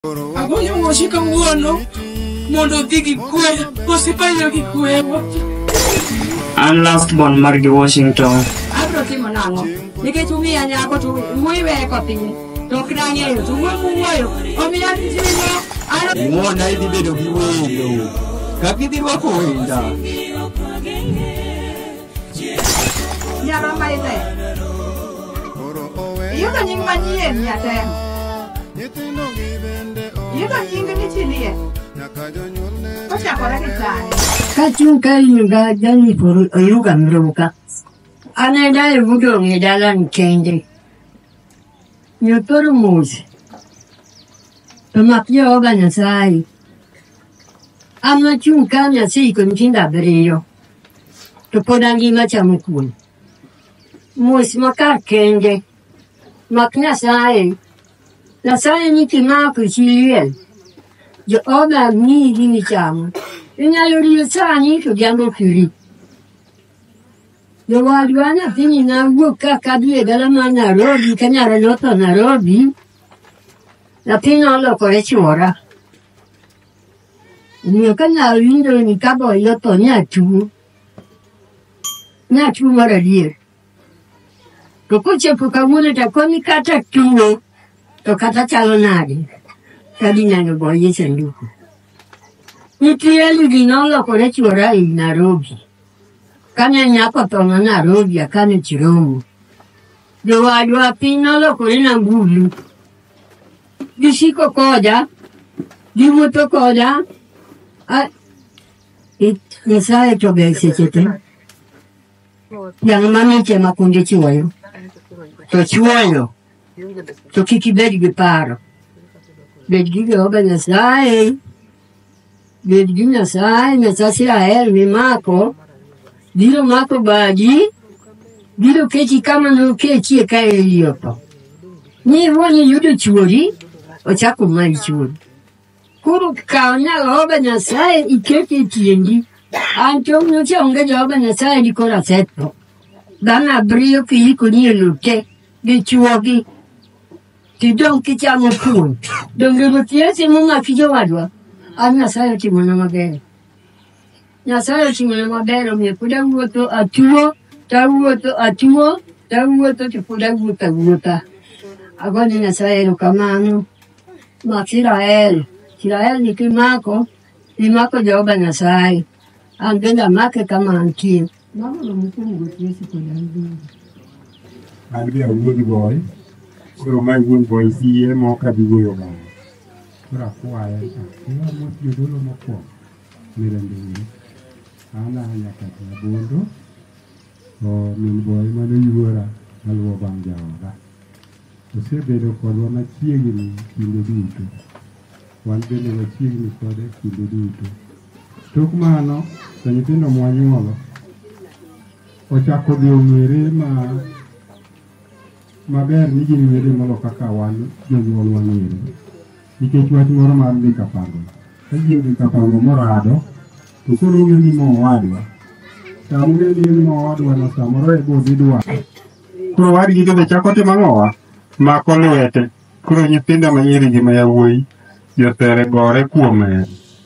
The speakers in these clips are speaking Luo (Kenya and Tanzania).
Agonyo moshika uono mondo dhigi kwe osipanyo gi kwewa. An last born Margie Washington. Abro timo nang'o nikech umiya nyako to wiwe ko piny to ok dang'eyo to wuoyo omiya timo ng'ona idhi bedo gi wendo kaka idhi rwako wenda nyaro maile yudo nying manyien nyatemo yudo nying nichilie kochakore gi sani kachung' ka inga jani poro oyuga mruka ane dae vudo nge dalan kende nyotoro muzi to mak Jehova Nyasaye ama chung' ka nyasiko nyithinda abiriyo to pod angima chamo kuon mos makar kende mak Nyasaye ni kimako chiliel Jehova miyi gini chamo inyalo riyo sani to jambo kiri jowadwa nyathini na wuok ka dhi e dala mar Nairobi ka nyara notho Nairobi nyathini olokore chuora omiyo ka nawinjo ni kaboy otho nyatuo mar adier to kochopo kawuono to koni kata tuo to kata chalo nade kadhi neno boy e sanduku nitie ludi nolokore chuora e Nairobi kane nyako tho na Nairobi akane chiromo jowadwa piny nolokore na mbulu gisiko koda giwuotho koda Nyasaye to ber seche te yang mamiche makunde chuoyo to kik ibed gi paro bed gi Jehova Nyasaye bed gi Nyasaye Israel mimako biro mako badi biro keti kama noketi ka eliyopo ni woni yudo chuori ochako mai chuori kuru kaw Jehova Nyasaye iketi tiendi anto nyocha onge Jehova Nyasaye di kora seto dana brio kiyiko ni elote gi chuogi tidong kichamo kuon donge mutiesi munga kijowadwa an Nyasaye timona maber Nyasaye timona maber omiyo pod awuotho atuo to pod awuotha agone Nyasaye erokamano mak Israel ni kimako Jehova Nyasaye an bende amake kama antie an be awuon boy koro ma wuon boy siye moka bi goyo ba koro akwaye mo jodolo mokwongo mirembe ana nyaka na bondo to min boy mane yuora aluo bang' jaoda osebedo kodwa machiegni kinde duto wan bende machiegni kode kinde duto tok mano to nyithindo mwanyuolo ochako dhi ong'ere maber ni gin wede molo kaka wan jonyuol wang'ere nikech wach moro mar dhi kapango ka ji odhi kapango morado to koro ong'e ni mowadwa samong'e ni mowadwa no samoro e bodhi dwa koro wadgi to be chako timo ang'owa mako lwete koro nyithinda manyiri gi ma yawuoyi jothere gore kuom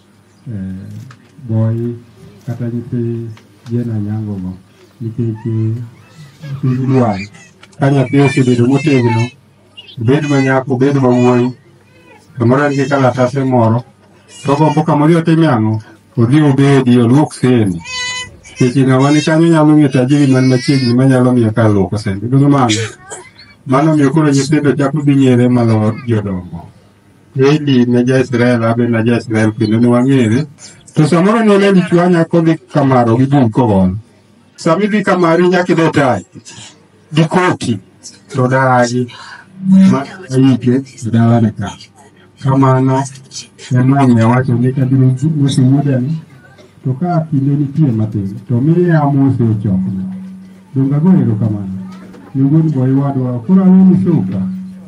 boy kata nyithi Jena Nyango go nikech piny dwar ka nyathi osebedo motegno bed manyako bed mawuoyi samoro en gi kalatase moro to gombo kamoro otime ang'o odhi obedi oluok sende seche ng'ama ni kanyo nyalo miyo tajiri man machiegni manyalo miyo ka luoko sende dono mano miyo koro nyithindo chako dhi nyere malo jodongo Eli ne ja-Israel abe na ja-Israel kendo ne wang'ere to samoro nene ni chwanya kodhi kamaro gi buk kogon sami dhi kamari nyaki do tai gi koti to dagi ma ayike dalane ka kamano enong'e wacho ni kabiro mosiwudani to ka kinde nitie matin to miya mose ochokne donga go erokamano niwuon boy wadwa koro awini suka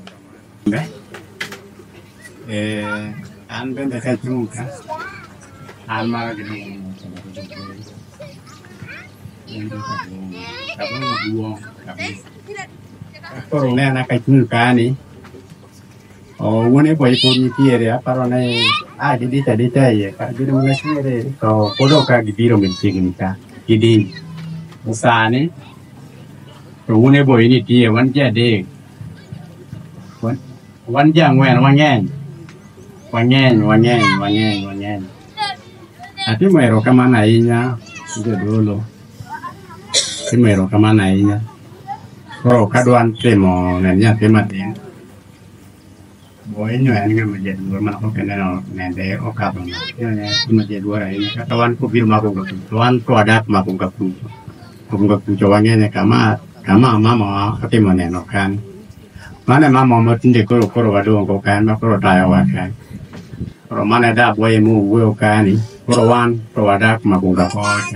An bende kachung' ka an mara gi duong' kabisa koro nena kachung' ka ni One boy put me here, Parone, I did it a detail. I didn't want to see it. So, Podoka, the Biro Signica. He did. Usani. So, one boy in it here, 1 day. One young man, 1 yen. 1 yen, 1 yen, 1 yen, 1 yen. I think my Rocamana Ina, the Dolo. Primero Camana Ina. Oh, Caduan Tremo, and Yatimatin. Boy, you and you may get Burma Hokan and they or Cabin. You may get what I one could be Mabuka, one product Mabuka Pujo, Kama, Mama, Fatimon and Okan. Mana Mamma Martin de Coro Corovado, Okan, Macro Taiwan. Romana da boy move will canny, for one product Mabuka.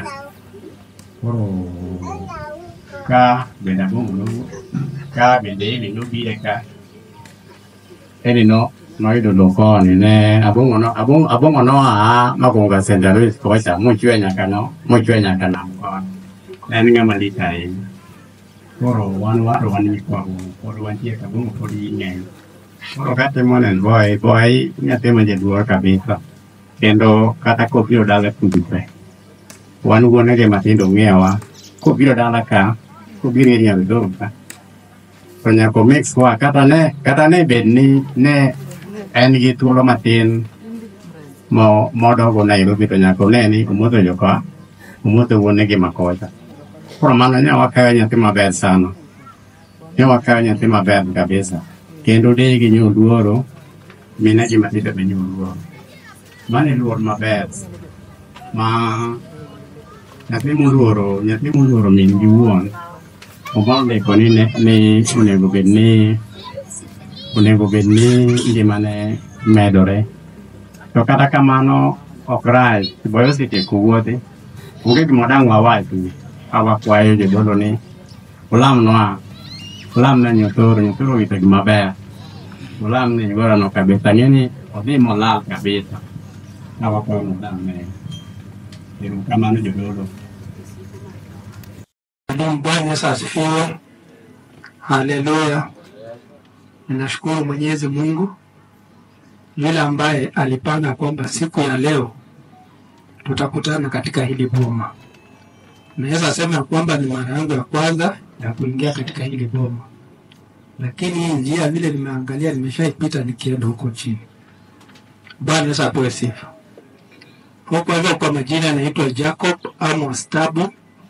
Ka Benamu, Ka Bede, no be a cat. Any no, do loco in there. Abong no, Magonga Santa Louis, Coisa, Mutuana Cano, Mutuana Canam. Landing a Malita. For 1 equal, for 1 year, for the name. For Catamon and boy, Yatemajan work a bit. Kendo Catacopio Dalla Pudupe. One won again Matindo Meawa, Copio Dalla Car, Cobiria Doma. Pernyaku mix wa katane bedni ne engi tulo matin mo modo go nai rupi pernyaku ne ni umuto joka umuto wone ge makoja poromana nya wakanya tema bed sana nya wakanya tema bed kabisa kendo de gi nyu duoro mina ji matita be nyu duoro mane luor ma bed ma nyati mu duoro min gi won Obang de koni ne unego bedni di mane medore. To kata kamano okrai boyo site kuwote. Uge gimodang wawai tu. Awa kwayo je dolo ni. Ulam na nyotoro ita gimaber. Ulam ni gora no kabeta ni odi mola kabeta. Awa kwayo modang ne. Iru kamano je dolo. Bwana asifiwe. Haleluya. Ninashukuru Mwenyezi Mungu yule ambaye alipanga kwamba siku ya leo tutakutana katika hili boma. Naweza sema kwamba ni mara yangu ya kwanza ya kuingia katika hili boma. Lakini hii njia vile nimeangalia nimeshaipita nikienda huko chini. Bwana apewe sifa. Kwa majina naitwa Jacob Amos Tabu.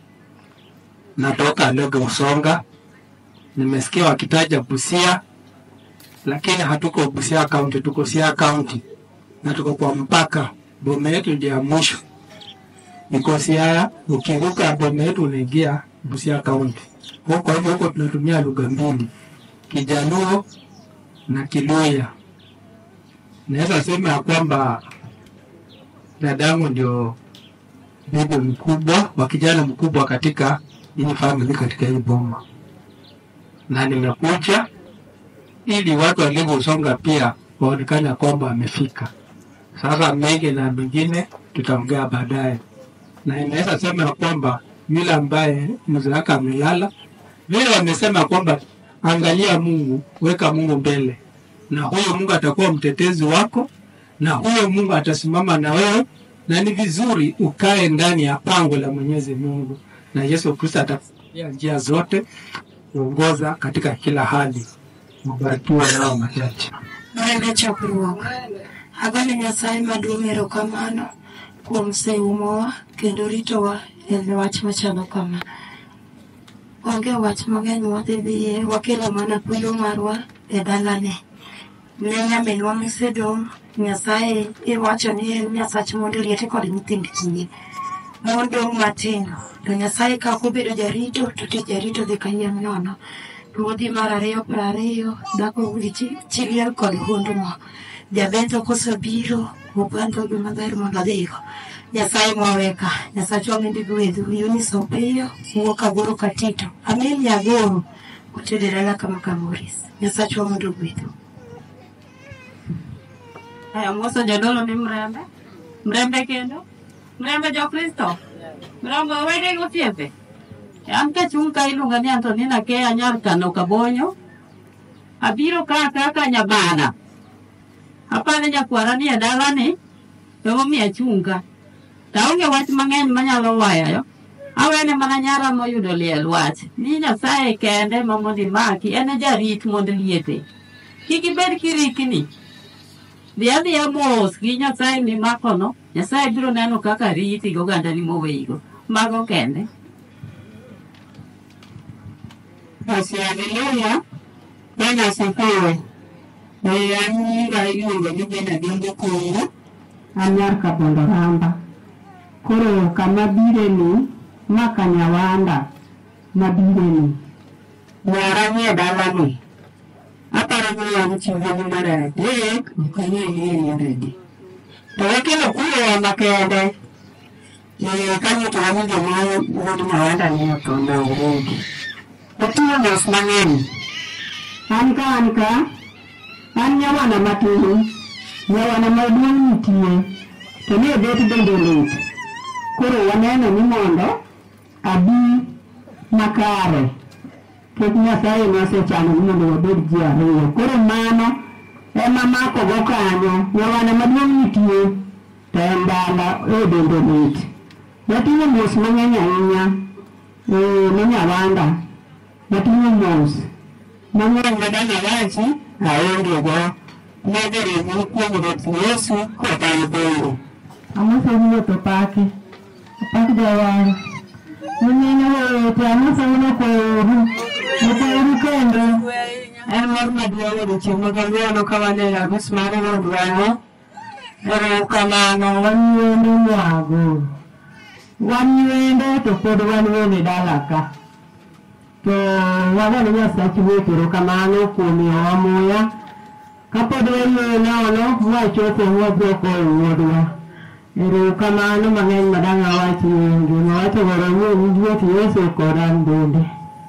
Natoka Loga Usonga. Nimesikia wakitaja Busia, lakini hatuko Busia County, tuko Siaya County. Na tuko kwa mpaka, boma yetu ndio ya mwisho. Niko Siaya, ukivuka boma yetu unaingia Busia County. Huko tunatumia lugha mbili, Kijaluo na Kiluya. Naweza sema kwamba dadangu ndio bibi mkubwa, wa kijana mkubwa katika hii family katika hii boma. Na nimekuja ili watu walivyosonga pia waonekane kwamba wamefika. Sasa mengi na mengine tutaongea baadaye. Na inaweza sema kwamba yule ambaye mzee wake amelala, vile wamesema kwamba angalia Mungu, weka Mungu mbele. Na huyo Mungu atakuwa mtetezi wako, na huyo Mungu atasimama na wewe, na ni vizuri ukae ndani ya pango la Mwenyezi Mungu. Na Yesu Kristo atakufungulia njia zote, kuongoza katika kila hali. Mbarikiwa nao machache. Naenda chakruok. Agane Nyasaye maduong' erokamano kuom seumowa kendo ritowa e wach machalo kama. Onge wach mang'eny wadhi dhiye, wakelo mana puonjo marwa e dalane. Ne nyaminwa misedong' Nyasaye iwacho ni en Nyasach mondo oriete kod nyithind kiye. Mondong' matindo to Nyasaye ka obedo jarito to tich jarito dhi kayiem nono. Ruodhi mar 2020 dhako gi chiliel kod hundumo. Jabenzo kosebiro upando gi maber mondo adhigo. Nyasaye mwaweka, Nyasaye wamende gwedhu, Eunice Opiyo, wuok Agoro Katito. Amelia Agoro, otedera kama Kamuris. Nyasaye wamondo gwedhu. Haya mwoso jadolo ni mrembe kendo. Mrembe jo Kristo. Mrembe wede gosiepe. Anka chunka iluonga ni Antonina Kea nyar Kano Kabonyo. Abiro kaka nyabana. apane nyakwara ni dala ni emo mi achunga taonge wach mang'eny manyalo wayo awene mana nyara moyudo liel wach ni Nyasaye kende ma mondi maki ene jarit mondo liete kik ibed kirikni dhiadhiya mos gi Nyasaye mimakono Nyasaye biro neno kaka riti goganda ni moweigo mago kende. Basi haleluya, Bwana asifiwe. Nyinga iluongo ni Bena Diombo Kongo, anyar Kabondo Ramba. Koro kama bireni maka Nyawanda mabireni. Nyara nye dalani. Apara mwana mchungani mara adek, mkanya yeye redi. Tawekelo kule wa makende. Kanyo tuwamunga mwani Nyawanda niyo tondo urudi. Otiyo nos mang'eny. Anka an nyawana matin, nyawana maduong' nitie, to ne bet bende lit. Koro waneno ni mondo abi makare. Kik Nyasaye nosechano ni mondo wabed ji ariyo. Koro mano ema mako go kanyo, nyawana maduong' nitie, to en dala bende lit. Wating'o mos mang'eny ahinya ne Nyawanda. Wating'o mos mang'eny madana wachi aonge go nagere ni kuom Ruoth Yesu kod an bende. Amoso wuotho paki jawar mineno weyote amoso wuotho kouru kendo en mor maduong' odiochieng' ma kawuono ka wan e arus mar wuodwano. Erokamano wan wende mwago wan wende to pod wan wende dala ka. To wadane Nyasaye weto erokamano kuom miyowa muya kapod wayueyo nono wachopo wabuoko e wuodwa. Erokamano mang'eny madang' awachi ngima wacho goro ni Ruoth Yesu kod an bende.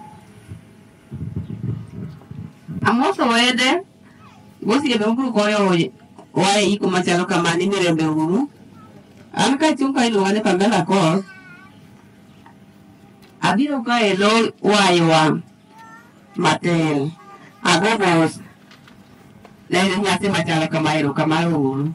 Amoso wede gosiepe mobiro koyo wae iko machalo kamani mirembe uru. An kachung' ka iluonga ni Pamela Koth. Abiro ka elo waywa matin. Agobos ne nyasi machalo kama erokamano uru.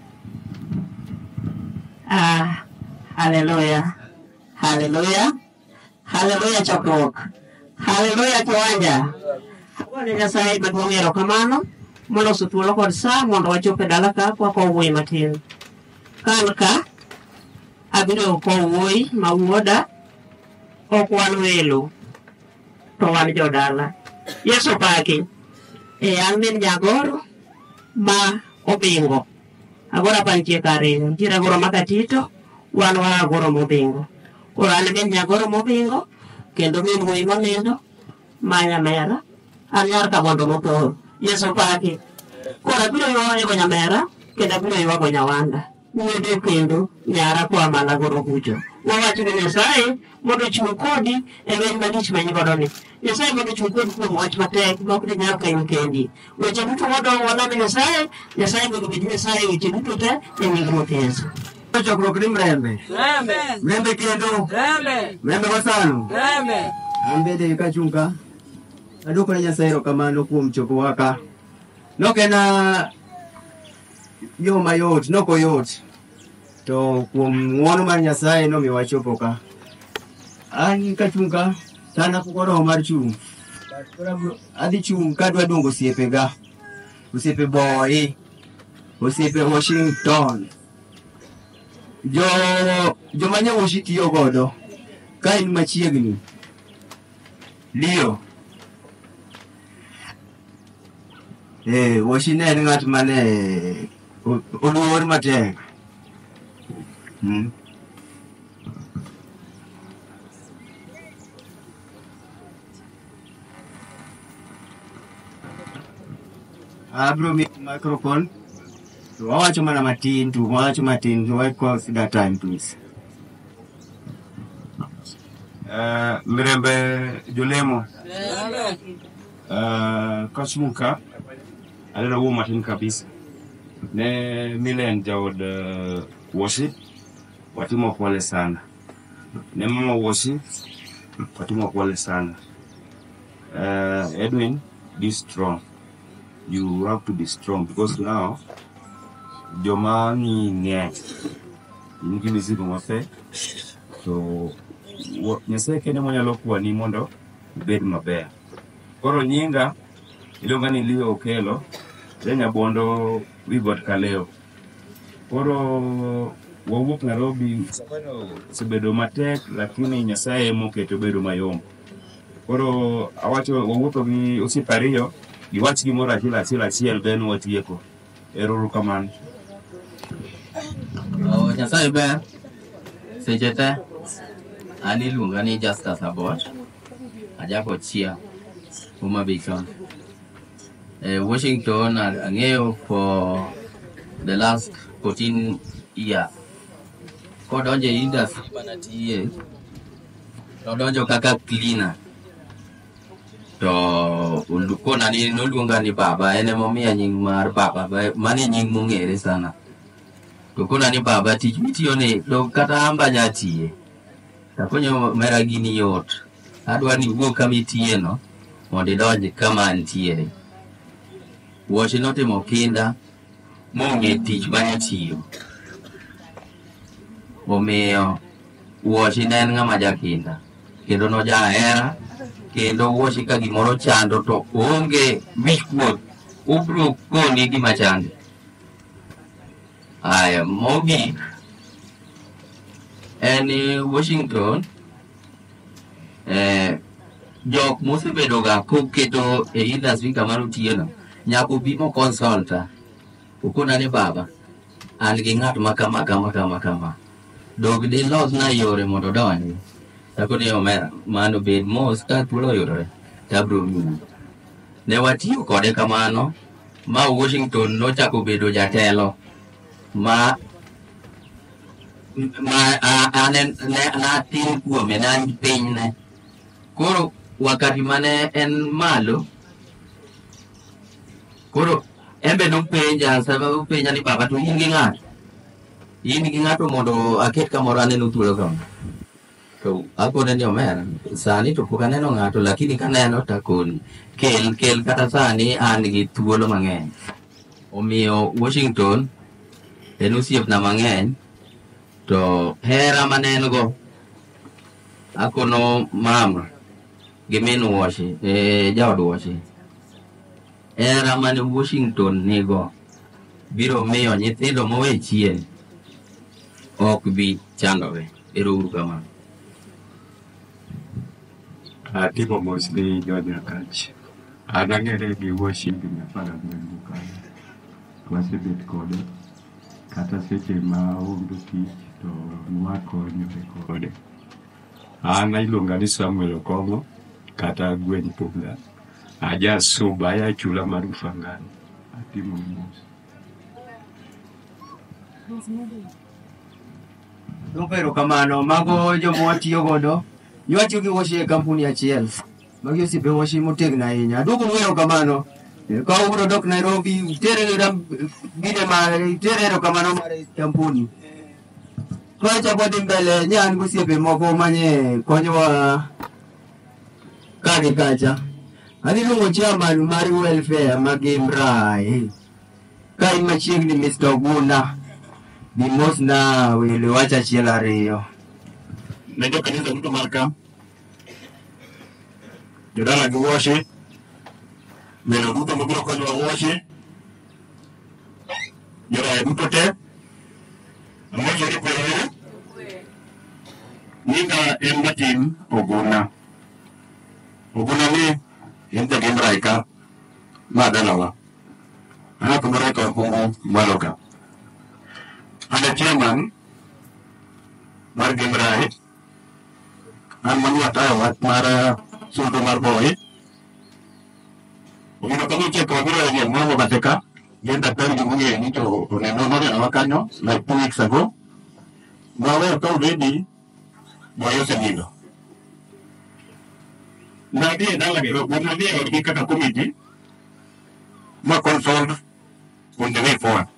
Haleluya. Haleluya. Haleluya chokruok. Haleluya kiwanja. Wane Nyasaye maduong' erokamano moloso thuolo kod sa mondo wachop e dala ka kwako wuoyi matin. Kan ka abiro ko wuoyi ma wuoda ok wan welo to wan jodala. Yesu paki. An min jagoro ma obingo. Agora pantie kariyo. Nitiere agoro makatito, wan wa agoro mobingo. Koro an min jagoro mobingo, kendo min wuoyi monindo, ma nyamera, an nyar Kabondo mothor. Yesu paki. Koro abiro ywayo go nyamera, kendo abiro ywago Nyawanda. Wuode kendo nyara kwa malagoro kucho. Wawacho ni Nyasaye mondo chiwo kodi e lweny malich ma ingodo ni. Nyasaye mondo chiwo kodi kuom wach matek ma ok dinyal kayo kendi. Weche duto modong' walame Nyasaye, Nyasaye mondo obed Nyasaye weche duto te e nying Ruoth Yesu. Chokruok ni mrembe. Mrembe kendo. Mrembe wasano. An bende kachung' ka adwoko ne Nyasaye erokamano kuom chopo waka. Nok en yo mayot, nok oyot. To kuom ng'wono mar Nyasaye nomiyo wachopo ka. An kachung' ka sana kukoro mar chung'. Adhi chung' kadwa dongo osiepega. Osiepe Boy, osiepe Washington. Joma Nyawoshi tiyo godo. Ka in machiegni. Leo. Washi ne en ng'at mane oluor matek. Abro mi microphone. Wawacho mana matin tu, wawacho matin, so wait for that time please. Mirembe Jolemo. Kachmuka. Alena wo matin kabisa. Ne milen jawod worship. Watimo pole sana. Ne mama worship. Watimo pole sana. Edwin, be strong. You have to be strong because now joma ng'eny in gi mizigo mapek, to Nyasaye kende monyalo kwani mondo ibed maber. Koro nyinga iluonga ni Leo Okelo, Nyabondo wi got Kaleo. Koro wawuok Nairobi, safari osebedo matek, lakini Nyasaye moketo bedo mayom. Koro awacho wawuotho gi osiepe ariyo, giwach gimoro achiel then watieko. Ero kamano. Nyasaye ber, seche te, an iluonga ni Justus Abot, ajako chia, Homa Bay County. Washington ang'eyo for the last 14 years. Kodonjo e industry manatiye, nodonjo kaka cleaner. To kona ni noluonga ni baba, ene momiya nying mar baba, mane nying mong'ere sana. To kona ni baba tich mitiyo ni, to kata amba nyatiye. Takonyo mera gini yot. Adwa ni ugo kamitiye no, mondo idonj kama antiere. Wache notimo kinda, mong'e tich manyatiyo. Omiyo, wache ne en ng'ama jakinda. Kendo no jahera, kendo wache ka gimoro chando to onge wikuot, ubro koni gima chande. Aya, mogik, en Washington, jok mosebedo ga koketo e industry kamar utiyo no, nyako bimo consulta, ukona ni baba, an gi ng'at makama. Dog di los na yore mondo donji. Tako ni omera, mano bed mos ka tulo yore, tabro minu. Ne watiyo kode kamano, ma Washington no chako bedo jatelo, natin kuome, nan piny ne. Koro, wakati mane en malo, koro, embe nupenja, sababu penja ni baba tu in gi ng'ato mondo aket kamoro aneno thuolo kama. To akone ni omera, sani to pok aneno ng'ato, lakini kaneno takoni, kel kata sani an gi thuolo mang'eny. Omiyo Washington, en osiepna mang'eny, to hera maneno go, akono mama, gi min washi, jaod washi. Hera mane Washington nigo, biro miyo nyithindo mowe chien, ok bi chandore. Ero uru kamano. Tipo mostly George Akach. An ang'ere gi Washington apara gweng' kanyo. Wasebet kode. Kata seche ma onge tich to nwakonyore kode. An iluonga ni Samuel Okongo, kata Gweny Pugla. Aja suba ya chula mar Ufangani. Atimo mos. Pero kamano, mago jomo watiyo godo. Nywatiyo gi Washi e kampuni achiel. Magi osiepe Washi motegno ahinya. Aduogo ng'eyo kamano. Ka ubro dok Nairobi, itere kamano mar kampuni. Kwacha podi mbele, nyan gosiepe moko manye konyowa kagi kacha. Adhi luongo chairman mar welfare magimrai. Ka in machiegni Mr. Oguna. Dimos na wile wacha achiel ariyo. Nejo kanisa duto mar kam. Jodala gi Washi. Welo duto mabiro konyowa Washi. Joraya duto te. Amosori kwere. Nyinga en Martin Oguna. Oguna ni en jagimrai ka. Madalawa. Anakumbuka kwa Kongo Maloka. Ana chairman mar Gimrai. An manuwa tayo wat mar sulto mar boy. Umino kami cheko wabiro ya mwango bateka. Yen daktari jimungi nito unenonore na wakanyo like 2 weeks ago. Mwawe ka already mwayose nilo. Nadie nalagiro, unadie orkika ka committee. Ma consult on the way forward.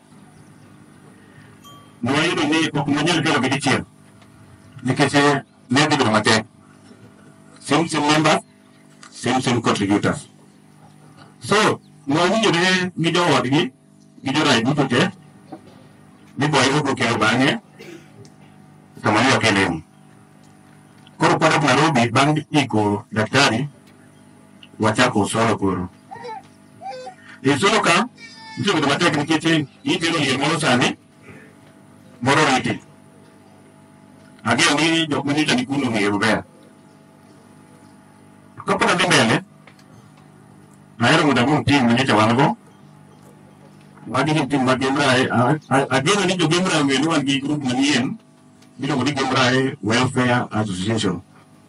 Mwayudo ni okumanyal kero gidichir. Nikese nebi dramatek. Same members, same contributors. So, mwayudo ni gijo wadgi, gijo rai duto te. ni boy ko kelo bang'e sama yo kelem. Koro pada Nairobi bang iko daktari wachako solo koro. Solo ka ndio ndo matek nikete yitero ye moro sani moro riti. Ageo ni jokunita ni kuno ni Robert. Kapana dembele Naero muda mo tim ni chawango. Wadi ni tim magemra ageno ni jogemra ngenu agi group manien. Bilo ni Gemra Welfare Association.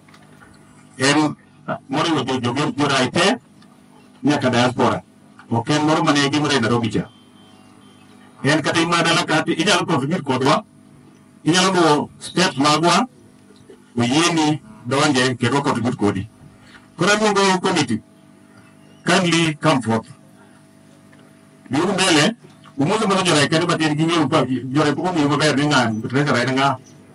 Moro lo jogemra ite ni ka diaspora. Oke moro mane Gemra Nairobi cha. Kata imadala kati ina ko fikir kodwa. Ina lo steps magwa. Uyeni donje ke ko fikir kodi. Kora mungo committee. Kindly come forth. Yung mbele, umuso mo jore kani batir ginyo pa jore ko mi ba ringa, betre ra ringa.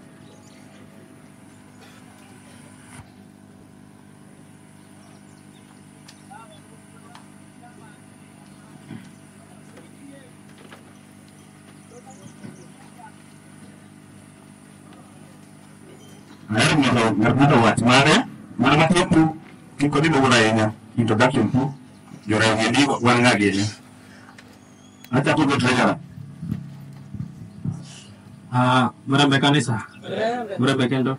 Ayo ngerti wat mare, mana tiempo kiko di mulainya introduction tu jore ngedi wanga gini. Acha ko treasure. Mrambe kanisa. Mrambe kendo.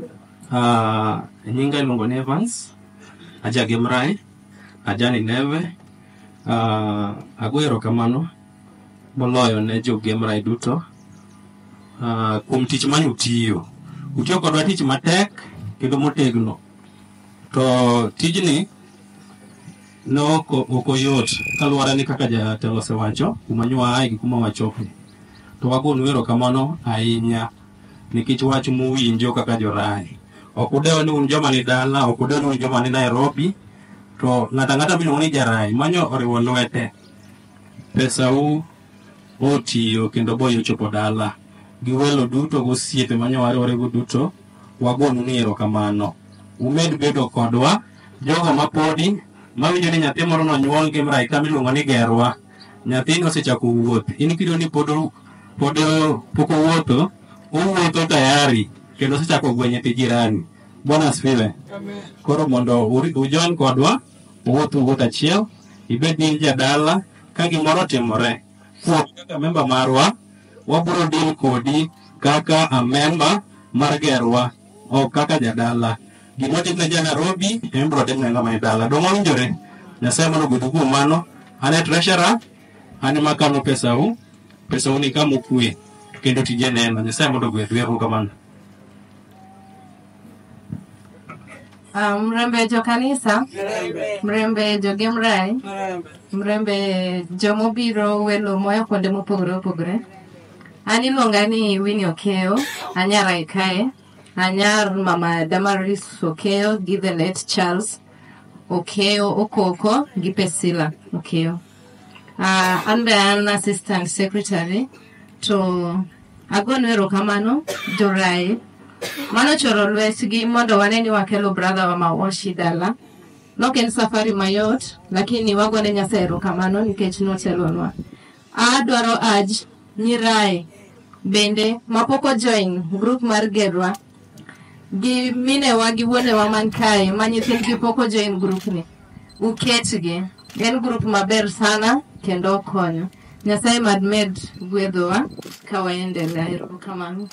Nyinga ilungo ni Evans. Aja Gemrai. Ajani Neve. Aguero kamano. Moloyo ne jo Gemrai duto. Kuom tich mane utiyo. Utiyo kodwa tich matek kendo motegno. To tijni no oko yot kaluwara ni kaka jatelo osewacho kuma nyuaye gi kuma wachope. To wagonu wero kamano ahinya nikech wach muwinjo kaka jorai. Ok udewo ni un joma ni dala, ok udewo ni un joma ni Nairobi. To ng'ata miluongo ni jarai manyo oriwo lwete. Pesau otiyo kendo boyo chopo dala. Giwelo duto gosiepe manyo wariworego duto wagonu ni erokamano. Umed bedo kodwa jogo mapodi mawinjo ni nyathi moro nonyuol Gemrai kama iluongo ni Gerwa. Nyathino osechako wuoth. In kido ni pod pok owuotho, owuotho tayari kendo osechako gwenye ti jirani. Bwana asifiwe. Koro mondo ujoin kodwa, wuoth achiel, ibed ni jadala ka gimoro timore. Kaka memba marwa, wabiro deal kodi kaka a member mar Gerwa, ok kaka jadala. Gima timne ja Nairobi, embro timne ngama ni dala. Dongo winjore, Nyasaye mondo gudu kuom mano, ane treasurer, ane makano pesau ni kama ukue, kendo tije neno. Nyasaye mondo gwedhu ero kamano. Mrembe jo kanisa, mrembe jo Gemrai, mrembe jomo biro welo moyo kuonde mopogore opogore. Ani luonga ni Winnie Okeo, anyara ikae. Anyar Mama Damaris Okeo, give the late Charles Okeo Okoko, Gipesila Okeo. And an assistant secretary to Agonero Kamano, Jorai. Mano choro lwetgi mondo waneni wakelo brother wa mawashi dala. Noken safari mayot, lakini wagone Nyasaye erokamano nikech notelonwa. Adwaro nyirai bende mapoko join group mar Gerwa. Gi mine wa gi wuone wa man kae ma nyithindgi poko join group ni. Uketgi. En group maber sana kendo konyo. Nyasaye med gwedhowa ka waendelea erokamano.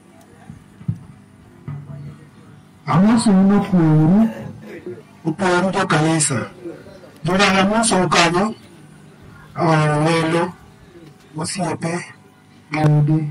Amoso uno kuru uporu jo kanisa. Dona amoso ukano welo osiepe gaudi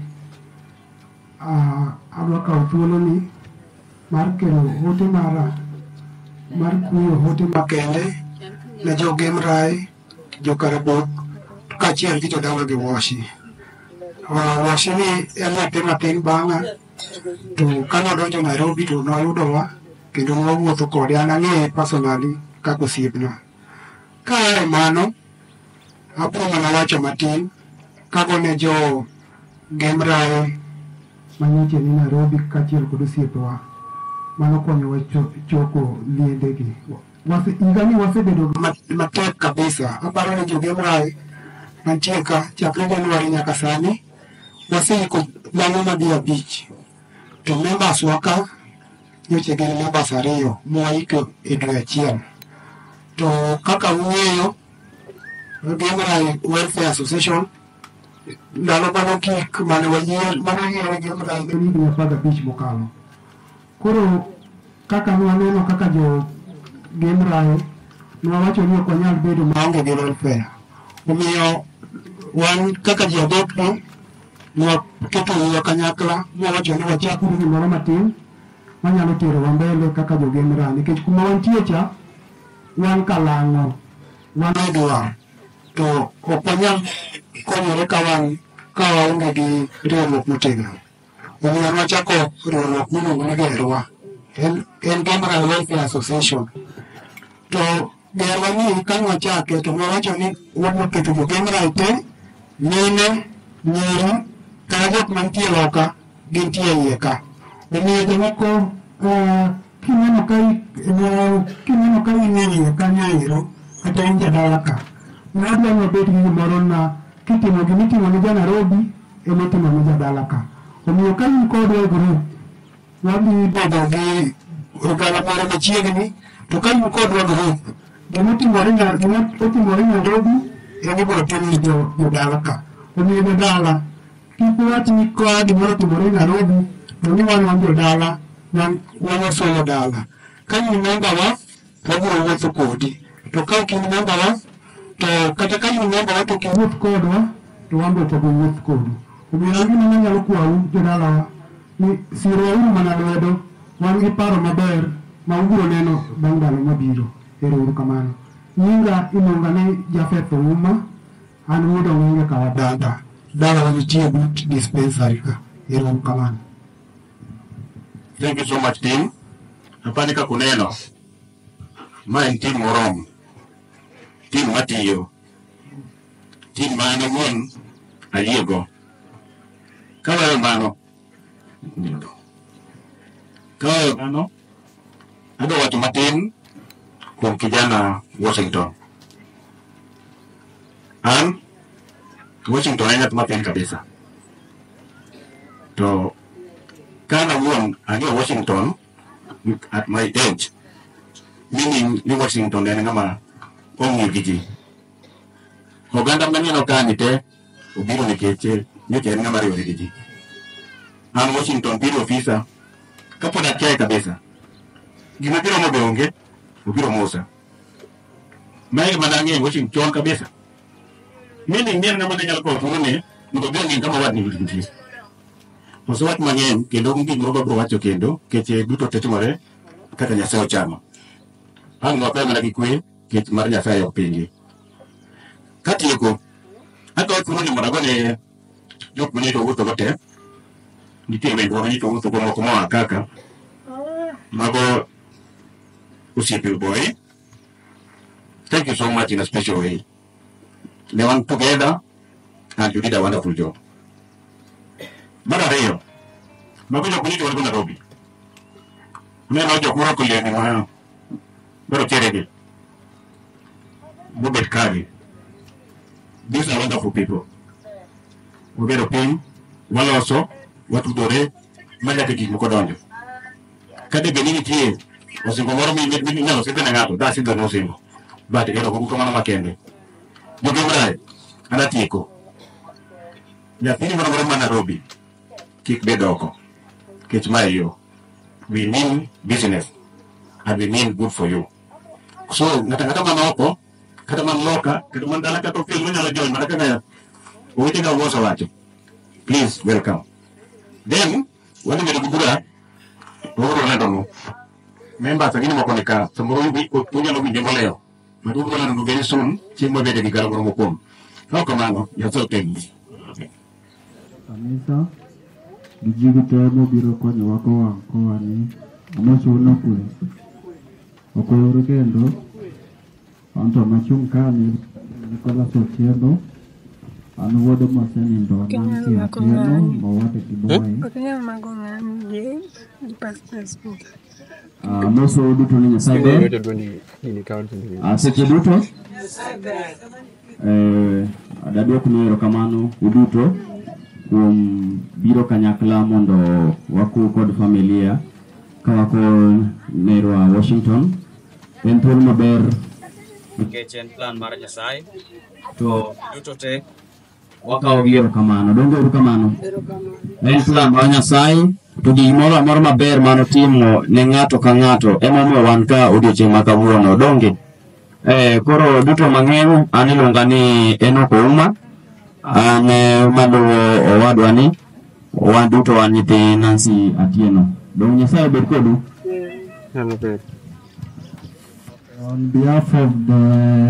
alwaka utuolo ni mar kelo hote mar kuyo hote makende na jo Gemrai, jo Karabok, kachiel gi jodala gi Washi. Washi ni en nyathi matin bang'a, to kanodonjo Nairobi to noyudowa kendo nwawuotho kode, an ang'eye personally kaka osiepna. Ka ae mano, abiro mana wacho matin kagone jo Gemrai manyoche ni Nairobi kachiel kod osiepewa mano konyowa choko liendegi. Higani wasebedo matek kabisa. Aparo ni jo Gemrai mantie ka chakre Januari nyaka sani waseiko dhano madhi abich. To members waka nyoche gin members ariyo mwaiko e dwe achiel. To kaka ung'eyo, Gemrai Welfare Association ndalo manokik mane wayiero Gemrai en higni 15 mokalo. Koro kaka nwaneno kaka jo Gemrai nwawacho ni ok wanyal bedo maonge gi welfare. Omiyo wan kaka ji adek ni nwaketo wiwa kanyakla mwawacho ni wachakuru gimoro matin manyalo terowa mbele kaka jo Gemrai, nikech kuma wantie cha wan kalang'o, wan e dwar, to ok wanyal konyore ka waonge gi riwruok motegno. Omiyo nwachako riwruok miluongo ni Gerwa, en Gemrai Welfare Association. To Gerwa ni ka nwachake to nwawacho ni waketo jo Gemrai te, mine, nyiri, kata jok mantie loka gintie iye ka. Omiyo jomoko kineno ka ing'eyo kanyo kata in jadala ka, ng'adwa nobet gi gimoro na kitimo gimitimo ni Nairobi emitimo ni jadala ka. Omiyo ka in kodwa e group, wadhi bedo gi ogala moro machiegni, to ka in kodwa group, gimotimore Nairobi ibiro tim ni jodala ka. Omiyo jodala kik wach ni ka gimoro timore Nairobi to ni wan jodala wanyasoyo dala. Ka in member wa, wabiro wuotho kodi. To ka ok in member wa, to kata ka in member wa to kiwuoth kodwa, to wambe to wuoth kodu. Omiyo gima nyalo kwawu jodalawa ni sirouru mana lwedo, wan gi paro maber ma ubiro neno bang' ndalo mabiro. Erouru kamano. Nyinga iluonga ni Jafeth Ouma, an wuod Ong'enge ka dada. Dalawa nitie but dispensary ka. Erouru kamano. Thank you so much, team. Napani ka kuneno. Ma en team morom. Team matiyo. Team mano mon ayiego. Kawayo mano. Kawayo mano. Ado wacho matin kuom kijana Washington. Washington en ng'at matin kabisa. To kana wuon ang'eyo Washington at my age, meaning ni Washington en ng'ama ong'eyo gi ji. Oganda maneno kani te obiro nikech nyocha en ng'ama riwore gi ji. An Washington biro ofisa kapod akia kabisa. Gima biro mo be onge, obiro mosa. Mae gima nang'eyo Washington kabisa. Meaning ni en ng'ama ne nyalo kawo thuolo ni mondo obiro ng'eyo kama wadni nitie. Osewach mang'eny kendo gik moko biro wacho kendo keche duto tetimore kaka Nyasaye ochano. Ang' nwape mana gi kwe kech mar Nyasaye ok pingi. Katieko, akawo thuolo ni mondo agone jok mane to wuotho go te. Nitie wendwa mane to wuotho go moko moa kaka mago osiepe boy. Thank you so much in a special way. They went together and you did a wonderful job. Mar ariyo, mago jok manito wargo Nairobi. Neno jok morwako lewni ma biro teregi. Bobet kagi. These are wonderful people. Wabedo piny, waloso, watudore, manyaka gik moko donjo. Kade beni nitie osingo moro minyalo sirte ne ng'ato, da sidho nosingo. But ero koko kamano makende. Jo Gemrai, an atieko. Nyathini moro ma Nairobi, kik bed oko. Kech mae yo. We mean business. And we mean good for you. So, ngata man oko, kata man loka, kata man dala kata film nyalo join, mana kaya owete ga woso wacho. Please, welcome. Then, wani medo gugura, oro na dono. Members agini moko nika, samoro unyalo winjo moleo. Madugu wana nungu very soon, chimbo bede di gala moro mokom. How kamano, you're so thanks. Kanisa gijigo temo biro konyo wako wako wani amochuno kwe okoro kendo anto machung kani Nikola Sotieno an wuodo masenindo nantie Atieno mawate Kiboy moso duto ni Nyasaye seche duto adabio kunero kamano uduto kuom biro kanyakla mondo waku kod familia kawako nerwa Washington. En thuolo maber nikech en plan mar Nyasaye to duto te wakawo gi erokamano. Donge erokamano. En plan mar Nyasaye to gimoro amora maber manotimo ne ng'ato ka ng'ato emomiyo wan ka odiochieng' ma kawuono. Donge koro duto mang'eny an iluonga ni Enoch Ouma, an maluwo owadwa ni wan duto wan nyithi Nancy Atieno. Dong Nyasaye obed kodu. On behalf of the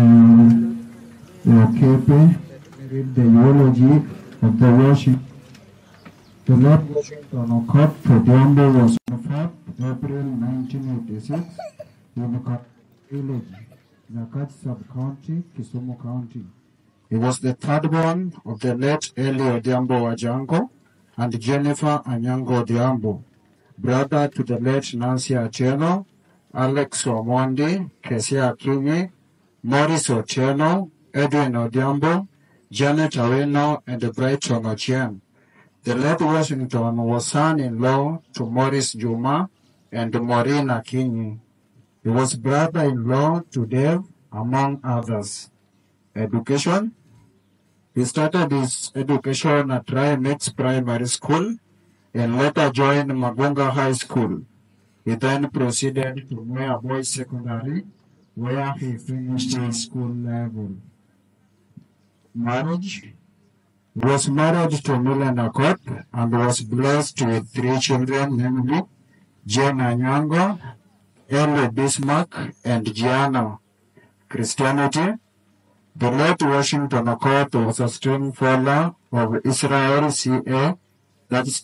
Okepe, read the eulogy of the Washington. The late Washington Okot Odhiambo was on 4th April 1986 in the village, Nyakach Sub-County, Kisumu County. He was the third born of the late Eli Odhiambo Wajango and Jennifer Anyango Odhiambo, brother to the late Nancy Atieno, Alex Omondi, Kesia Akinyi, Morris Otieno, Edwin Odhiambo, Janet Awino, and Brighton Ochieng. The late Washington was son-in-law to Morris Juma and Maureen Akinyi. He was brother-in-law to Dave, among others. Education. He started his education at Ryan Primary School and later joined Magunga High School. He then proceeded to Moya Boys Secondary, where he finished his school level. Marriage. He was married to Milan Okot and was blessed with 3 children, namely Jane Anyango, Ellie Bismarck, and Gianna. Christianity. The late Washington Okot was a strong follower of Israel CA, that is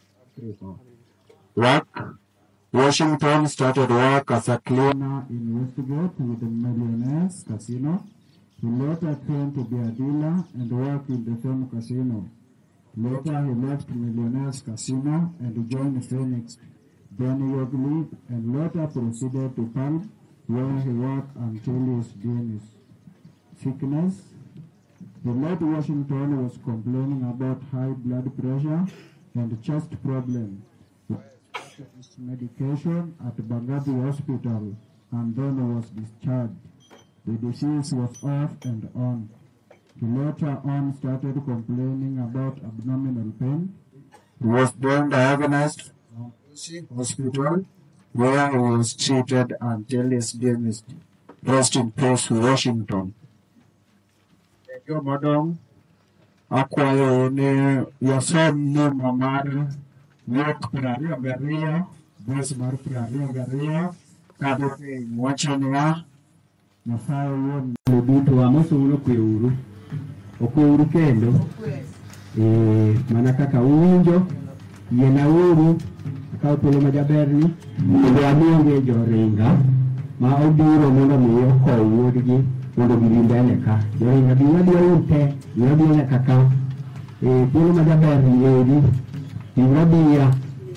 work. Washington started work as a cleaner in Westgate with the Millionaires Casino. He later trained to be a dealer and worked in the same casino. Later he left Millionaires Casino and joined Phoenix, then Yogley, and later proceeded to Palm, where he worked until his demise. Sickness. The late Washington was complaining about high blood pressure and chest problems. His medication at Bagabi Hospital and then was discharged. The disease was off and on. He later on started complaining about abdominal pain. He was then diagnosed from Hospital, where he was treated until his demise. Rest in peace, Washington. Yo madam, akwayo ni yasom ni mamar Yok Prario Garia, Bos Mar Prario Garia, Kado Wachanwa, Nafayo Luduto Amosuno Kuru, Okuru Kendo, Manakaka Uwinjo, Yenauru, Kaupolo Majaberni, Uwaminge Joringa, Maudiro Mono Miyoko Wurigi, Mono Bilindaneka, Joringa Biwadio Ute, Biwadio Kaka, Polo Majaberni, Irabia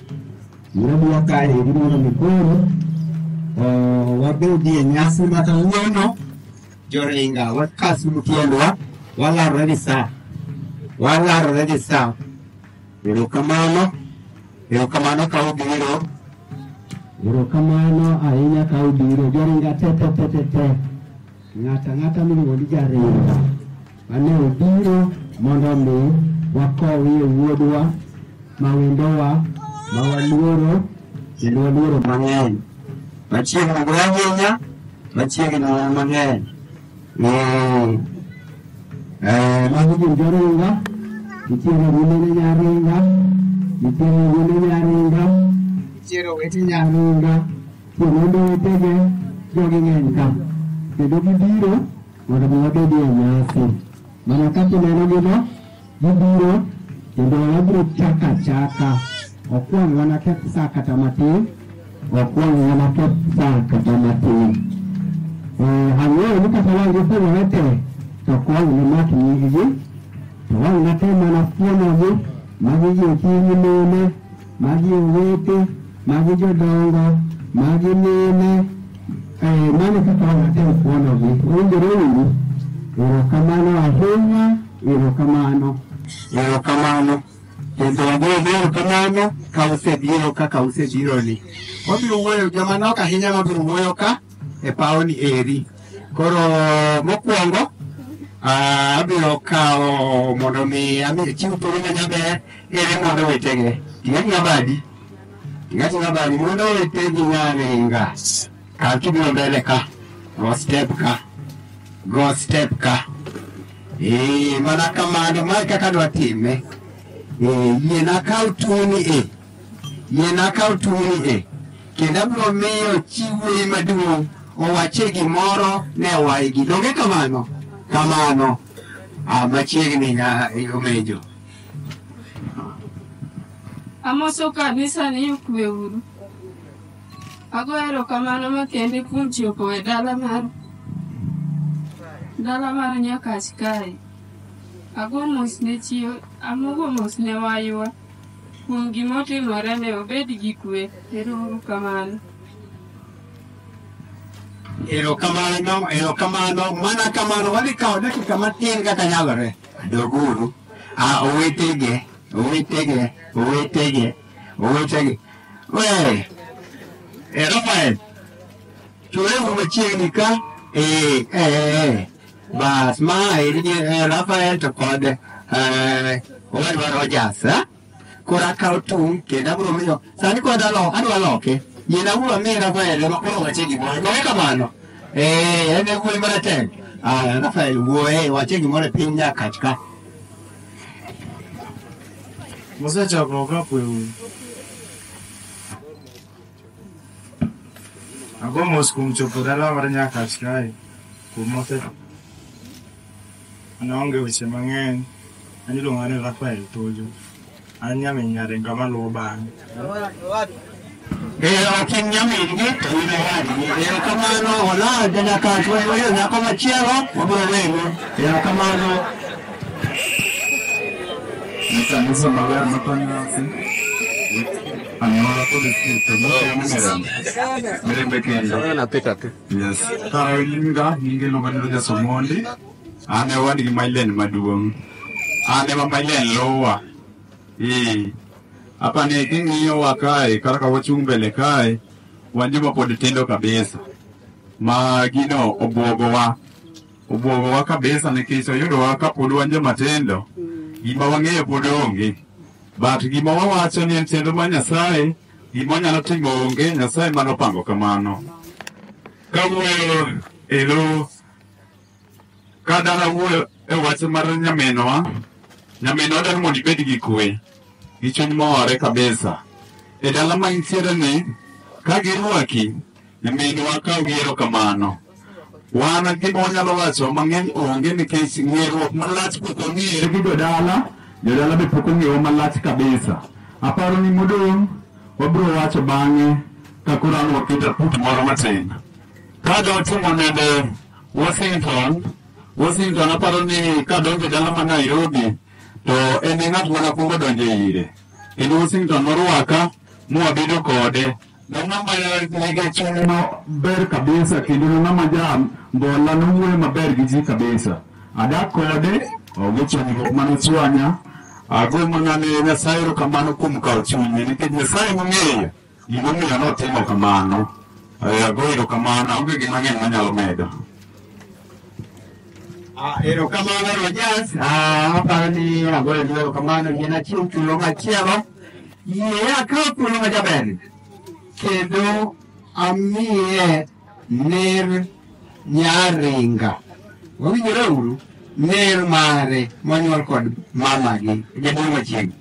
kare gimono mikoro wabedi nyasi matawuono joringa wakasu mutiendwa wala redisa erokamano ka ubiro erokamano ahinya ka ubiro joringa te ng'ata miluongo ni jaringa mane obiro mondo mi wakowi wuodwa mawendowa mawaluoro kendo waluoro mang'eny machiegni go ahinya machiegni mang'eny magi gin joringa nitiere wuone nyaringa nitiere wuone nyaringa nitiere owete nyaringa kendo wetege jogi ng'eny ka kendo gibiro mondo mi wabedie nyasi mana kaka inenogino gibiro kendo wabiro chaka okwang wanaketh sa kata matin ang'eyo ni kata wang gipuonore te to kwang ni mak nyigi to wang nate mana fuonogi magi jokinyi mine magi owete magi jodongo magi mine mano kaka wang nate fuonogi owinjore erokamano ahinya erokamano Kendo wagoyo kamano ka usebiro kaka usebiro ni. Wabiro wuoyo joma nok ahinya mabiro wuoyo ka e pawni eri. Koro mokwongo abiro kawo mondo mi chiw thuolo majaber ere mondo wetege. Ting'ati ng'abadi. Ting'ati ng'abadi mondo wetegi ng'aringa. Kar kibiro mbele ka. Go step ka. Go step ka. Mana kamano mar kaka dwa time. Yiena kaw tuni Yiena kaw tuni Kendo abiro miyo chiwo maduong' owache gimoro ne waigi. Donge kamano? Kamano. Machiegni omejo. Amoso kanisa ni ukwe uru. Ago erokamano makende kuom chopo e dala mar Nyakach kae. Ago mos ne chiyo, amogo mos ne waywa. Kuom gimotimore ne obed gi kwe. Ero kamano. Erokamano. Mana kamano wadhi kawo dakika matin kaka nyalore. Doguru. Owetege. Wey. Rafael. Chulemu machiegni ka. Bas ma Rafael to kod Owadwa Rogers. Kora kawo tung kendo abiro miyo. Sani kod adwa loke. Yiena uro mi Rafael makoro wache gimoro. Donge kamano? En e wuoyi marateng'. Rafael wuoye wache gimoro e piny Nyakach ka. Mosechakruok kapwe uru. Ago mos kuom chopo dala mar Nyakach kae. Kuom an aonge weche mang'eny. An iluonga ni Rafael Tojo. An nyamin nyaringa maluwo bang'e. Ok in nyamingi to in owadgi. Erokamano Olad Nyakach wayo nyako machielo wabiro neno. Erokamano. Kanisa maber matanyasi. Anyuola kod osiepe mirembe kendo. Yes. Ka nyinge iluonga ni Rogers Omondi. An e wadgi Mailen maduong'. An ema Mailen luwa. Apani king'iyowa kae kaka wachung' mbele kae wan joma pod tindo kabisa. Ma gino obwogowa kabisa nikech oyudowa ka pod wan joma tindo. Gima wang'eyo pod onge. But gima wawacho ni en chenro mar Nyasaye, gima wanyalo timo onge, Nyasaye manopango kamano. Kawuoyo kadana wuoyo e wach mar nyaminwa dwaro mondo ibed gi kwe. Gi chuny more kabisa. E dala ma intiere ni, ka girwaki, nyaminwa kaw gi erokamano. Wan gima wanyalo wacho mang'eny onge nikech ng'eruok malach pok ong'ere gi jodala be pok ong'ewa malach kabisa. Aparo ni modong' wabiro wacho bang'e ka koro an waketo put moro matin. Ka dotimo nende Washington aparo ni kadonjo dala ma Nairobi to en ng'at manakwongo donjo ire. Kendo Washington norwaka mwabedo kode. Ng'ama nigi chuny maber kabisa kendo ng'ama mbola nowuoyo maber gi ji kabisa. Adak kode onge chanyruok manochwanya. Ago mana ne Nyasaye erokamano kuom kawo chunye nikech Nyasaye mong'eyo gimomiyo notimo kamano. Ago erokamano, onge gima ng'eny manyalo medo. Erokamano Rogers. Aparo ni agoyo erokamano Yiena chiw thuolo machielo. Yie akaw thuolo majaber. Kendo amiye ner nyaringa. Wawinjore uru? Ner mare monyuol kod mamagi. Jaduong' machiegni.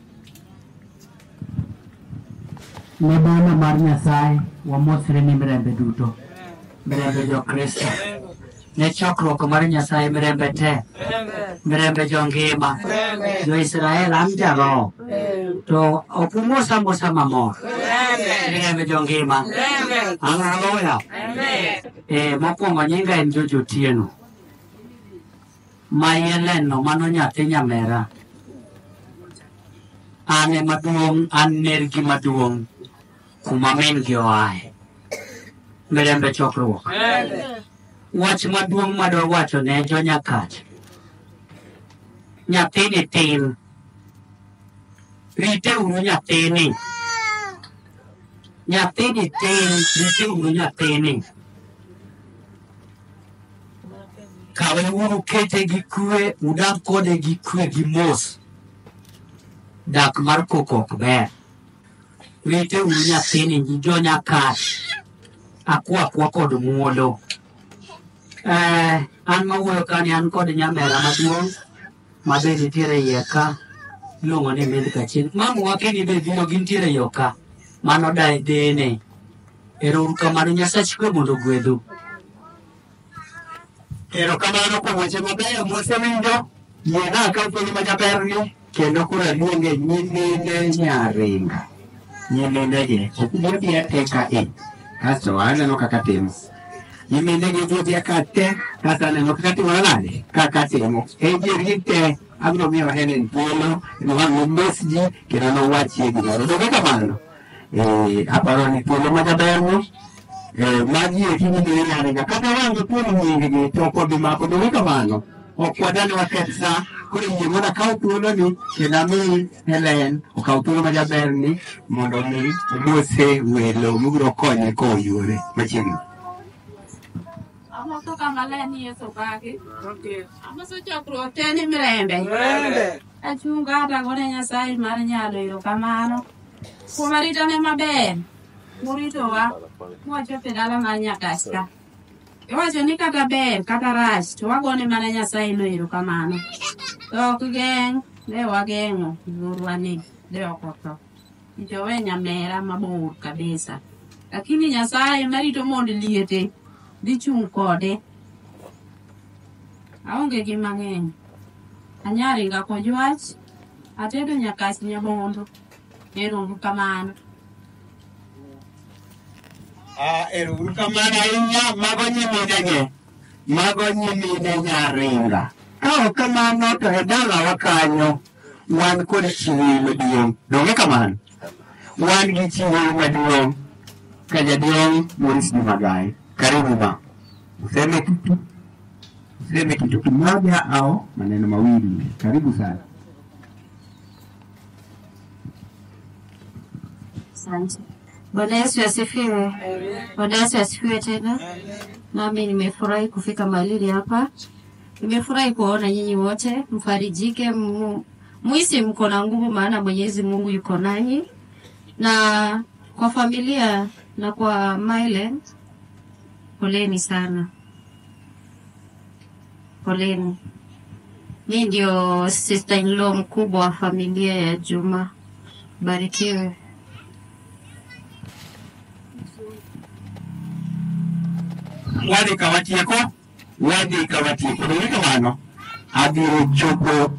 Ne bana mar Nyasaye wamosre ni mirembe duto. Mirembe jokristo. Ne chokruok mar Nyasaye mirembe te. Mirembe jongima. Jo Israel an jaroho. To okumosa mamor. Mirembe jongima. Haleluya. Mokwongo nyinga en Jojo Tieno. Ma Yeleno mano nyathi nyamera. Ane maduong', an nergi maduong'. Kuma min gi oae. Mirembe chokruok. Wach maduong' madwa wacho ne jo Nyakach. Nyathini tin. rite uru nyathini. Nyathini tin, rite uru nyathini. Kawe uru kete gi kwe, udak kode gi kwe gi mos. Dak mar koko ok ber. Rite uru nyathini gi jo nyakach. Akwa kod muolo. An mawuoyo kani an kod nyamera maduong' mabende nitiere iye ka iluongo ni Milka Chien. Mamwa keni be biro gintiere iye ka mano dene. Erokamano Nyasach kwe mondo ogwedhu. Erokamano kuom weche mabeyo mosewinjo. Yiena akaw thuolo majaberni kendo koro aluonge nyimine nyaringa. Nyiminegi okudhi ateka kasto aneno kaka timo. Nyiminegi wuodhi ka te kasto aneno kaka timo nade kaka timo. Ejiergi te abiro miyo Helen thuolo no mos ji kendo nowachie gimoro. Doge kamano. Aparo ni thuolo majaberno magi e nyimine nyaringa kata wango thuolo nyinggi to kod mako. Doge kamano. Ok wadani waketh sa koro yie mondo akaw thuolo ni kendo ami Helen okaw thuolo majaberni mondo mi omose welo mobiro konye koyuore machiegni. Amoso kamaleni Yesu bagi. Amoso chokruok te ni Mirembe. Achunga atagone Nyasaye mar nyalo erokamano kuom aritane maber moritowa mwachopo e dala mar Nyakach ka. Iwacho ni kata ber kata rach to wagone mana Nyasaye no erokamano. Ok geng' ne wageng'o lurwani ne ok otho. Ijowe nyamera mabor kabisa. Lakini Nyasaye marito mondo liete dhi chung' kode. Aonge gi mang'eny. Anyaringa kojwach. Atedo Nyakach nyabondo. Erokamano. Erokamano ahinya mago nyiminege. Mago nyimine nyaringa. Ka kamano to e dalawa kanyo wan kod chiwo maduong'. Donge kamano? Wan gi chiwo maduong' ka jaduong' Morris Dumagai. Karibu ma. Useme kitu kimoja au maneno mawili. Karibu sana. Asante. Bwana Yesu asifiwe. Bwana Yesu asifiwe tena. Nami nimefurahi kufika mahali hapa. Nimefurahi kuona nyinyi wote, mfarijike, muisi mko na nguvu maana Mwenyezi Mungu yuko nanyi. Na kwa familia na kwa Myland, poleni sana. Poleni. Mimi ndio sister-in-law mkubwa wa familia ya Juma. Barikiwe. Wadi kawatieko. Donge kamano. Abiro chopo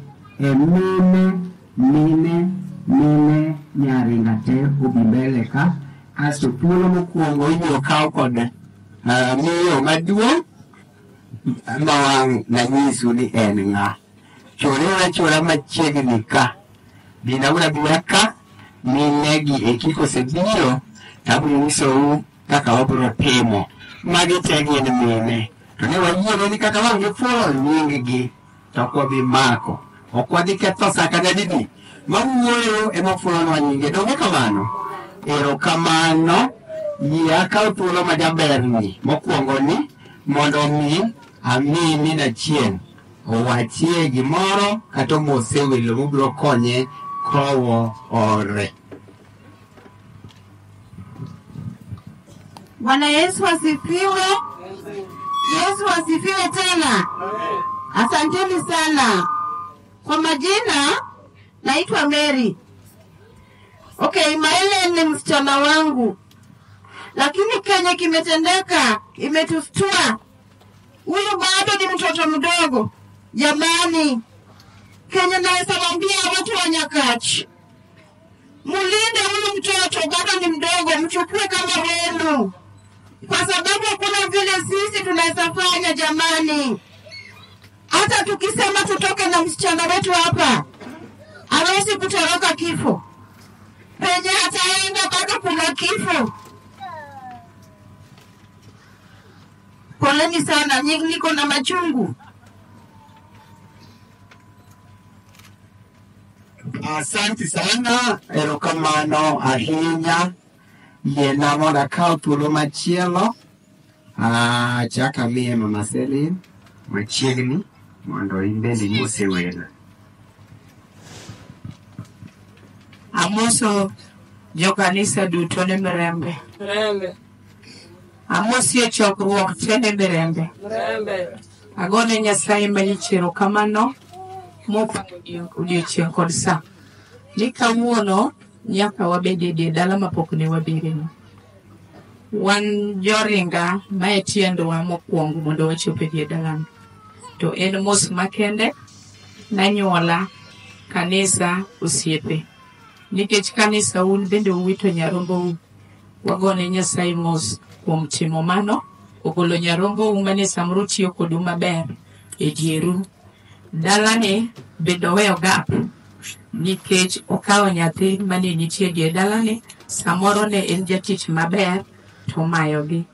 mine nyaringa te obi mbele ka. Asto thuolo mokwongo ibiro kaw kod miyo maduong' mawang' nanyisu ni en ng'a. Chora machiegni ka. Binaura ka. Minegi e kiko sebiro. Tabiro nyisou kaka wabiro timo. Magi te gin mine. To ne wayiero ni kaka wang' fuolo nying-gi to ok wabi mako. Ok wadhi ketho sa kata didi. Mawuoyo ema fuolonwa nyinge. Donge kamano. Erokamano. Yie akaw thuolo majaberni mokwongo ni mondo mi ami min achien owachie gimoro kata omose welo mobiro konye kowo ore. Bwana Yesu asifiwe. Yesu asifiwe tena. Asanteni sana. Kwa majina naitwa Mary. Okay, Maele ni msichana wangu. Lakini Kenya kimetendeka, imetustua. Huyu bado ni mtoto mdogo. Jamani, Kenya naweza waambia watu wa Nyakach, mulinde huyu mtoto, bado ni mdogo, mchukue kama wenu. Kwa sababu kuna vile sisi tunaweza fanya jamani. Hata tukisema tutoke na msichana wetu hapa, hawezi kutoroka kifo. Penye ataenda bado kuna kifo. Poleni sana, niko na machungu. Asante sana, erokamano ahinya. Yiena mondo akaw thuolo machielo. Chak amiye Mama Selin machiegni mondo in bende inyise welo. Amoso jokanisa duto ne Mirembe. Amosi chokruok te ne Mirembe. Agone Nyasaye malich erokamano mopango odiochieng' kod sa. Ni kawuono nyaka wabede die dala mapok ne wabireno. Wan joringa ma tiendwa mokwongo mondo wachope die dalano. To en mos makende nanyuola kanisa osiepe. Nikech kanisa un bende uwito nyarombo wagone Nyasaye mos kuom timo mano. Ogolo nyarombo mane samoro tiyo kodu maber e dieru. Dalane bende oweyo gap nikech okawo nyathi mane nitie die dalane, samoro ne en jatich maber to mayogi.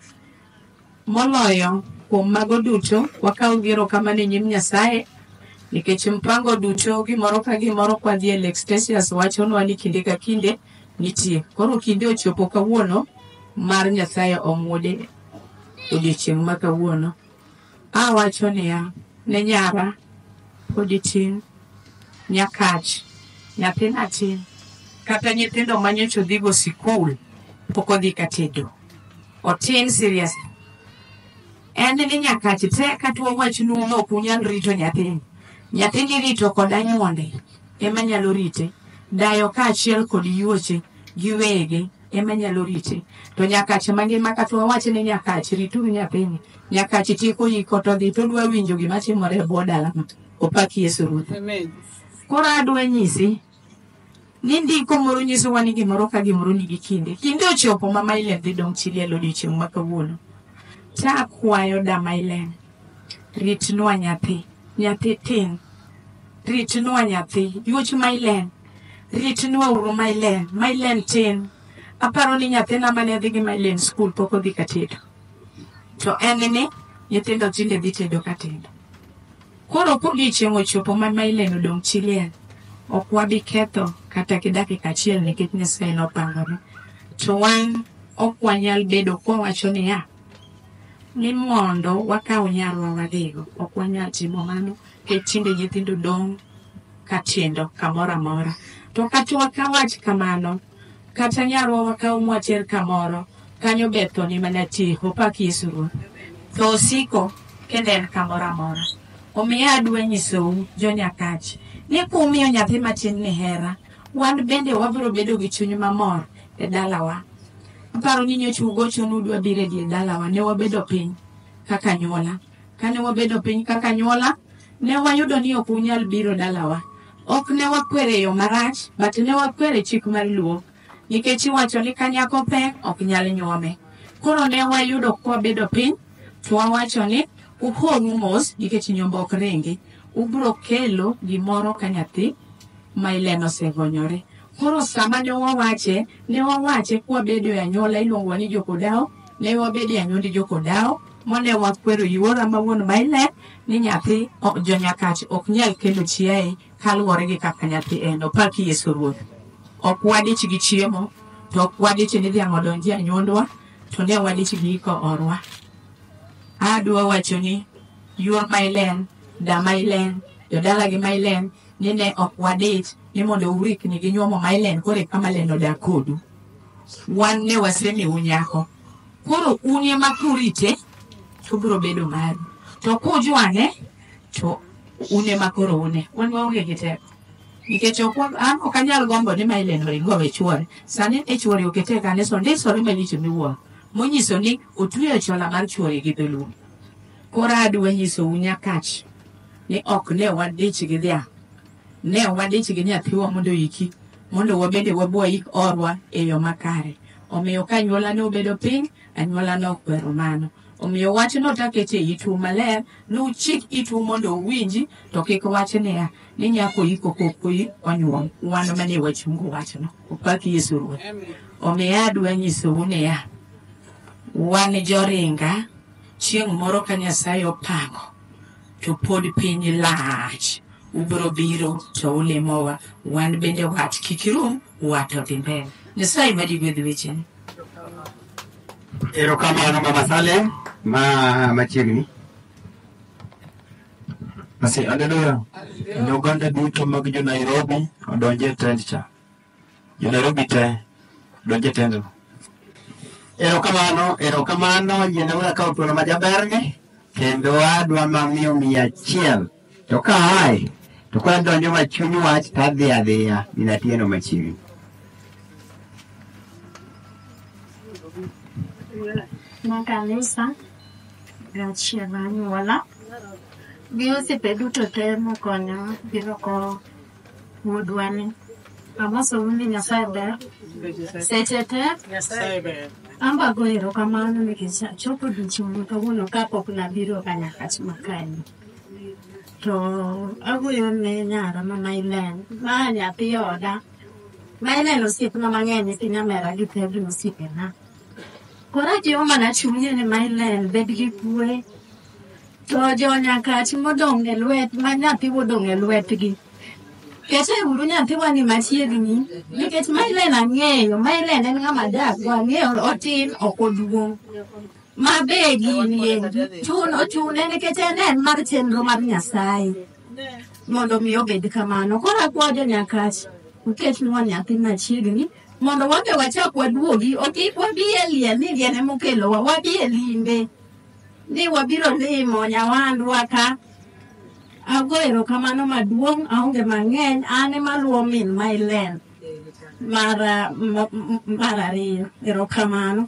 Moloyo kuom mago duto wakawo gero kamane nyim Nyasaye nikech mpango duto gimoro ka gimoro kwa dhi Lextasius wachonwa ni kinde ka kinde nitie. Koro kinde ochopo kawuono mar Nyasaye omuode odiochieng' ma kawuono. Awacho niya ne nyara podi tin, nyakach, nyathi matin, kata nyithindo manyocha dhigo sikul pok odhi katedo. Otin serious. En ni nyakach te kata wawachnu ok unyal rito nyathini. Nyathini rito kod anyuonde ema nyalo rite. Dayo kaachiel kod yuoche giwege ema nyalo rite. To nyakach mangima kata wawach ni nyakach rituru nyathini. Nyakach tieko yiko to dhi to dwa winjo gima timore e bwo dala. Opak Yesu Ruoth. Amen. Koro adwa nyisi ni ndiko moro nyisowa ni gimoro ka gimoro nigi kinde. Kinde ochopo ma Mailen dhi dong' chi liel odiochieng' ma kawuono. Ta akwayo da Mailen, ritnwa nyathi. Nyathi tin. Ritnwa nyathi. Yuoch Mailen. Ritnwa uru Mailen. Mailen tin. Aparo ni nyathina mane dhi gi Mailen skul pok odhi katedo. To en ni nyithindo tinde dhi tedo katedo. Koro odiochieng' ochopo ma Mailen odong' chi liel. Ok wabi ketho kata dakika achiel nikech Nyasaye nopangore. To wan ok wanyal bedo kwawacho niya ni mondo wakaw nyarwa wadhigo. Ok wanyal timo mano nikech tinde nyithindo dong' katindo kamoro amora. To kata wakawach kamano, kata nyarwa wakaw mwater kamoro, kanyo betho ni mana ti. Opak Yesu Ruoth. To osiko kende en kamoro amora. Omiyo adwa nyisou jonyakach ni kumiyo nyathi matin ni hera, wan bende wabiro bedo gi chuny mamor e dalawa. Aparo ni nyocha ugochonu dwa biro e dalawa, ne wabedo piny kaka nyuola. Kane wabedo piny kaka nyuola, ne wayudo ni ok unyal biro dalawa. Ok ne wakwere yo marach, but ne wakwere chik mar luo. Nikech iwacho ni ka nyako pek ok nyal nyuome. Koro ne wayudo kwabedo piny, to wawacho ni uhoru mos nikech nyombo ok ringi. Ubro kelo gimoro ka nyathi Mailen osegonyore. Koro sama ne wawache kwabedo e anyuola iluongo ni jokodao, ne wabedo e anyuond jokodao, mone wakwero yuora ma wuon Mailen ni nyathi jonyakach ok nyal kelo chiaye kaluwore gi kaka nyathi en. Opak Yesu Ruoth. Ok wadich gi chiemo, to ok wadich ni dhiang' odonji anyuondwa, to ne wadich gi iko orwa. Adwa wacho ni yuor Mailen, da Mailen, jodala gi Mailen, ni ne ok wadich ni mondo urikni gi nyuomo Mailen kore ka Mailen odak kodu. Wan ne wasemi unyako. Koro unye makurite, to biro bedo maru. To kujwane, to une makoro une. Wan waonge gi teko. Nikech an ok anyal gombo ni Mailen oringo we chuore. Sani e chuore okete kanisa ndisore malich miwuoro. Monyiso ni otweyo chola mar chuore gi dholuo. Koro adwa nyisou nyakach ni ok ne wadich gi dhiang'. Ne wadich gi nyathiwa mondo iki, mondo wabende wabwa ik orwa e yo makare. Omiyo ka anyuola ne obedo piny, anyuola ne okwero mano. Omiyo wachno takete itu maler, nuchik itu mondo uwinji, to kik wach niya ni nyako iko kokoi onyuom. Wan mane wachungo wachno. Opak Yesu Ruoth. Omiyo adwa nyisou niya wan joringa, chieng' moro ka Nyasaye opango, to pod piny lach, ubiro biro to ulimowa, wan bende wat kik irum, wat odhi mbele. Nyasaye madi gwedh wecheni. Erokamano Mama Salem machiegni. Asi haleluya. Ne oganda duto mag jo Nairobi odonje e tent cha. Jo Nairobi te donje tendo. Erokamano jienwa ka otuono majaberni kendo adwa mamiyo 100 to ka ai to kwa donjo machuny wach tadhi adhiya minatieno machiegni. Makanisa gachiel anyuola gi osiepe duto te mokonyo biro ko wuodwani. Amoso ni Nyasaye ber seche te amba go erokamano nikech chopo odiochieng' kawuono kapok nabiro kanyakach makani. To agoyo ne nyara ma Mailen ma nyathi oda. Mailen osiepna mang'eny piny Amera gi Pedro osiepena. Kora jiwo mana chunye ni Mailen bed gi kwe. To jo nyakach modong' e lwet ma nyathi modong' e lwetgi. Kete uru nyathi wani machiegni nikech Mailen ang'eyo, Mailen en ng'ama dak, ang'eyo otin ok oduong'. Ma be gini chune nikech en mar chenro mar Nyasaye mondo mi obed kamano. Koro akwayo jo nyakach uketnwa nyathi machiegni mondo wabe wachak waduogi, ok wabi e liel ni liel emokelowa, wabi e limbe ni wabiro limo nyawadwa ka. Ago erokamano maduong', aonge mang'eny, an ema luwo min Mailen mar ariyo. Erokamano.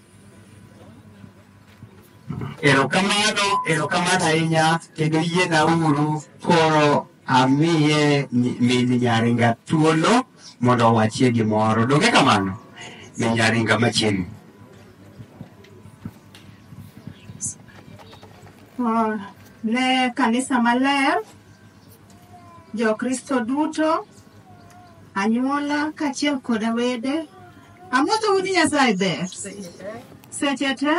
Erokamano ahinya kendo yiena uru koro amiye min nyaringa thuolo mondo owachie gimoro. Donge kamano? Min nyaringa machiegni. Ne kanisa maler, jo Kristo duto, anyuola kachiel koda wede, amoso udi Nyasaye ber. Seche te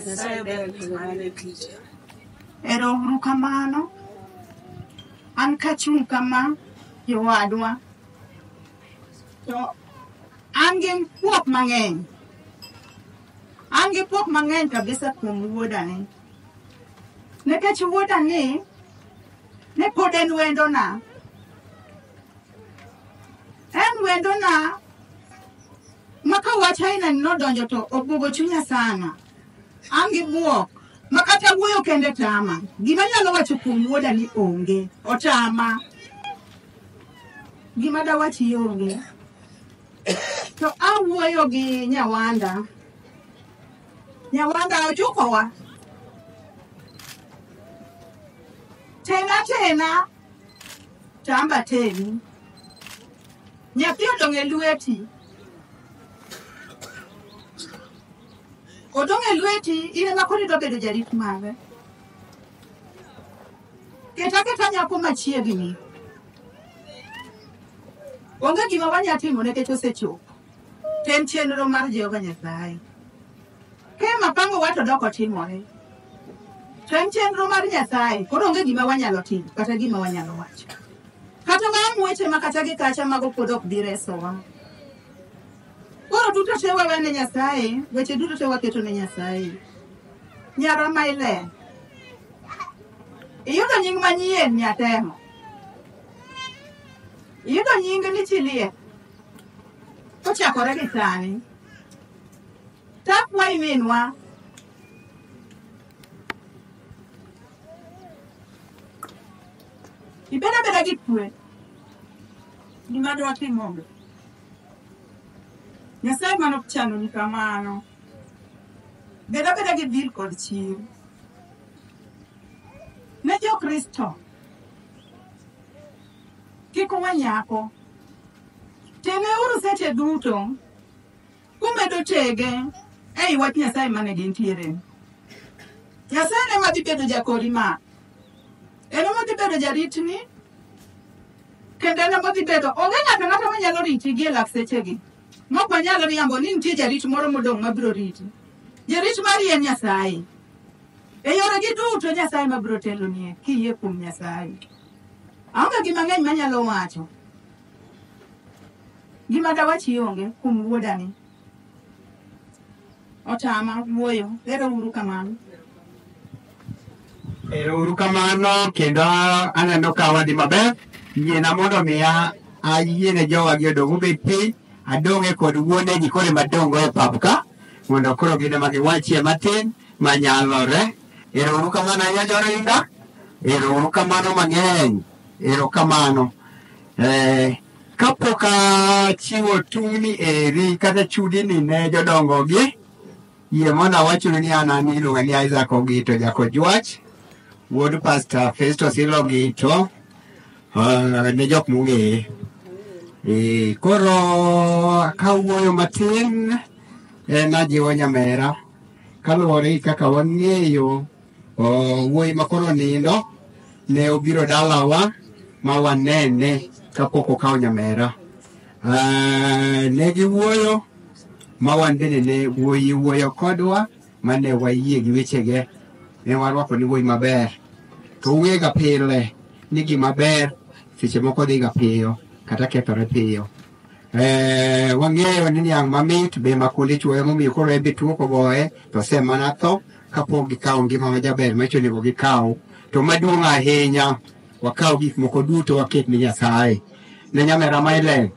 ero kamano, an kachung' kama jowadwa. To an gi pok mang'eny. An gi pok mang'eny kabisa kuom wuodani. Nikech wuodani ne pod en wendona. En wendona maka wach aina nodonjo to obugo chunya sana. An gi buok makata wuoyo kende tama. Gima nyalo wacho kuom wuodani onge. Otama. Gima da wachi onge. To awuoyo gi nyawanda. Nyawanda ochukowa. Tena tamba teni. Nyathi odong' e lweti. Odong' e lweti, in ema koro idwa bedo jarit mare. Keta nyako machiegni. Onge gima wanya timo nikech osechopo. En chenro mar Jehova Nyasaye. Kema pango wato doko timore. To en chenro mar Nyasaye. Koro onge gima wanyalo timo kata gima wanyalo wacho. Kata bang' weche makata gi kacha mago pod ok bi resowa. Koro duto te wawene Nyasaye, weche duto te waketo ne Nyasaye. Nyara Mailen. Iyudo nying manyien nyatemo. Iyudo nying ni Chilie. Kochakore gi sani. Takwa iminwa. Ibeda gi kwe. Gima dwa timo. Nyasaye mano chano ni kamano. Beda gi dhil kod chir. Ne jo Kristo. Kik wanyako. Tene uru seche duto. Kumedo tege. Ei wach Nyasaye mane gintiere. Nyasaye ne madhi bedo jakori ma. Eno madhi bedo jaritni. Kendo eno madhi bedo. Onge ng'ato manyalo riti gi e lak sechegi. Mok wanyalo riambo ni nitie jarit moro modong' mabiro riti. Jarit mari en Nyasaye. E yore gi duto Nyasaye mabiro teloni kiyie kuom Nyasaye. Aonge gima ng'eny manyalo wacho. Gima dawachi onge kuom wuodani. Otama wuoyo. Ero uru kamano. Ero uru kamano kendo aneno ka wadhi maber. Yiena mondo miya ayiene jowa gi odong obed piny. Adong'e kod wuonegi kore madongo e pap ka. Mondo koro gine ma giwachie matin manyalore. Ero uru kamano ahinya joringa. Ero uru kamano mang'eny. Ero kamano. Kapok achiwo tungni eri kata chudini ne jodongo gi, yie mondo awachonu ni an iluonga ni Isaac Ogito Jakojuach, wuod Pastor Festus Ilogito, ne jok mong'eye. Koro kawuoyo matin, najiwo nyamera, kaluwore gi kaka wang'eyo wuoyi makoro nindo, ne obiro dalawa ma wanene kapok okawo nyamera. Ne giwuoyo ma wan bende ne wuoyo kodwa mane wayie gi wechege. Ne warwako ni wuoyi maber. To ung'ega pile ni gima ber seche moko dhiga piyo kata kethore piyo. Wang'eyo ni niang' mamit be makundi chuoyo momiyo koro ebe tuo kogoye to semana tho kapok gikawo ngima majaber macho nego gikaw. To maduong' ahinya wakaw gik moko duto waket ni Nyasaye. Ne nyamera Mailen.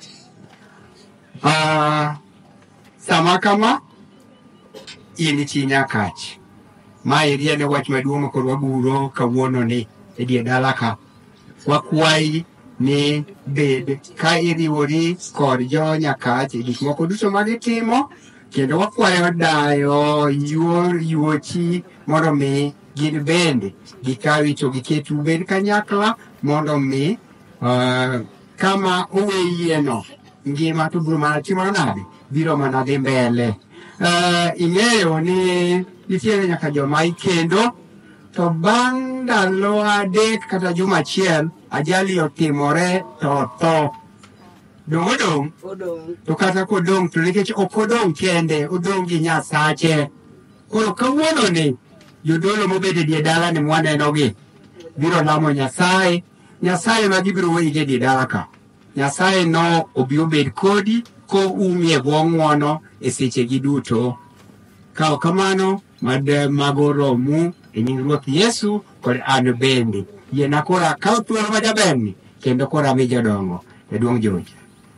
Sama kama in chi Nyakach. Ma eri en wach maduong' ma koro waguro kawuono ni e dier dala ka. Wakwayi ni bed ka iriwori kod jo Nyakach e gik moko duto ma gitimo, kendo wakwayo dayo yuochi mondo mi gin bende gikawi to giketu bed kanyakla mondo mi kama oweyieno ngima to biro mana timore nade, biro mana dhi mbele. Ing'eyo ni nitiere nyaka joma ikendo to bang' ndalo 3 kata juma achiel ajali otimore to tho. Dong' odong'. To kata kodong' to nikech ok odong' kende, odong' gi Nyasache. Koro kawuono ni jodolo mobede die dala ni mwaneno gi biro lamo Nyasaye. Nyasaye ma gibiro weyi ge die dala ka. Nyasaye no obi obed kodi ko umie go ng'wono e seche gi duto. Kao kamano mago romu e nying Ruoth Yesu kod an bende. Yiena kora kaw thuolo majaberni kendo kora mi jodongo e duong' George.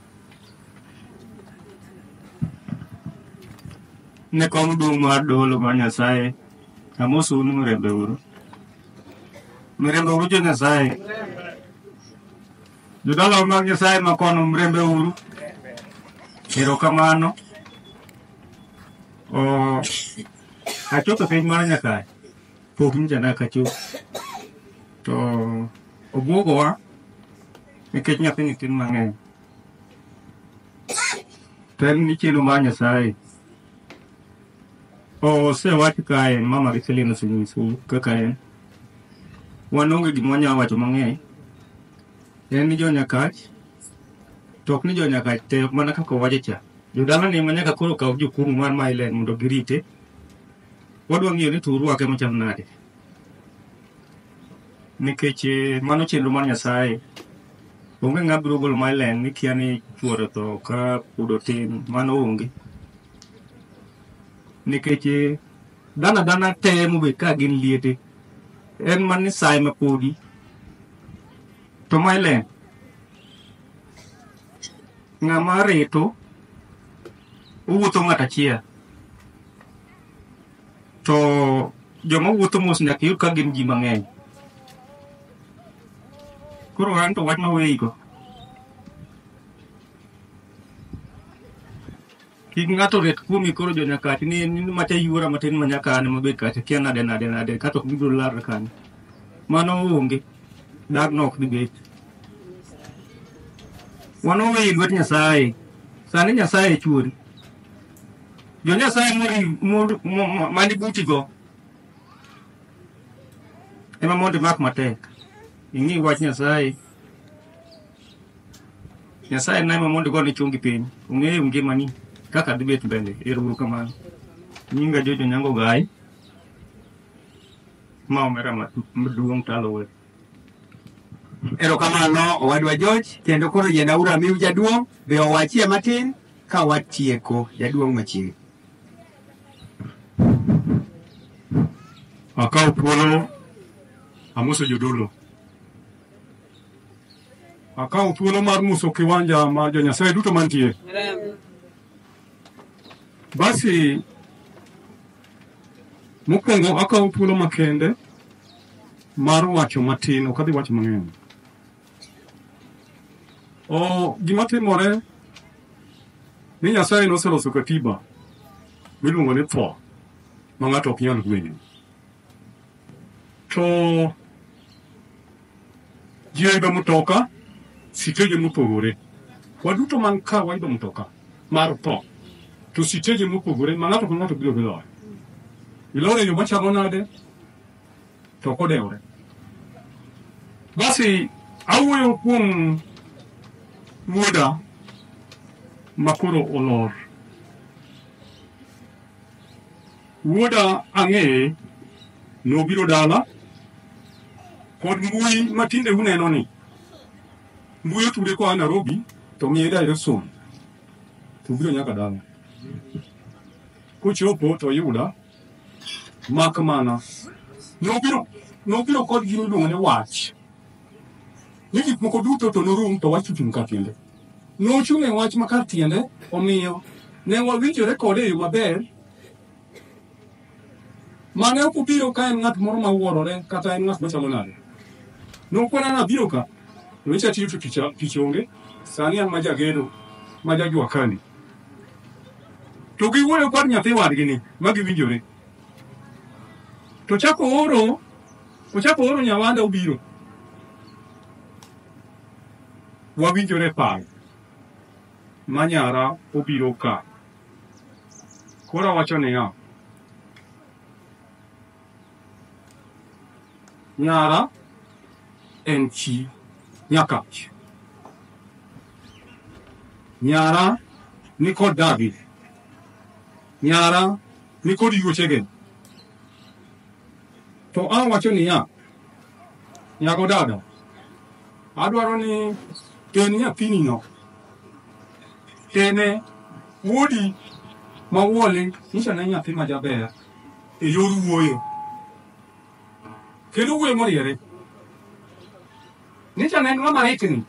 Ne kom duong' mar dolo mar Nyasaye, amosu ni mirembe uru. Mirembe uru jo Nyasaye. Jodolo mag Nyasaye makono mirembe uru. Erokamano. Achopo piny mar Nyakae. Pok nja nakachopo. To obwogowa nikech nyathini tin mang'eny. To en ni chelo mar Nyasaye. Osewach kae, mama gi Selina osenyisu kaka en. Wan onge gima wanyalo wacho mang'eny. En ni jo Nyakach, to ok ni jo Nyakach te mana kaka owacho cha. Jodala ni ma nyaka koro kaw jokuru mar Mailen mondo girite. Wadwa ng'iyo ni to urwake machal nade. Nikech mano chenro mar Nyasaye. Onge ng'a biro golo Mailen ni kia ni chuore to ka pudo tin, mano onge. Nikech dana te mobet ka gin liete. En man ni saye mapodi. To Mailen, ng'ama reto, owuotho ng'at achiel. To joma wuotho mos nyaka yud ka gin ji mang'eny. Koro an to wach maweyigo. Kik ng'ato ret kuomi koro jo Nyakach ni macha yuora matin ma nyaka an mabet kacha kia nade kata ok gibiro lar kanyo. Mano onge. Dag no ok dhi bet. Wan oweyi lwet Nyasaye. Sani Nyasaye chuori. Jo Nyasaye mani butigo ema mondo mak matek. Ing'i wach Nyasaye. Nyasaye na ema mondo goni chungi piny. Ong'eyo ngimani kaka dhi bet mbele. Ero uru kamano. Nyinga Jojo Nyango Gai. Ma omera maduong' talo we. Erokamano owadwa George, kendo koro yenaura miu jaduong' be owachie matin ka watieko jaduong' machiegni. Akaw thuolo amoso jodolo. Akaw thuolo mar muso kiwanja ma jo Nyasaye duto mantie. Basi mokwongo akaw thuolo makende mar wacho matin, ok adhi wacho mang'eny. Gima timore ni Nyasaye noseloso katiba miluongo ni tho ma ng'ato ok nyal gwenyo. To ji oidho mtoka siteje mopogore. Waduto man ka waidho mtoka mar tho to siteje mopogore ma ng'ato ka ng'ato biro gi lore. Ilore yo machalo nade to kodewre. Basi awuoyo kuom wuoda makoro olor. Wuoda ang'eye nobiro dala kod mbui matinde uneno ni. Mbui otude koa Nairobi to miye direction to biro nyaka dala. Kochopo to yuda mak mana nobiro kod gima iluongo ni wach. Ni gik moko duto to norum to wach ochung' ka tiende. Nochung' e wach makar tiende, omiyo ne wawinjore kode e yo maber. Mane ok obiro ka en ng'at moro mawuorore kata en ng'at machalo nade. Nokwana nabiro ka, weche tiyo to tich onge, sani an ma jagedo, ma jajua kani. To giwuoyo kod nyathi wadgi ni, ma giwinjore. To ochako oro nyawanda obiro. Wawinjore paro. Manyara obiro ka. Kora wacho niya. Nyara en chi nyakach. Nyara ni kod David. Nyara ni kod yuochege. To an wacho niya. Nyago dada. Adwaro ni ten nyathini no. Tene wuodi mawuole nyiso ne nyathi ma jaber e yor wuoyo. Kendo wuoyo moriere. Nyiso ne ng'ama hikni.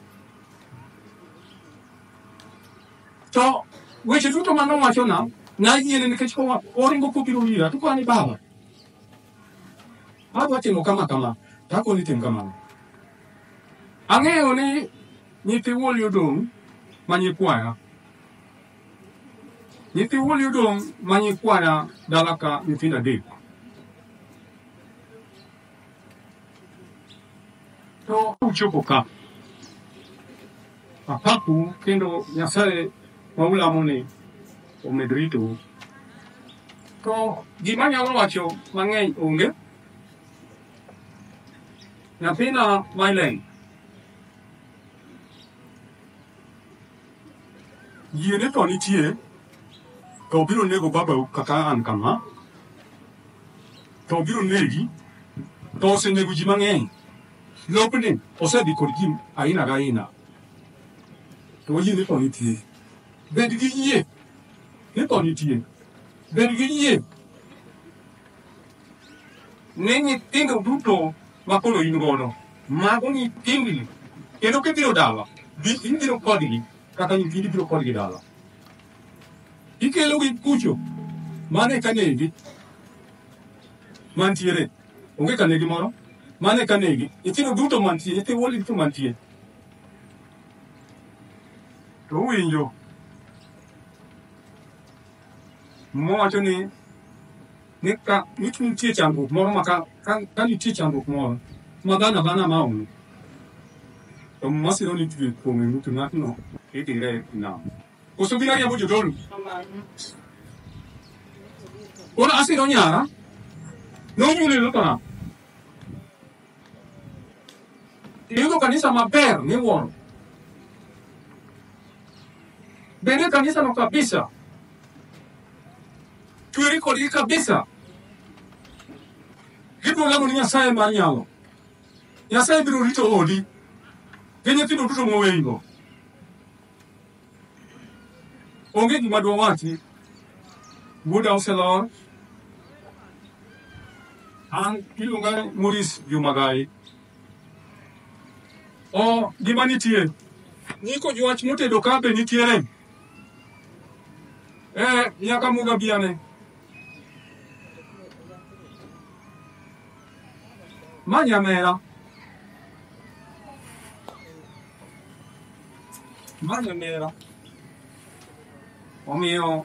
To weche duto manowachona nayiene nikech oringo kopiro ira to kwani baba. Adwa timo kama. Takoni tim kamano. Ang'eyo ni nyithi wuoli odong' manyikwaya. Nyithi wuoli odong' manyikwaya dala ka nyithindo adek. To uchopo ka. Apaku kendo Nyasaye maulamo ni omed rito. To gima nyalo wacho mang'eny onge. Nyathina Mailen. Yiene to nitie, to biro nego babau kaka an kama, to biro negi, to osenego ji mang'eny. Lopni osedhi kod ji aina ga aina. To yiene to nitie. Bed gi yie, ni to nitie. Bed gi yie. Ne nyithindo duto makoro in godo, mago nyithindi, kendo kibiro dala, ibiro kodgi. Kata nyithindi biro kodgi dala. Ikelogi kucho. Mane kanegi. Mantiere. Onge kanegi moro. Mane kanegi. Nyithindo duto mantie. Nyithi wuoli duto mantie. To uwinjo. Mowacho ni ka nitie chandruok moro ma ka nitie chandruok moro ma dhano bana maonge. To masiro nitie kuom ng'uto ng'atno. Itire na. Koso bina ya bojo dolu. Ora asiro nyara. No nyule lutana. Yudo kanisa maber ni wuoro. Bende kanisa no kabisa. Tueri kodgi kabisa. Gibro lamo ni Nyasaye mar nyalo. Nyasaye biro rito odi. gi nyithindo duto moweygo. Onge gima dwa wachi, wuoda oselor, an iluonga Maurice Jumagai. Gima nitie, nyiko jwach motedo ka be nitiere. Nyaka muga biane. Manyamera. Omiyo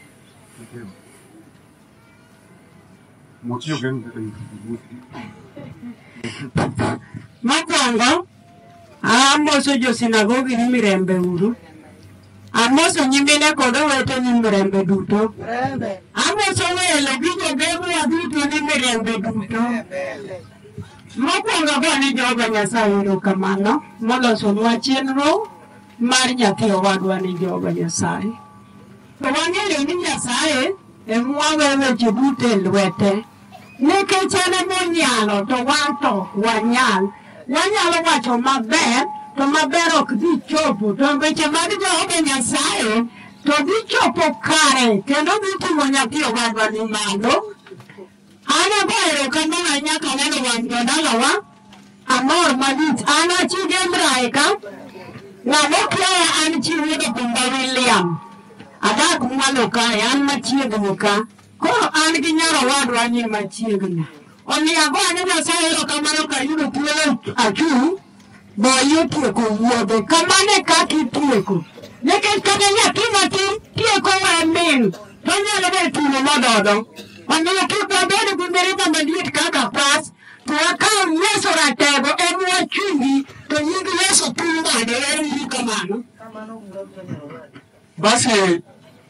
mokwongo amoso jo-sinagogi ni mirembe uru. Amoso nyimine kod owete ni mirembe duto. Amoso welo gi jogemwa duto ni mirembe duto. Mokwongo gone Jehova Nyasaye erokamano molosonwa chenro mar nyathi owadwa ni Jehova Nyasaye. To wang'eyo ni Nyasaye emwawe weche duto e lwete. Nikech en emonyalo to wan to wanyal. Wanyalo wacho maber to maber ok dhi chopo. To weche mag Jehova Nyasaye to dhi chopo kare kendo dhi timo nyathi owadwa ni malo. An agoyo erokamano ahinya kaneno wan jodalawa amor malich. An achi Gemrai ka. Ng'ama okiaya an chi wuod Punda William. Adak mwalo kae, an machiegni ka. Koro an gi nyaro wadwa ni machiegni. Omiyo agoyo Nyasaye erokamano kayudo thuolo achung' bo tieko wuodhe. Kamano e kaka itieko. Nikech kata nyathi matin tieko mar min to nyalo bedo tulo mododo. Omiyo kik wabed gi mirima maliet kaka pas, to wakaw Yesu ratego en wachungi to nying Yesu piny bade en kamano. basi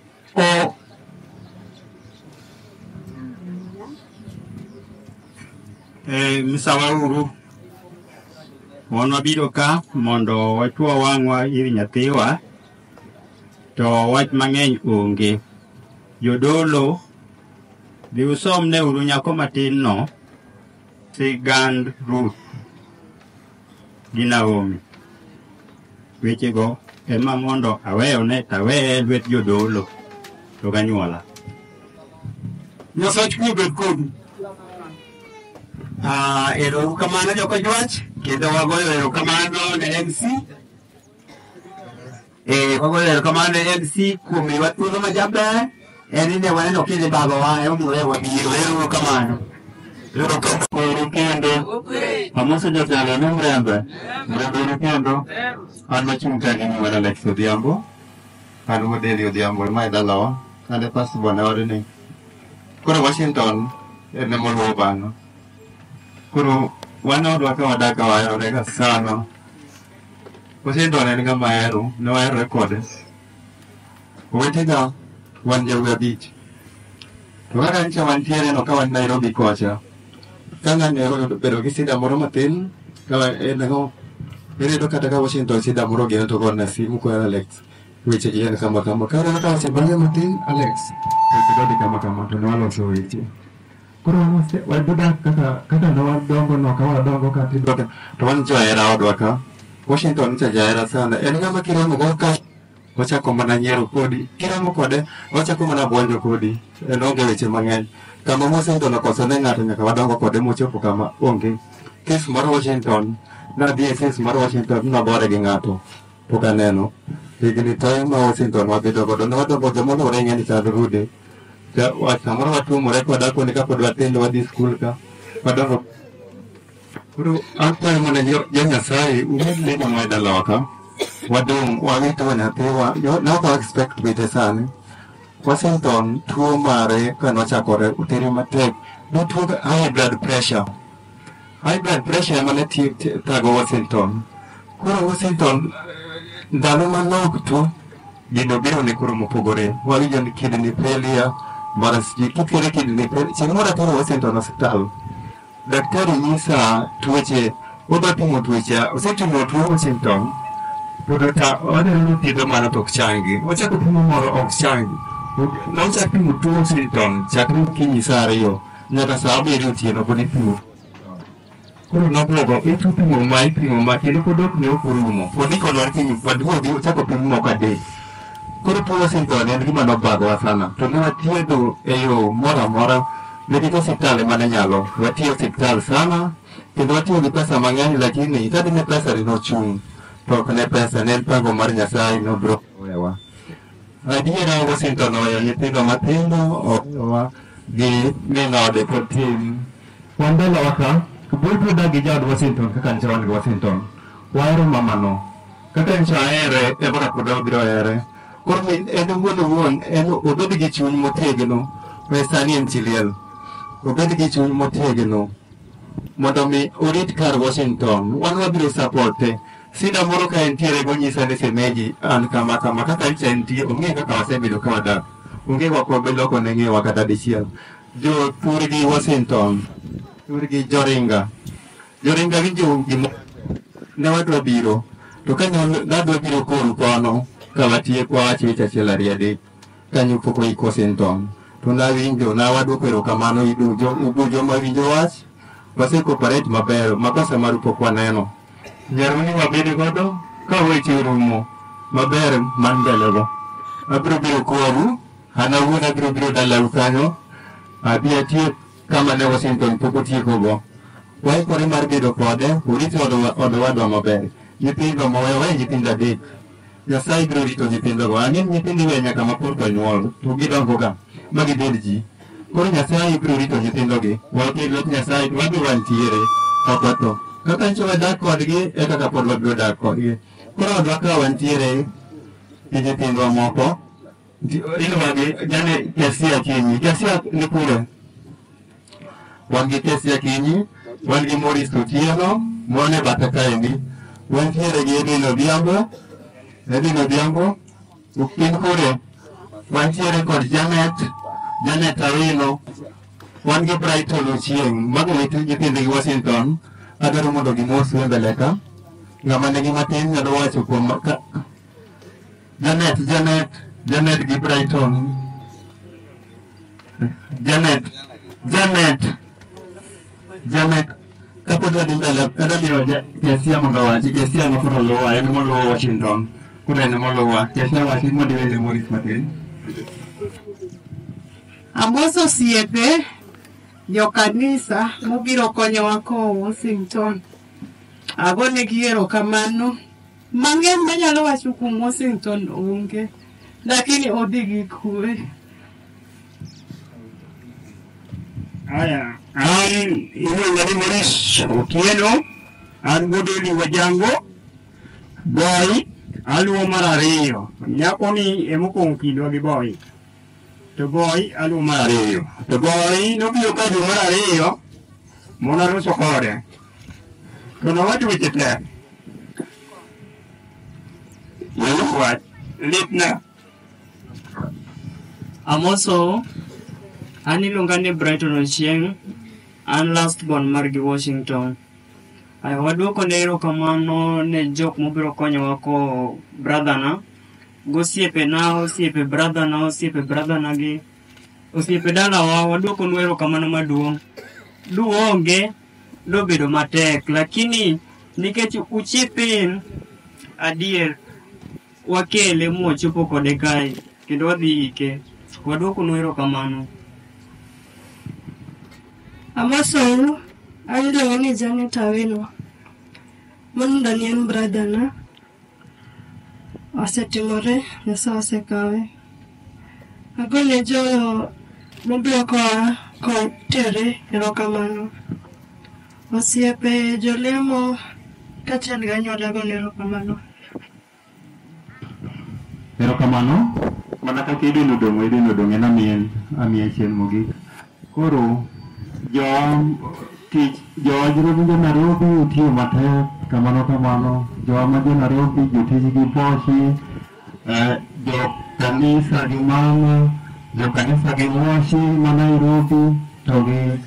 misawa uru wan wabiro ka mondo wachuo wang'wa ir nyathiwa, to wach mang'eny onge. Jodolo dhi usom ne uru nyako matin no sigand Ruth gi Naomi. Wechego ema mondo aweyone taweye lwet jodolo to ganyuola. Nyasach kwe bed kodu. Erokamano joko jwach, kendo wagoyo erokamano ne MC. Wagoyo erokamano ne MC kuom miwa thuolo majaber. En ne waneno kinde babawa emomiyo wabiro. Erokamano. Erokamano kendo. Amoso jotelo ni Mrembe kendo. An machung' ka gini wan Alex Odhiambo. An wuod Eli Odhiambo mae dalawa. An e pastor bwana odni. Koro Washington en emoluwo bang'a. Koro wan odwa ka wadak ka wahero ga sana. Washington en ng'ama ahero, ne waherore kode. Owetega wan jawuoyi abich. To kaka nyicha wantiere no ka wan Nairobi kocha. Ka ng'ani bedo gi sida moro matin, Ere kata ka Washington sida moro gino to gona simu ko Alex. Weche gi en kama kama. Ka kata wasebange matin Alex. Kodi kama to no waloso weche. Koro wabudak kaka no wadongo no ka wadongo ka tido to wan johera odwa ka. Washington cha johera sana. En ng'ama kiromo go ka ochako mana nyiero kodi. Kiromo kode ochako mana buonjo kodi. En onge weche mang'eny. Kama Washington okoso ne ng'ato nyaka wadongo kode mochopo kama onge. Kes mar Washington na DSS mar Washington nabore gi ng'ato pok aneno. Higni tayo ma Washington wabedo godo ne wadongo jomolore ng'eni sad rude. Samoro watuomore koda kuonde ka pod watindo wadhi skul ka wadongo. Koro akwayo mondo jo-Nyasaye umed lemo ma e dalawa ka wadong' wawito nyathiwa ne ok expect bite sani. Washington tuo mare kanochakore otere matek notuo high blood pressure. High blood pressure ema ne thago Washington. Koro Washington ndalo manok to gino biro ne koro mopogore. Wawinjo ni kidney failure mara siji kikere kidney failure. Chieng' moro atero Washington hospital. Daktari nyisa tuoche, odwa timo tuoche, osetimo tuo Washington. To daktar waneno thiedho mana to ok changi. Ochako timo moro ok changi. Nochako timo tuo Washington chakre okinyi sa 2 nyaka sa 7 otieno pod ipimo. Koro nobuogo ipimo ma kendo kodok ne okurumo. Pod ikonwa kiny pod wuodhi ochako pim moko adek. Koro tuo Washington en gima nobagowa sana. To ne wathiedho e yo moro amora. Ne giko osiptal ema ne nyalo. Watiyo osiptal sana. Kendo watiyo gi pesa mang'eny lakini kadi ne pesa ri nochung'. To ok ne pesa, ne en pango mar Nyasaye nobiro wewa. Adiera Washington oweyo nyithindo matindo owewa gi minode kod tim. Wan dalawa ka, kabul dak gi jaod Washington kaka ncha wan gi Washington. Wahero mamano. Kaka ncha here, ema pod wabiro here. Koro en owuon en obed gi chuny motegno. We sani en chiliel. Obed gi chuny motegno. Mondo mi orit kar Washington. Wan wabiro supporte. Sida moro ka entiere gonyisa ni semeji an kama kaka ncha entie ong'e kaka wasebedo ka wadak. Onge wakobe loko ne ng'ewa kata dichiel. Jo pur gi Washington. Pur gi Joringa. Joringa winjo gimo ne wadwa biro. To kanyo nadwa biro koru kono ka watie kwa wachwech achiel ariyo adek. Kanyo pok waik Washington. To nawinjo nawadwoko erokamano ugo joma winjo wach. Wase cooperate maber makosa maru pok waneno. Nyaruni wabede godo ka weche rumo maber man mbelego. Abiro biro koru, an awuon abiro biro dalau kanyo. Abi atiyo kama ne Washington pok otieko go. Waikore mar bedo kode, urit odowadwa maber. Nyithindo mowewe nyithindo adek. Nyasaye biro rito nyithindogo. Ang'en nyithindo iwe nyaka mapod onyuol, to gidongo ga ma gibed ji. Koro Nyasaye biro rito nyithindogi. Wakel lek Nyasaye wadhi wantiere ok watho. Kaka ncho wadak kodgi e kaka pod wabiro dak kodgi. Koro odwa ka wantiere gi nyithindwa moko. Iluwagi jane Kesia Kinyi. Kesia ni kure. Wan gi Kesia Kinyi. Wan gi Morris Otieno. Mone bathe kaendi. Wantiere gi Edwin Odhiambo. In kure. Wantiere kod Janet Awino. Wan gi Brighton Ochieng. Mago wetu nyithindgi Washington. Adwaro mondo gimos mbele ka. Ng'ama nigi matin nyalo wacho kuom Janet gi Brighton. Janet kapod wadhi mbele adabiro Kesia mondo wachi. Kesia nokoro luwa en moluwo Washington. Koro en moluwa. Kesia wachi mondo iwende Morris matin. Amoso osiepe jokanisa mobiro konyowa kowo Washington. Agonegi erokamano. Mang'eny manyalo wacho kuom Washington onge, lakini odhi gi kwe. Aya, an iluonga ni Morris Otieno, an Godoli Wajango, Boy, aluwo mar ariyo. Nyakoni emokuongo kindwa gi Boy. To Boy aluwo mar ariyo. To Boy nobiro ka dwe mar ariyo mon aruso kode. To nowacho weche tek. Wach litna. Amoso, an iluonga ni Brighton Ochieng', an last born margi Washington. Waduoko ne erokamano ne jok mobiro konyowa ko brother-na. Gosiepena, osiepe brother-na, osiepe brother-na gi osiepe dalawa, waduoko nu erokamano maduong'. Duonge dobedo matek, lakini nikech uchiepe adier wakele mochopo kode kae kendo wadhi ike. Waduoko nu erokamano. Amoso, an iluonga ni Janet Awino. Mano ni en brother-na. Osetimore, Nyasaye osekawe. Agone jo mobiro kotere erokamano. Osiepe jolemo kaachiel gi anyuola agone erokamano. Erokamano. Mana kaka Edwin Odong' en amiye chien mogik. Koro jowa jo Nairobi utiyo matek kamano. Jowa ma jo Nairobi jotijgi poshi, jo kanisa gi mama, jo kanisa gi moshi ma Nairobi, to gi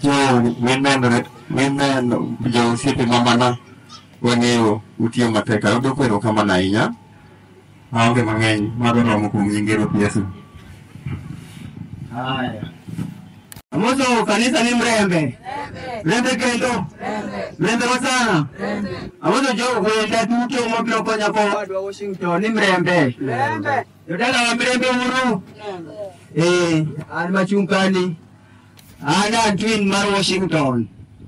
jo osiepe mamana wang'eyo utiyo matek. Adwoko erokamano ahinya. Aonge mang'eny madwa romo kuom nying Ruoth Yesu. Haya. Amoso kanisa ni Mrembe. Mrembe kendo. Mrembe kwa sana. Awono jo wenda duto mobiro konya ko wadwa Washington ni mrembe. Yodala wa mrembe uru. An machungkani. Ana twin mar Washington.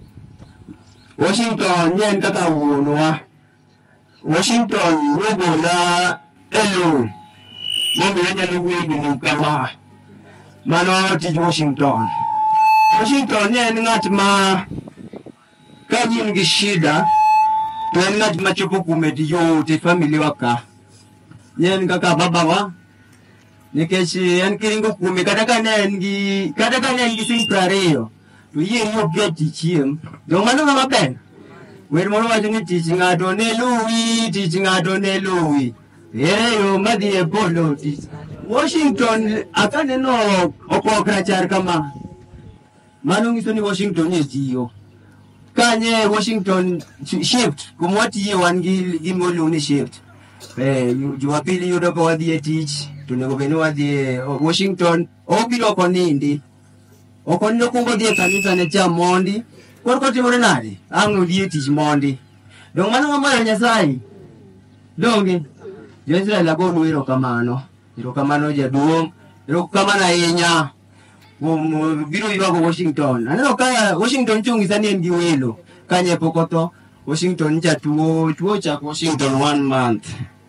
Washington nyen kaka wuonwa. Washington rogo na elo. Mombi nyalo wuogi ni kama. Mano tij Washington. Washington ni en ng'at ma ka in gi shida to en ng'at ma chopo kuom yot e family wa ka. En kaka babawa nikech en kiringo kuome kata ka ne en gi siling 20 to yie ni ok get chieng'. To mano ng'ama ber. Wer moro wacho ni tich ng'ato ne luwi, tich ng'ato ne luwi. Ere yo madhi e polo tich. Washington akaneno opok rachar kama. Mano ngiso ni Washington ni tiyo. Kanye Washington shift kumwatiye wan gi gimolu ni shift. Jumapili yudo ka wadhi e tich to nego beno wadhi e Washington obiro konindi. Okonindo kungo dhi e kanisa ne cha mondi. Korko timore nade? Ang' odhi e tich mondi. Dong mano mamayo Nyasaye. Donge Jo-Israel agonu erokamano. Erokamano jaduong'. Erokamano ahinya. Biro ywago Washington. Aneno ka Washington chungi sani en gi welo. Kanye pokoto Washington tuo chak Washington 1 month.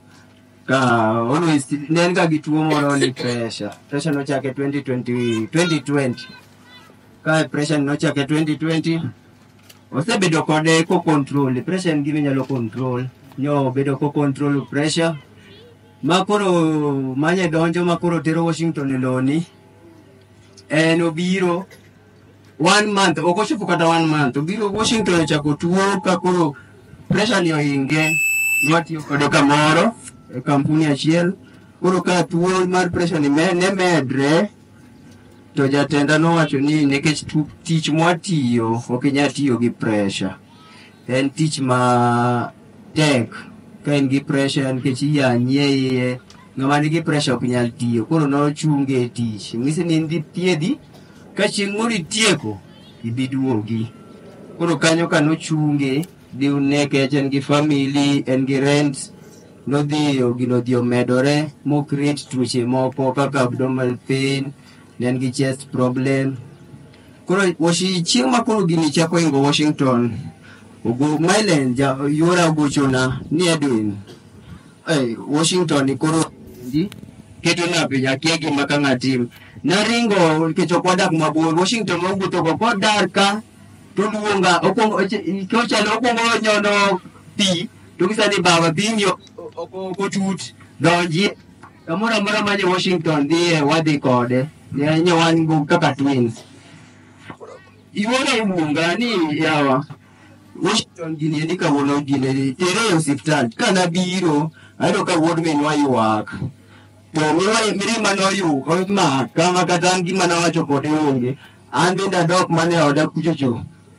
Ka always nen ka gi tuo moro ni pressure. Pressure nochake 2020. Ka pressure nochake 2020. Osebedo kode ko control. Pressure en gima nyalo control. Nyo bedo ko control pressure. Makoro manye donjo makoro tero Washington loni. En obiro 1 month, okochopo kata 1 month. Obiro Washington ochako tuo ka koro pressure ni ohinge. Nwatiyo kode kamoro e kampuni achiel. Koro ka tuo mar pressure ni ne medre. To jatenda nowacho ni nikech tich mwatiyo ok inyal tiyo gi pressure. En tich ma tek. Ka en gi pressure nikech iyanyie ng'ama nigi pressure ok nyal tiyo. Koro nochunge e tich. Ng'isi ni ndi thiedhi ka chieng' moro itieko ibi duogi. Koro kanyo ka nochunge nikech en gi family, en gi rent. Gino dhi omedore mo create tuoche moko kaka abdominal pain, en gi chest problem. Koro chieng' ma koro gini chako ingo Washington, Mylen yora ogochona ni Edwin. Washington ni koro keto na piny akia gima ka ng'atim. Naringo nikech ok wadak mabor. Washington wawuotho go kodar ka to luonga okwongo nyono pi to gisani baba pi okotut donji kamoro amora manye Washington dhiye wadhi kode nyo wan go kaka twins. Iwona iluonga ni yawa Washington gini endi kawuono gini tere e osiptal. Kana biro ayudo ka wuod minwa ywak. To mirima noyuko kama kata an gima nawacho kode onge. An bende adok mane oda kuchocho.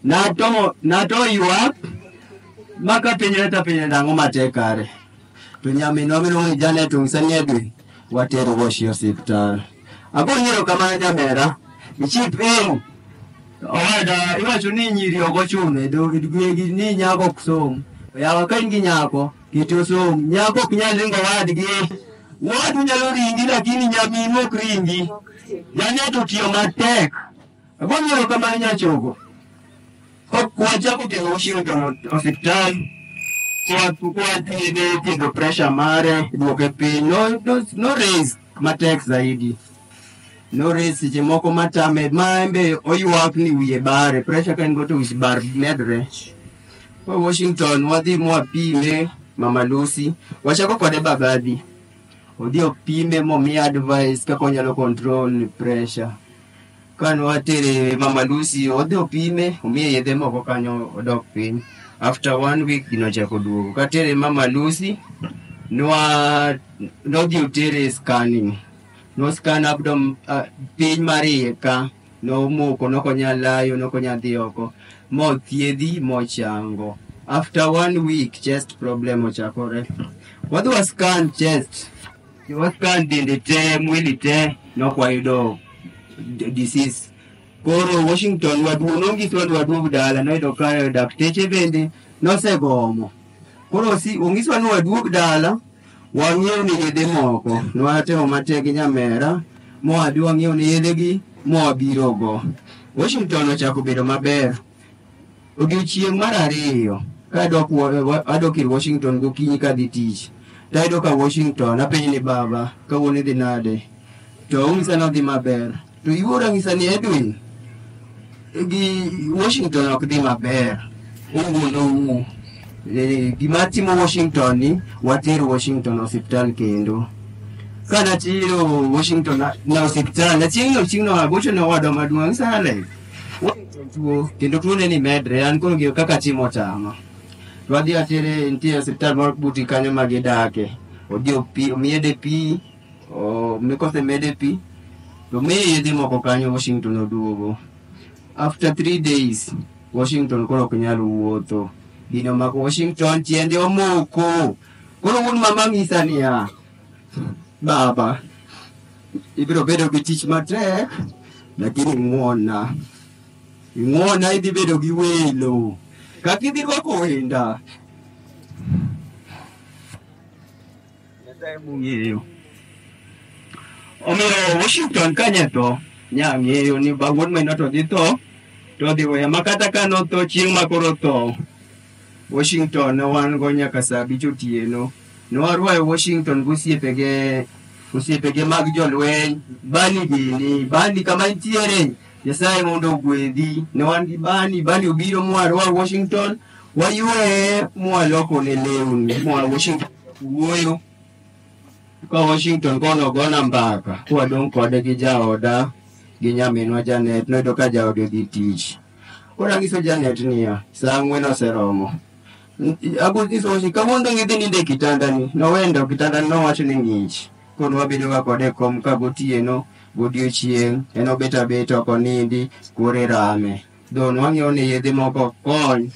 Nato ywak maka pinyre ta pinye nang'o matek kare. To nyaminwa miluongo ni Janet ong'isa ni Edwin watero Washi osiptal. Agoni erokamano nyamera. Ichip in owada iwacho ni nyiri ok ochuno ni nyako ok som. Yawa ka in gi nyako kete osom. Nyako ok nyal ringo wadgi. Wadu nyalo ringi lakini nyaminu ok ringi. Janet otiyo matek. Agoni erokamano nyachogo. Wachako tero Washington osiptal. Kwa tiyo pressure mare duoke piny. No raise matek zaidi. No raise seche moko matame maembe oywak ni wiye bare. Pressure ka ngoto wich bar medre. Kwa Washington wadhi mwapime Mama Lucy. Wachako kode Bagadi. Odhi opime momi advice kako nyalo control pressure. Kano watere Mama Lucy odhi opime omiye yedhe moko kanyo odok piny. After 1 week ginochako duogo. Katere Mama Lucy nodhi otere scanning. No scan abdom piny mariye ka. No moko nokonyal layo nokonyal dhi oko. Mo thiedhi mochango. After 1 week chest problem ochakore. Wadhi wa scan chest. Wa scan dende te mwili te nokwayudo disease. Koro Washington nongiswa waduog dala noyudo ka dakteche bende nosegomo. Koro ongiswa ni waduog dala wang'iew ni yedhe moko nwatemo matek gi nyamera mowadhi wang'iew ni yedhegi mowabirogo. Washington ochako bedo maber. Odiochieng' mar ariyo adok ir Washington gokinyi kadhi tich tayudo ka Washington apenjo ni baba kawuono idhi nade, to ong'isa nodhi maber. To iwuora ng'isa ni Edwin gi Washington ok dhi maber, owuono gima timo Washington ni water Washington osiptal kendo. Kana tiro Washington na osiptal chieng'no agocho ne wadwa maduong' sale Washington tuo kendo tuone ni medre, an koro gio kaka timo tama. Wadhi atere nitie osiptal mar buti kanyo magidake, omiyede pi, mikose mede pi to miye yedhe moko kanyo. Washington oduogo. After 3 days Washington koro ok nyal wuotho. Gino mako Washington tiende omoko. Koro wuon mama ng'isa niya, baba ibiro bedo gi tich matek lakini ng'wona idhi bedo gi welo kaka idhi rwako wenda. Nyasaye mong'eyo. Omiyo Washington kanyato nyang'eyo ni wuon meno to dhi tho to dhi weya makata ka notho chieng' makoro tho. Washington ne wan go nyaka saa 5 otieno. Nowarwayo Washington gosiepege mag jolweny bani kama ntiere Nyasaye mondo ogwedhi. Ne wan gi bani obiro mwarwa Washington waywe mwaloko ne lewni Washington wuoyo ka Washington kono gona mbaka kwadong' kode gi jaoda gi nyaminwa Janet. Noyudo ka jaoda odhi tich. Koro ang'iso Janet niya saa 4 oseromo. Kawuono ngidhi ninde kitandani. Nowendo kitandani nowacho ni ng'ich. Koro wabedo ga kode kom ka gotieno godiochieng' en obet abeta ok onindi kore rame. Don wang'iew ne yedhe moko kony.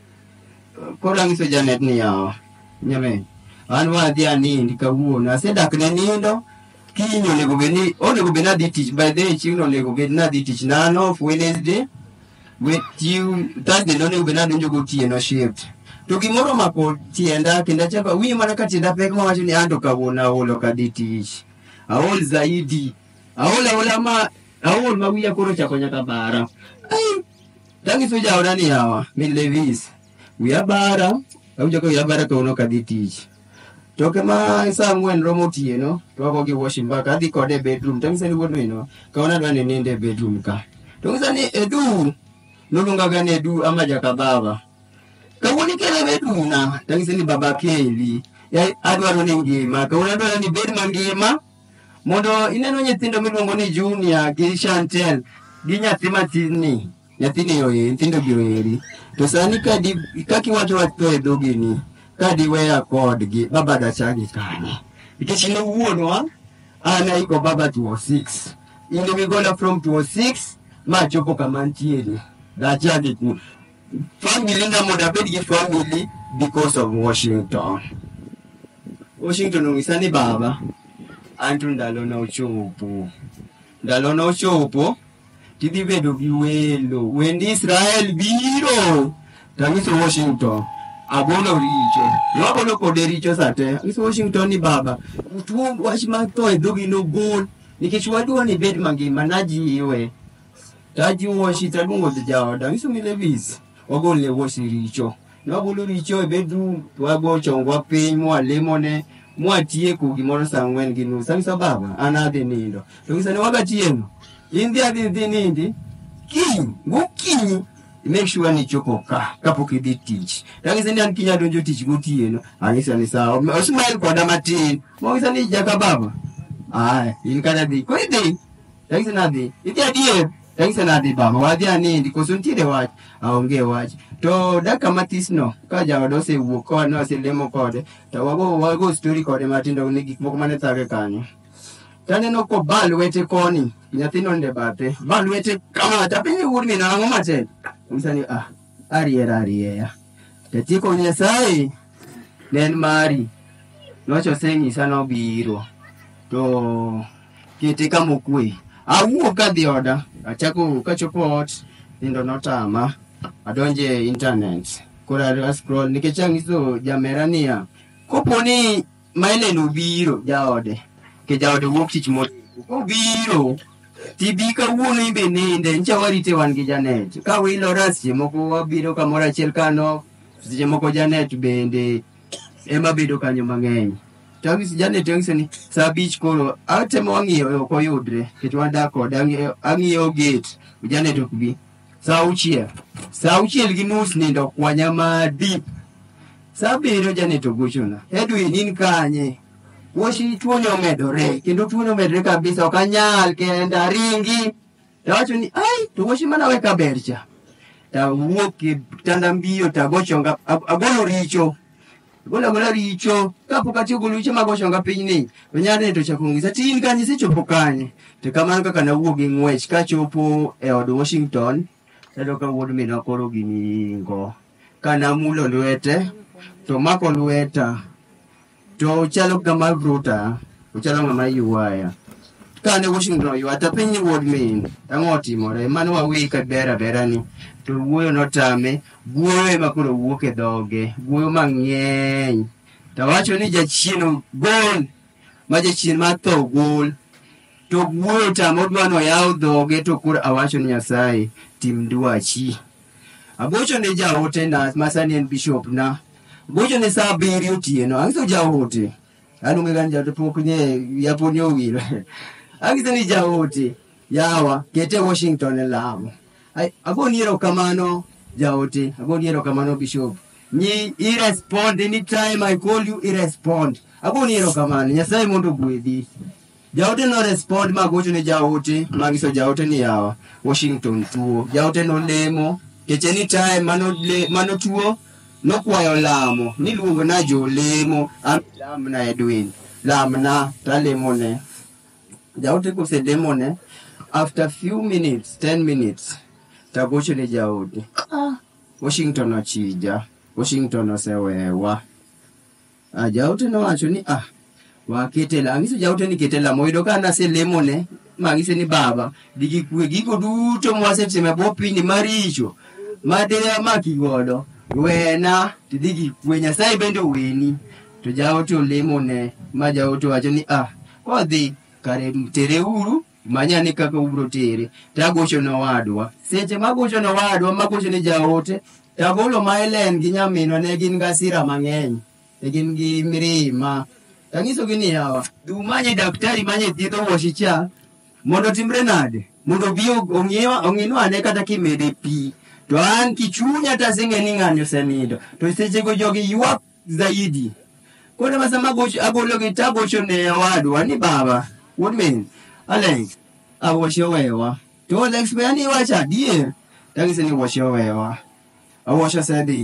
Koro ang'iso Janet niya nyamin an wadhi anindi kawuono asedak ne nindo kiny onego bed ni adhi tich. By the way chieng'no onego bed ni adhi tich nano of Wednesday Thursday onego bed ni adonjo gotieno shift. To gimoro mako tienda kendo achako winjo mana ka tienda pek mawacho ni ando kawuono aol ok adhi tich. Aol zaidi. Aol ma wiya koro chako nyaka bara. Tang'iso jaoda ni yawa min Levis wiya bara awinjo ka wiya bara kawuono ok adhi tich. Toke ma saa 4 romo otieno to wako gi wash mbaka adhi kode e bedroom. Tang'isa ni wuod mino kawuono adwa ni ninde e bedroom ka. Tang'isa ni Edu noluonga ga ni Edu ama jaka baba. Kawuono kele bedroom na. Tang'isa ni baba keli. Adwaro ni ngima. Kawuono adwaro ni bed mangima mondo ineno nyithindo miluongo ni Junior gi Chantel gi nyathi matin ni. Nyathini oye nyithindo gi oeri. To sani kaki wacho watho e dhogini kadi weya kodgi baba dachagi kanye. Nikech ne wuonwa an aiko baba 206. Inde migola from 206 ma chopo kama ntiere. Dachagi ku. Family na mondo abed gi family because of Washington. Washington ong'isa ni baba anto ndalo na ochopo tidhi bedo gi welo. Wend Israel biro. Tang'iso Washington agolo richo. Nwagolo kode richo sate. Tang'iso Washington ni baba tuo wach matho e dhogi no gol nikech wadwa ni bed mangima najiwe. Tajiwo shita lungo jaoda. Tang'iso mi Levis wagol ne wosi richo. Nwagolo richo e bedroom wago chongwa piny mwalemone mwatieko gimoro saa 4 gi nus. Tang'iso baba an adhi nindo. Tang'iso ni wagatieno indhi adhi nindi gokinyi make sure ni chopo kapok idhi tich. Tang'isa ni an kinya donjo tich gotieno. Ang'isa ni sawa. Osmael koda matin. Mong'isa ni jaka baba. In kada dhi. Koro idhi. Tang'isa na dhi. Idhi adier. Tang'isa na dhi baba. Wadhi anindi. Koso ntiere wach. Aonge wach. To daka matis no. Ka jaoda osewuok kode oselemo kode. To wago story kode matindo ni gik moko mane thage kanyo. Taneno ko bal wete koni. Nyathino nde bathe. Bal wete kama tapinye wuod min ang'o matek. Tang'isa ni ariera. Tatieko Nyasaye nen mari. Nocho seng'isa nobiro. To kete kama okwe. Awuok kadhi oda. Achako kachopo ot nindo notama adonje internet kora scroll nikech ang'iso jamera niya koponi maile no biro jaode ke jaode wuok tich mo obiro tibi kawuono imbe ninde nchawarite wan gi Janet ka wilo rasche moko wabiro kamoro achiel kano seche moko Janet bende ema bedo kanyo mang'eny tangisi Janet tangisi ni saa 5 koro atemo ang'iyo ok oyudre kech wadak kod ang'iyo gate Janet ok bi saa 6 gi nus nindo kwanya ma deep saa 7 Janet ogochona Edwin in kanye woshi tuono medore kendo tuono medore kabisa ok anyal kenda ringi tawacho ni ai to woshi mana weka bercha ta wuok tanda mbio ta gochonga agolo richo gola richo kapok atiyo golo richo magochonga piny ni onyane to chakongisa tin kanye sechopo kanye to kamano kaka nawuok gi ng'wech kachopo e od Washington tado ka wuod mina koro giningo kana mulo lwete to mako lweta to chalo kama bruta uchalo ng'ama yuaya kane Washington yuata piny wuod min ang'o timore mano wawi ka bera ni to wuoyo notame wuoyo makoro wuok e dhoge wuoyo mang'eny tawacho ni jachieno gol ma jachien matho gol to wuoyo tamo dwano yaw dhoge to koro awacho ni Nyasaye tim dwachi abocho ne jaote na masani en bishop na gojo ne saa 7 otieno ang'so jaote anunge gan jaote pok nye yaponyo wiro ang'so ni jaote yawa kete Washington lamo ai agoniero kamano jaote agoniero kamano bishop ni irespond anytime I call you irespond agoniero kamano Nyasaye mondo gwedhi jaote no respond magocho ne jaote magiso jaote ni yawa Washington tuo jaote no lemo kete anytime mano tuo nokwayo lamo niluongo na jolemo lamna Edwin lamna talemone jaote koselemone after few minutes 10 minutes tagocho ne jaote Washington ochija Washington osewewa jaote nowacho ni wakete la ang'iso jaote ni kete la moido kana selemone mang'ise ni baba digi kwe gigo duto mwasetime bo piny maricho madea makigodo wena tidigi kwe Nyasaye bende weni to jaote olemone ma jaote wacho ni kodhi kare tere uru manyane kaka ubro tere tagocho no wadwa seche magocho no wadwa magocho ne jaote tagolo mailen gi nyaminwa ne gin gasira mang'eny ne gin gi mirima tang'iso gi ni yawa du manye daktari manye thiedho washicha mondo timre nade mondo bi ong'inwa ane kata kimede pi to an kichunya taseng'e ni ng'ani osenindo to seche go jogi ywak zaidi kone masama agolo gi tagocho ne wadwa ni baba what mean Alex awosho wewa to Alex be ani wacha dier tang'ise ni washo wewa awosho sedi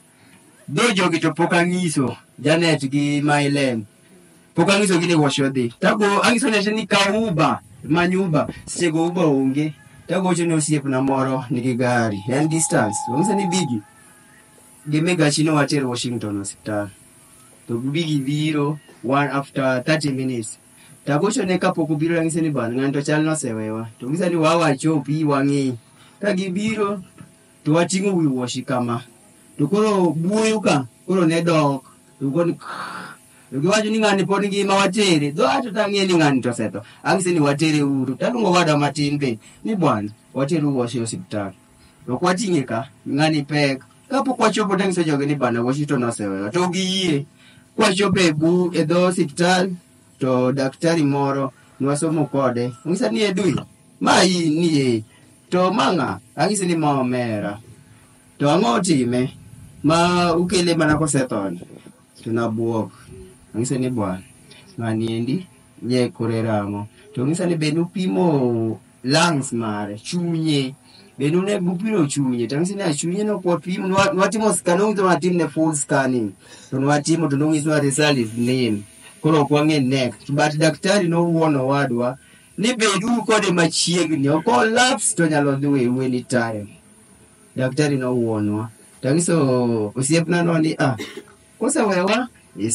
do jogi to pok ang'iso Janet gi Mailen pok ang'iso gi ni washo dhi tago ang'iso ne ni kauba manyuba sego uba onge tagocho ne osiepna moro nigi gari en distance ang'iso ni bigi gime gachino water Washington hospital to bigi biro one after 30 minutes tagocho ne kapok obiro ang'ise ni ban ng'anto chal nosewewa to ng'isa ni wachopi wang'i ka gibiro to wating'o wi washi kama to koro buoyo ka koro ne dok to kon giwacho ni ng'ani pod ngima watere dho ato tang'e ni ng'ani to setho ang'ise ni watere uru taluongo wada matin be ni bwana wateru washi hospital to kwating'e ka ng'ani pek kapok wachopo tang'iso joge ni bana Washington osewewa to giyie kwachopo e dho hospital to daktari moro nwasomo kode ng'isa ni Edwin ma ni to mang'a ang'ise ni ma omera to ang'o time ma ukele mana kosethoni to nabuok ang'ise ni bwana ng'ani endi nye kore ramo to ng'isa ni be nupimo lungs mare chunye be nunego pimo chunye to ng'ise ni chunye no kwa pimo nwatimo scanning to watimne full scanning to nwatimo to nong'iswa result is nil koro kwang'e next but daktari nowuono wadwa ni bedu kode machiegni oko laps to nyalo dhi anytime daktari nowuonwa tang'iso osiepna no ni kosewewa is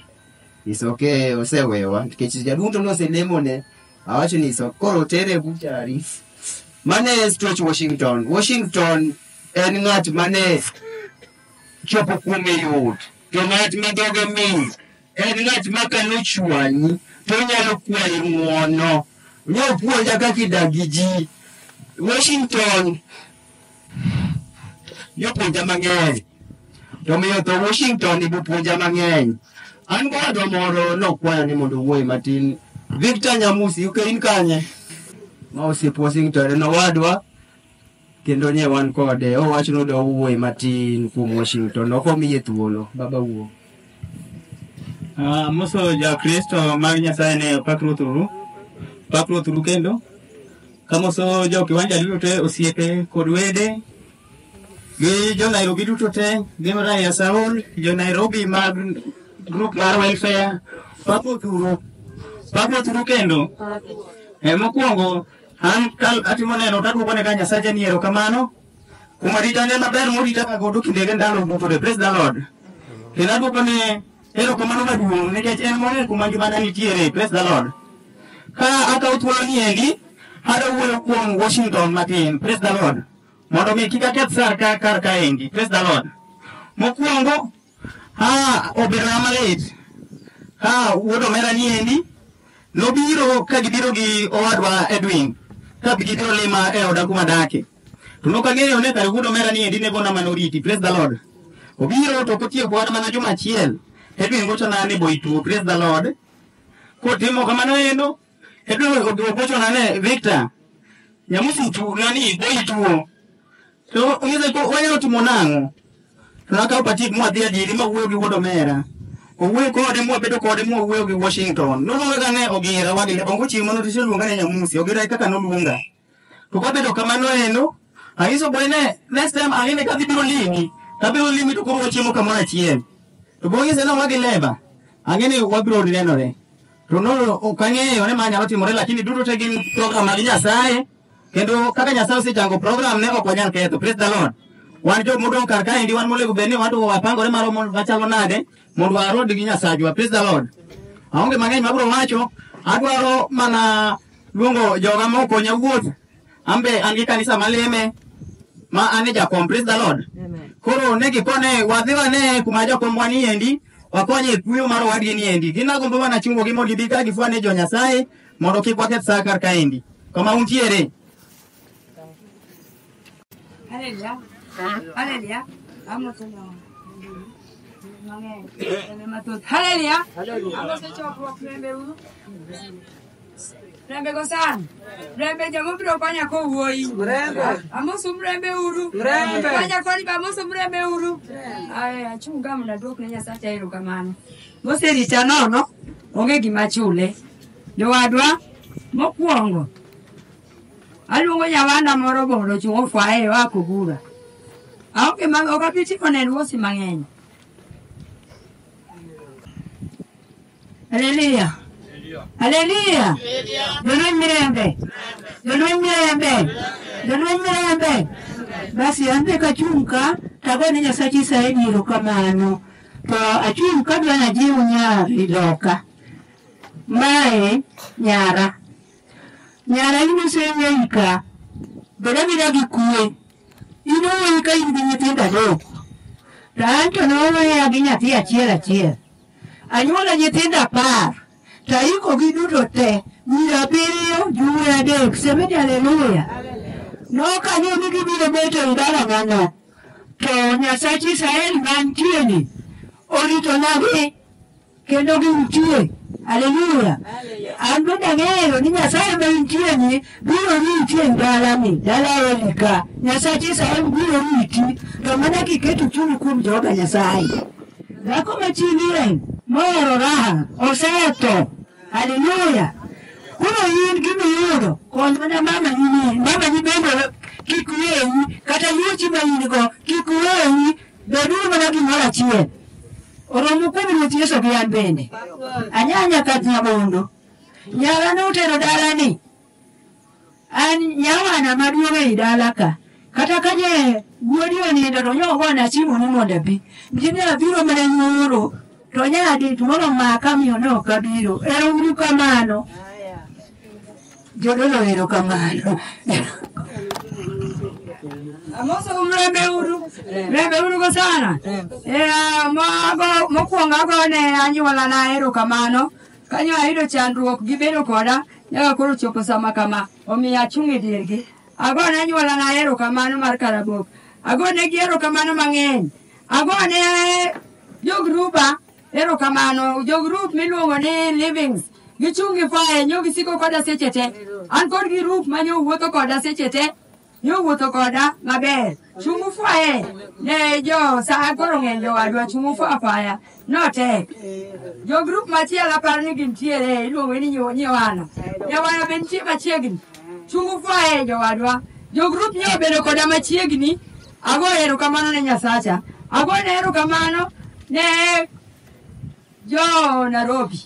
okay osewewa nikech jaduto noselemone awacho ni koro tere buchari mane Stretch Washington. Washington en ng'at mane chopo kuome yot, to ng'at ma dhoge mit, en ng'at ma kano chwanyi, to nyalo kwayo ng'uono, nyalo puonja kaka idak gi ji. Washington nopuonja mang'eny, to miyo to Washington ibo puonja mang'eny. An godo moro nokwayo ni mondo owuoye matin. Victor Nyamusi, uke in kanye? Ma osiep Washington nowadwa, kendo nye wan kode, owacho ni odo owuoye matin kuom Washington, ok omiye thuolo. Baba wuo. Moso ja Kristo mag Nyasaye ne pakruoth uru kendo. Kamoso jo kiwanja duto te osiepe kod wede, gi jo Nairobi duto te, gi Maraya Saul, jo Nairobi mag group mar welfare, pakruoth uru kendo. Mokwongo, an atimo neno taduoko ne ka Nyasaye ni erokamano kuom aritane maber morita godo kindege ndalo duto te. Praise the Lord. Kendo aduoko ne erokamano maduong' nikech en mone kuma ngimana nitiere. Praise the Lord. Ka akawo thuolo ni endi, adawuoyo kuom Washington matin. Praise the Lord. Mondo mi kik aketh sa kar kaendi. Praise the Lord. Mokwongo, obedo na malit. Wuod omera ni endi nobiro ka gibiro gi owadwa Edwin, ka gibiro lima e oda kuma dake. To nokang'eyo ne kare wuod omera ni endi ne gona manoriti. Praise the Lord. Obiro to kotieko wad mana juma achiel, Edwin gochona ni boy tuo. Praise the Lord. Kotimo kamano endo, Edwin gochona ne Victor Nyamusi tuo nani boy tuo. To ong'ise ko wanyalo timo nang'o? To nakawo patik mwadhi adiri mawuoyo gi wuod omera. Owuoyo kode mwabedo kode mwawuoyo gi Washington. Noluonga ka ne ogira wadgi ongo chiemo notiso luonga ne Nyamusi. Ogira kaka noluonga. To kabedo kamano endo, anyiso boy ne next time ang'ine kadhi biro limi. Tabiro limi to koro chiemo kamoro achiel. To bong'ise no wagi leba. Ang'eni wabiro nenore. To no okang'eyo ne ma nyalo timore, lakini duto te gin program mag Nyasaye. Kendo kaka Nyasaye osechango program ne ok wanyal ketho. Praise the Lord. Wan jok modong kar kaendi wan molego bedni wapangore maromo machalo nade mondo warod gi Nyasachwa. Praise the Lord. Aonge mang'eny mabiro wacho, adwaro mana luongo joga mokonya wuoth. Ambe an gi kanisa maleme ma ane jakom. Praise the Lord. Koro ne gikone wadhiwa ne kuma jakombwa ni endi, wakonye kuyo mar wadgi ni endi. Ginagombo wana chungo gi mondo gibi ka gifwane jo Nyasaye mondo kik waketh sa kar kaendi. Kama untiere. Haleluya. Haleluya. Haleluya. Rembe gosan. Rembe jamu biro konya ko wuoyi. Amosu rembe uru. Konya koni ba amosu rembe uru. Ai achunga mna dok ne Nyasaye erokamano. Moserita nono onge gima chule. Jowadwa mokwongo. Aluongo nyawanda moro bondo chung ofwaye wako bura. Aonge mang okapiti koneno wosi mang'eny. Haleluya. Haleluya. Donwen mirembe. Donwen mirembe. Donwen mirembe. Basi ande kachunka tagone Nyasaye saidi erokamano. To achunka dwana jiwo nyari loka. Mae nyara. Nyara ino senye ika. Bada mida gikue. Ino ika ino nyithinda dok. Tanto nowe agi nyathi achiel. Anyuola nyithinda par. Taiko giduto te. Mira biriyo juwe adek. Semedi haleluya. No kanyo nigi biro beto idara ngano. To Nyasaye Israel mantieni. Orito nagi. Kendo giutie. Haleluya. Ando dang'eyo ni Nyasaye mantieni biro riti ndalani. Dala elika. Nyasaye Israel biro riti. To mana kiketo chunyi kuom Jehova Nyasaye. Dhako machini moro raha oseto. Haleluya. Koro in gimiyudo kony mana mama ni bendo kik weyi kata yuchi ma in go kik weyi beduru mana gimoro achiel. Oromo kuom Ruoth Yesu gi an bende. Anyanya kat nyabondo. Nyara notero dalani. An nyawana maduong' ei dala ka. Kata kanye guodi onindo to nyogona simu ni mondo abi. Mjini abiro mana nyoro. To nyadi tumoro maka miyo ne ok abiro. Erouru kamano. Jodolo erokamano. Amoso mrembe uru go sana. Mokwongo agone anyuola na erokamano. Kanyo ayudo chandruok gibedo koda nyaka koro chopo sama kama. Omiyo achung' e diergi. Agone anyuola na erokamano mar Karabok. Agone gi erokamano mang'eny. Agone jogruba erokamano. Jogrup miluongo ni Livings. Gichungi fae nyo gisiko koda seche te. An kod girup manyo wuotho koda seche te. Nyo wuotho koda maber. Chungu fae. Ne jo sa koro ng'eny jowadwa chungu faya. No tek. Jo grup machielo aparo ni gintiere iluongo ni Nyowana. Nyowana be nitie machiegni. Chungu fae jowadwa. Jo grup nyo bedo koda machiegni. Ago erokamano ne Nyasacha. Ago ne erokamano ne jo Nairobi.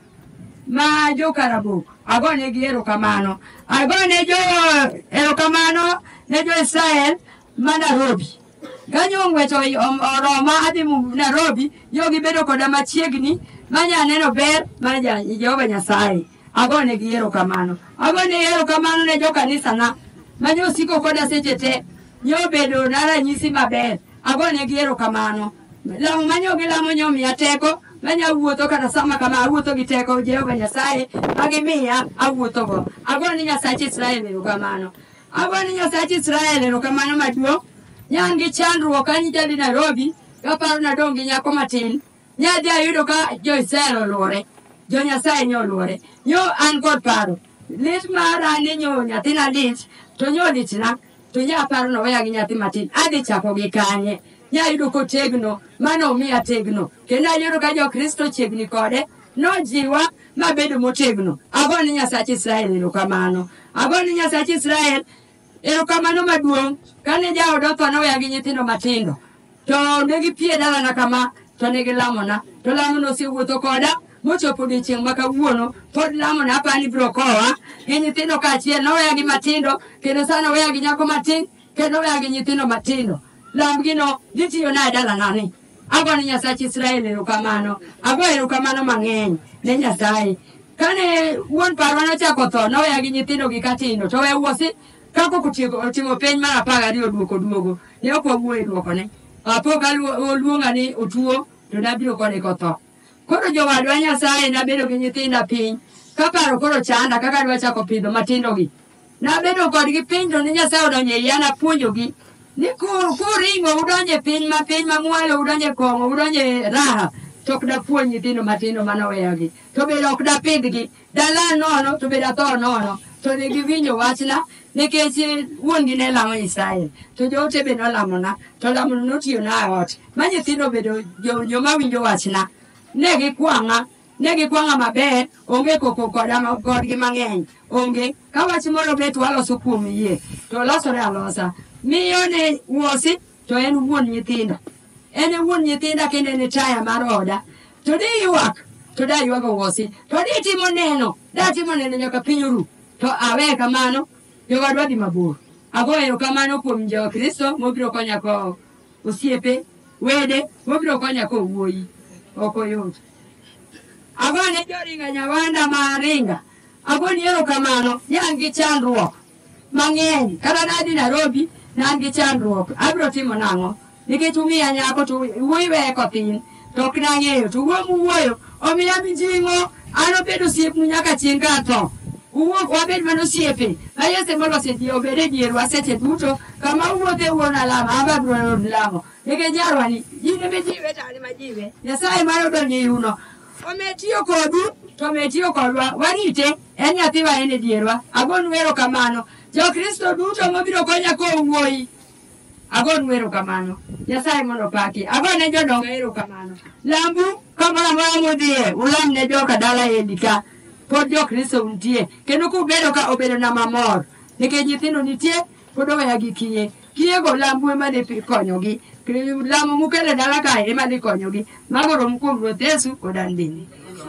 Ma jo Karabok. Ago ne gi erokamano. Ago ne jo erokamano ne jo Israel ma Nairobi. Kanyo ngweto oroma adhi Nairobi yogi bedo koda machiegni manya neno ber mar Jehova Nyasaye. Agone gi erokamano. Agone erokamano ne jo kanisa na manyo siko koda seche te. Nyo bedo na ranyisi maber. Agone gi erokamano. Lamo manyo gi lamo nyo miya teko. Manya wuotho kata sama kama awuotho gi teko Jehova Nyasaye magimiya awuotho go. Agone Nyasaye Israel erokamano. Agone Nyasaye Israel erokamano maduong'. Nyangi chandruok kanyi jadi Nairobi, kaparo nadongi nyako matin. Nyadi ayudo ka jo Israel oluore, jo Nyasaye nyo oluore. Nyo an kod paro. Lit mara ni nyo nyathina lit, to nyo litna, to nya paro no weya gi nyathi matin. Adhi chako gi kanye. Nya yudo ko tegno, mano miya tegno. Kendo ayudo ka jo Kristo chiegni kode, no jiwa mabedo motegno. Agone Nyasaye Israel erokamano. Agone Nyasaye Israel erokamano maduong'. Kane jaoda otho noweya gi nyithindo matindo. To negi pie dalana kama, to negi lamona. To lamono osewuotho koda, mochopo odiochieng' ma kawuono, pod lamona apani biro kowa. Gi nyithindo kaachiel, noweya gi matindo, kendo sano oweya gi nyako matin, kendo oweya gi nyithindo matindo. Lambgino gitiyo na dalana ni. Ago ni Nyasaye Israel erokamano. Ago erokamano mang'eny ne Nyasaye. Kane wuon parwa nochako tho, noweya gi nyithindo gi katindo, to we wuosi kako kutimo peny mar 12 duogo. Ne ok wawuoye duokone. Apo ka oluonga ni otuo, to nabiro kode kotho. Koro jowadwa Nyasaye nabedo gi nyithinda piny. Kaparo koro chanda kaka dwa chako pidho matindo gi. Nabedo kodgi piny to ne Nyasaye odonje iye napuonjogi. Ni kuringo udonje piny ma mwalo udonje kong'o udonje raha. Tok da puonj nyithindo matindo manoweya gi. To bedo ok da pidhgi. Dala nono to bedo atho nono. To ne giwinjo wachna. Nikech wuon gi ne lamo Israel. To joote be nolamona. To lamono notiyo na ot. Ma nyithindo bedo joma winjo wachna. Ne gikwang'a maber. Onge koko kodgi mang'eny. Onge. Ka wach moro bet waloso kuom yie. To losore alosa. Miyo ne wuosi. To en wuon nyithindo. En wuon nyithinda kendo en taya mar oda. To di ywak. To da ywago wuosi. To di timo neno. Da timo neno nyaka piny ru. To awe kamano. Jowadwa dhi mabor. Ago erokamano kuom jo Kristo mobiro konya ko osiepe, wede, mobiro konya ko wuoyi. Ok oyot. Ago ne joringa nyawanda maringa. Ago ni erokamano, yan gi chandruok mang'eny. Kata nadhi Nairobi, nan gi chandruok. Abiro timo nang'o? Nikech umiya nyako to wuoyi weko thin. To ok nang'eyo. To wuoyo. Omiya mijing'o. An obedo osiepnu nyaka chieng' ka atho. Uwuok wabed manosiepe. Ayese molose ji obede dierwa seche duto. Kama uwuothe wuon alama, amba biro lamo. Nikech jarwani, jine be jiwe tani majiwe. Nyasaye maro donje yuno. Ometiyo kodu, to ometiyo kodwa. Warite, en nyathiwa en e dierwa. Agonu erokamano. Jo Kristo duto mobiro konya ko wuoyi. Agonu erokamano. Nyasaye mondo paki. Agone jodongo erokamano. Lambu, kamoro amora modhiye, ulam ne joka dala edika. Pod jo Kristo untie. Kendo kubedo ka obedo na mamor. Nikech nyithindo nitie, pod oweya gi kiye. Kiye go lambu ema dhi konyogi. Lamo mukele dala kae ema dhi konyogi. Mago rom kuom Ruoth Yesu kod an bende.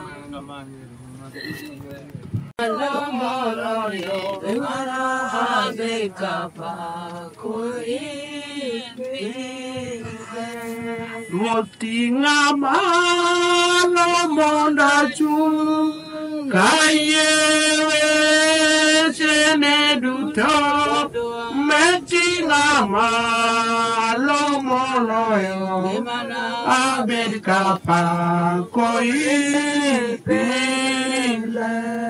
Motinga malo monda chung kaye chene duto me Betina malo moloyo abed kapa koi pile.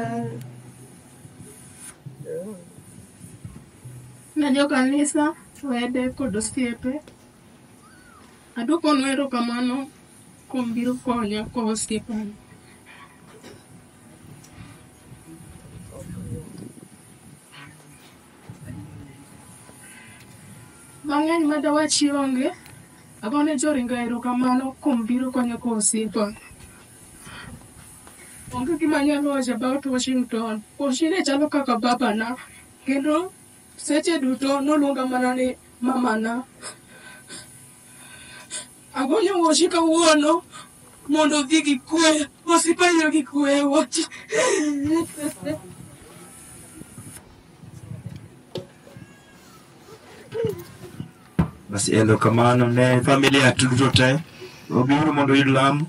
Najo kanisa wede kod osiepe. Adwoko nwero kamano kuom biro konya ko osiepani. Mang'eny madawachi onge, agone joringo erokamano kuom biro konya ko osiepani. Onge gima anyalo wacho about Washington. Oshine chalo kaka babana, kendo seche duto noluonga mana ni mamana. Agonyo Woshi kawuono mondo odhi gi kwe, osipayo gi kwe wach. Basi erokamano ne familia duto te obiro mondo oyud lamo.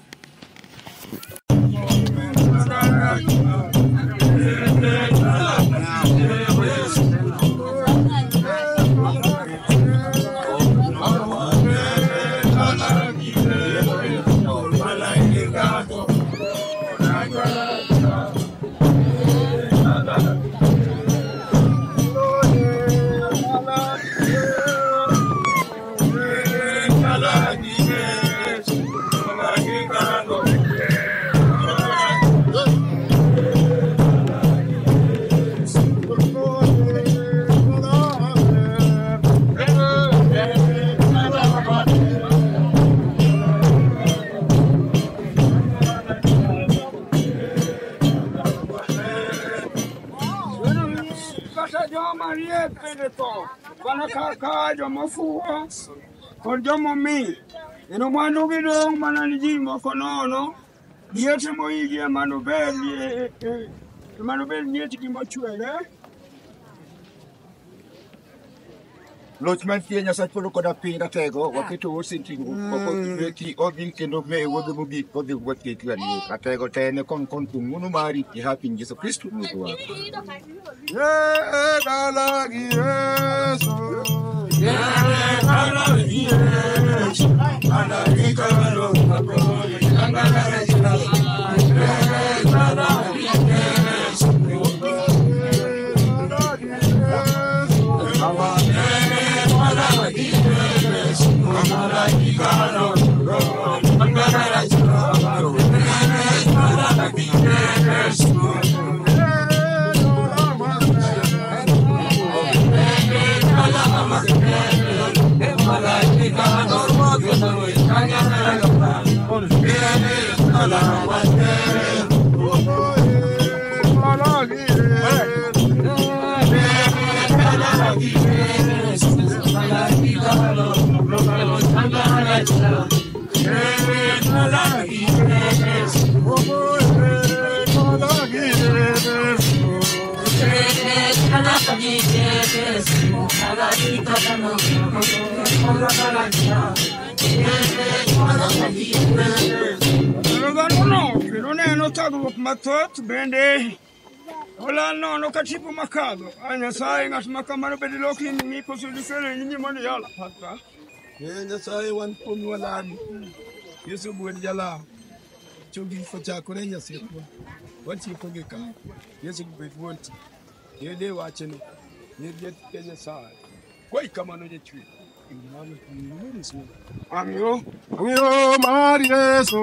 Jomafuwa kod jomomi eno mwandu gidong' mana ni ji moko nono liete moigi emano ber lietgi mochwere. Loch mantie Nyasaye polo koda piny ratego waketo osentingo oko odhi kendo me wuodhe mogik odhi wuoth ketu adier ratego te ne kon kum ng'uno mari e happy Yesu Kristo Ruodhwa. Dalagi Yesu Neno tagruok mathoth bende olal nono katipo makadho Nyasaye ng'at ma kamano bende loki ni koso dikelo nyinyi mondo yala pata Nyasaye wan kuom walani Yesu buod jala chogi fochakore nyasiepo wachiko gi ka Yesu bed wonti yede wacheno yede ke Nyasaye koi kamano jechwe Amigo María Yesu.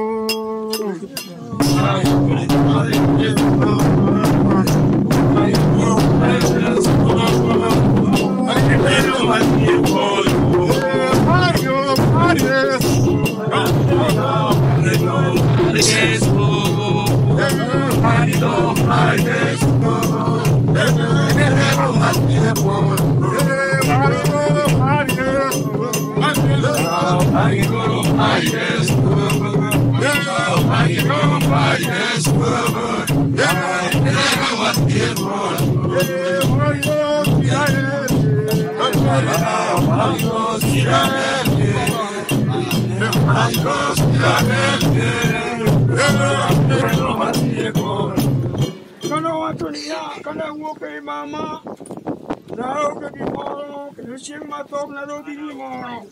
Kana watu ni ya, kana woke mama, Naonge gimoro, kendo chieng' mathoth narobi gimoro.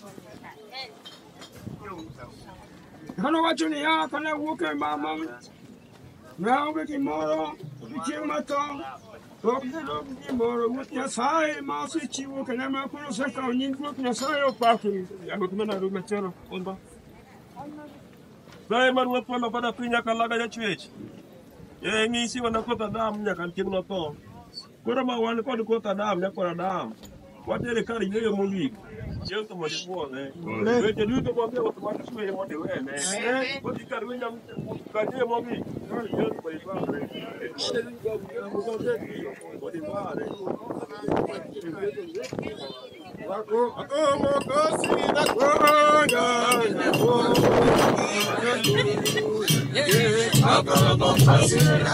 Kanowacho niya, kanawuok e mama, naonge gimoro, chieng' mathoth, ok narobi gimoro. Ruoth Nyasaye ma osechiwo kendo ma koro osekawo nying Ruoth Nyasaye opaki. Ruoth ma Nairobi machielo, onba. Saye ma ruoth wano pada piny nyaka laga jachwech. Ng'isi wana koth Adam nyaka chieng' matho. Koro ma wan kod koth Adam nyaka Adam. Watere kar yweyo mogik. Chieng' to mondo ibuone. Weche duto mondo otimore chweyo mondo iwene. Kodhi kar yweyo kar yweyo mogik. Chieng' to ibare. Akomo kosi na konya. Akomo kosi na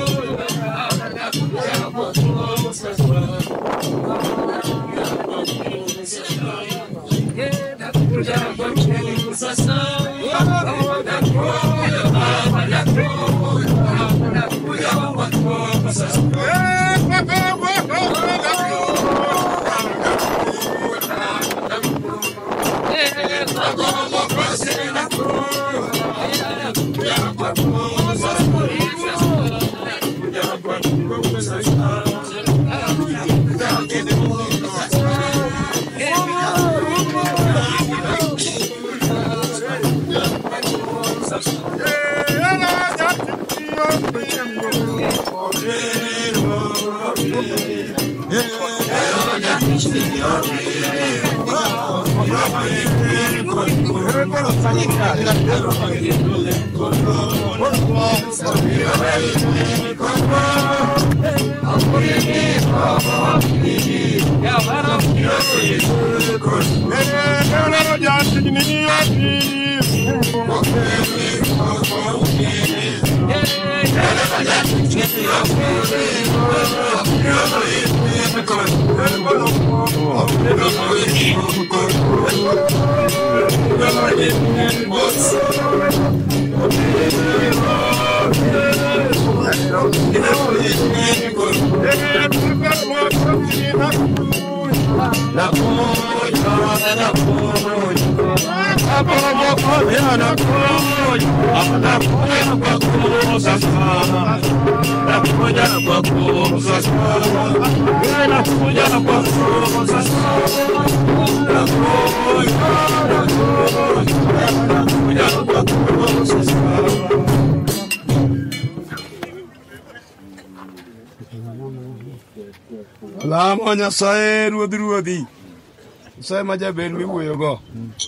Lamo Nyasaye ruodhi. Nyasaye ma jaber miwuoyogo.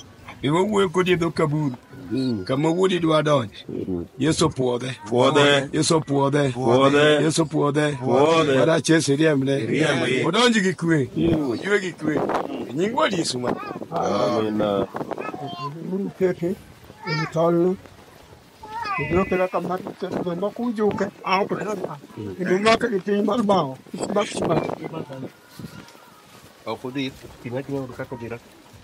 Iwe wuoyo kodi e dhok kaburu. Kama wuodi dwa donjo. Yesu puodhe. Yesu puodhe. Yesu puodhe. Wada chesi riemne. Odonji gi kwe. Ywe gi kwe. Nying wuodi Yesu ma. Amen. Keke. Tol. Ibiro kela kamar kendo ma kujuke. Aw kela. Ibiro ka kitin mar bawo. Bakma. Au kodi tinatio ka bira.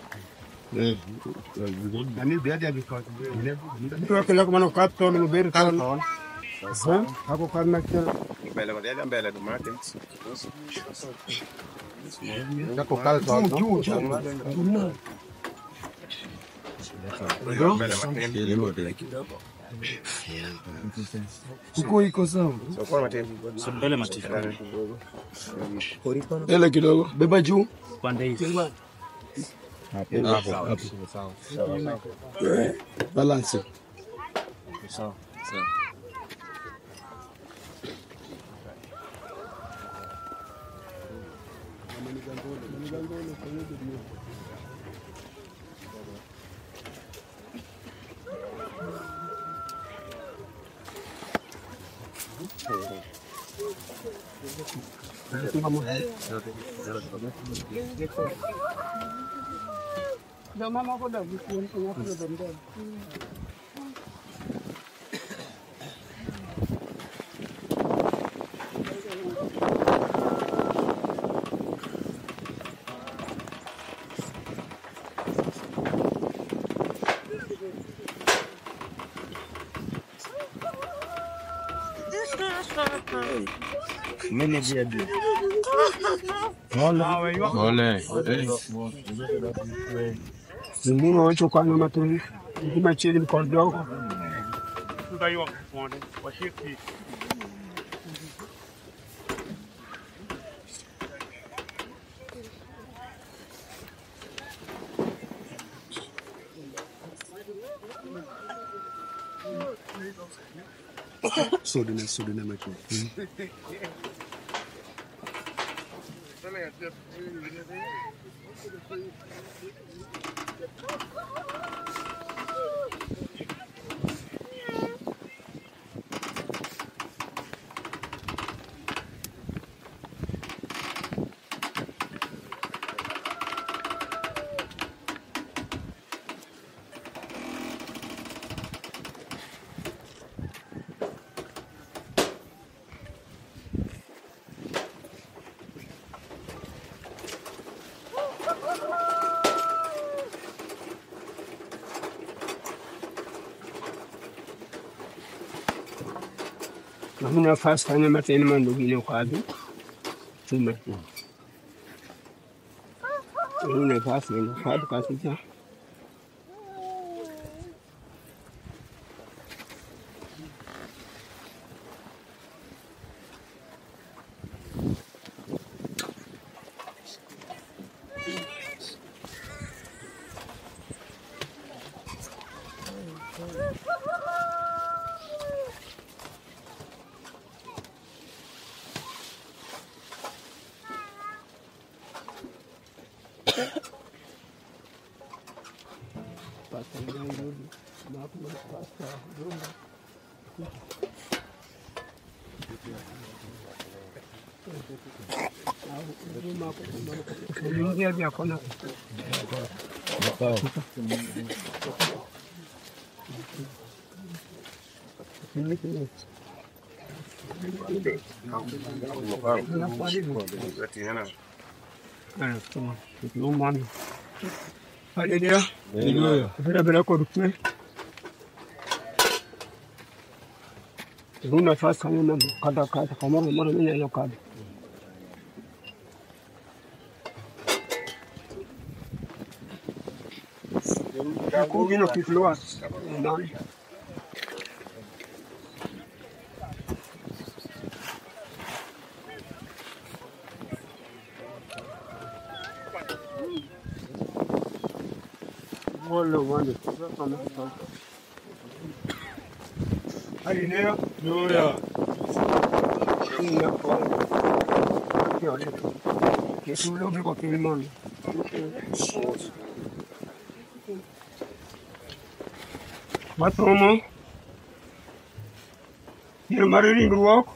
Ani biada biko. Ibiro kela kamano kapto no ber ton. Ako karna kel. Bele modelo bele do Martins. Ako kal to. Kuko iko sawa. Mbele matifu. Ele kidogo. Beba juu. Pande hizi. Hapo. Sawa. Balance. Sawa. Mama ko daw bikin ko na benda. Mene dia. Zingine wacho kwa nyuma tu. Kima chini mkono dogo. Sudene macho. Namuna fast kanya matene mandugile kwadu. Tuma. Namuna fast ni kwadu kasita. Hallelujah. Vera korukme. Runa fast kanya na kada kama mara menya yo kada. Kugino kifloa. Nani? Hallelujah. Hallelujah. Jesús lo único que hermano. Matomo. Quiero marir gruok.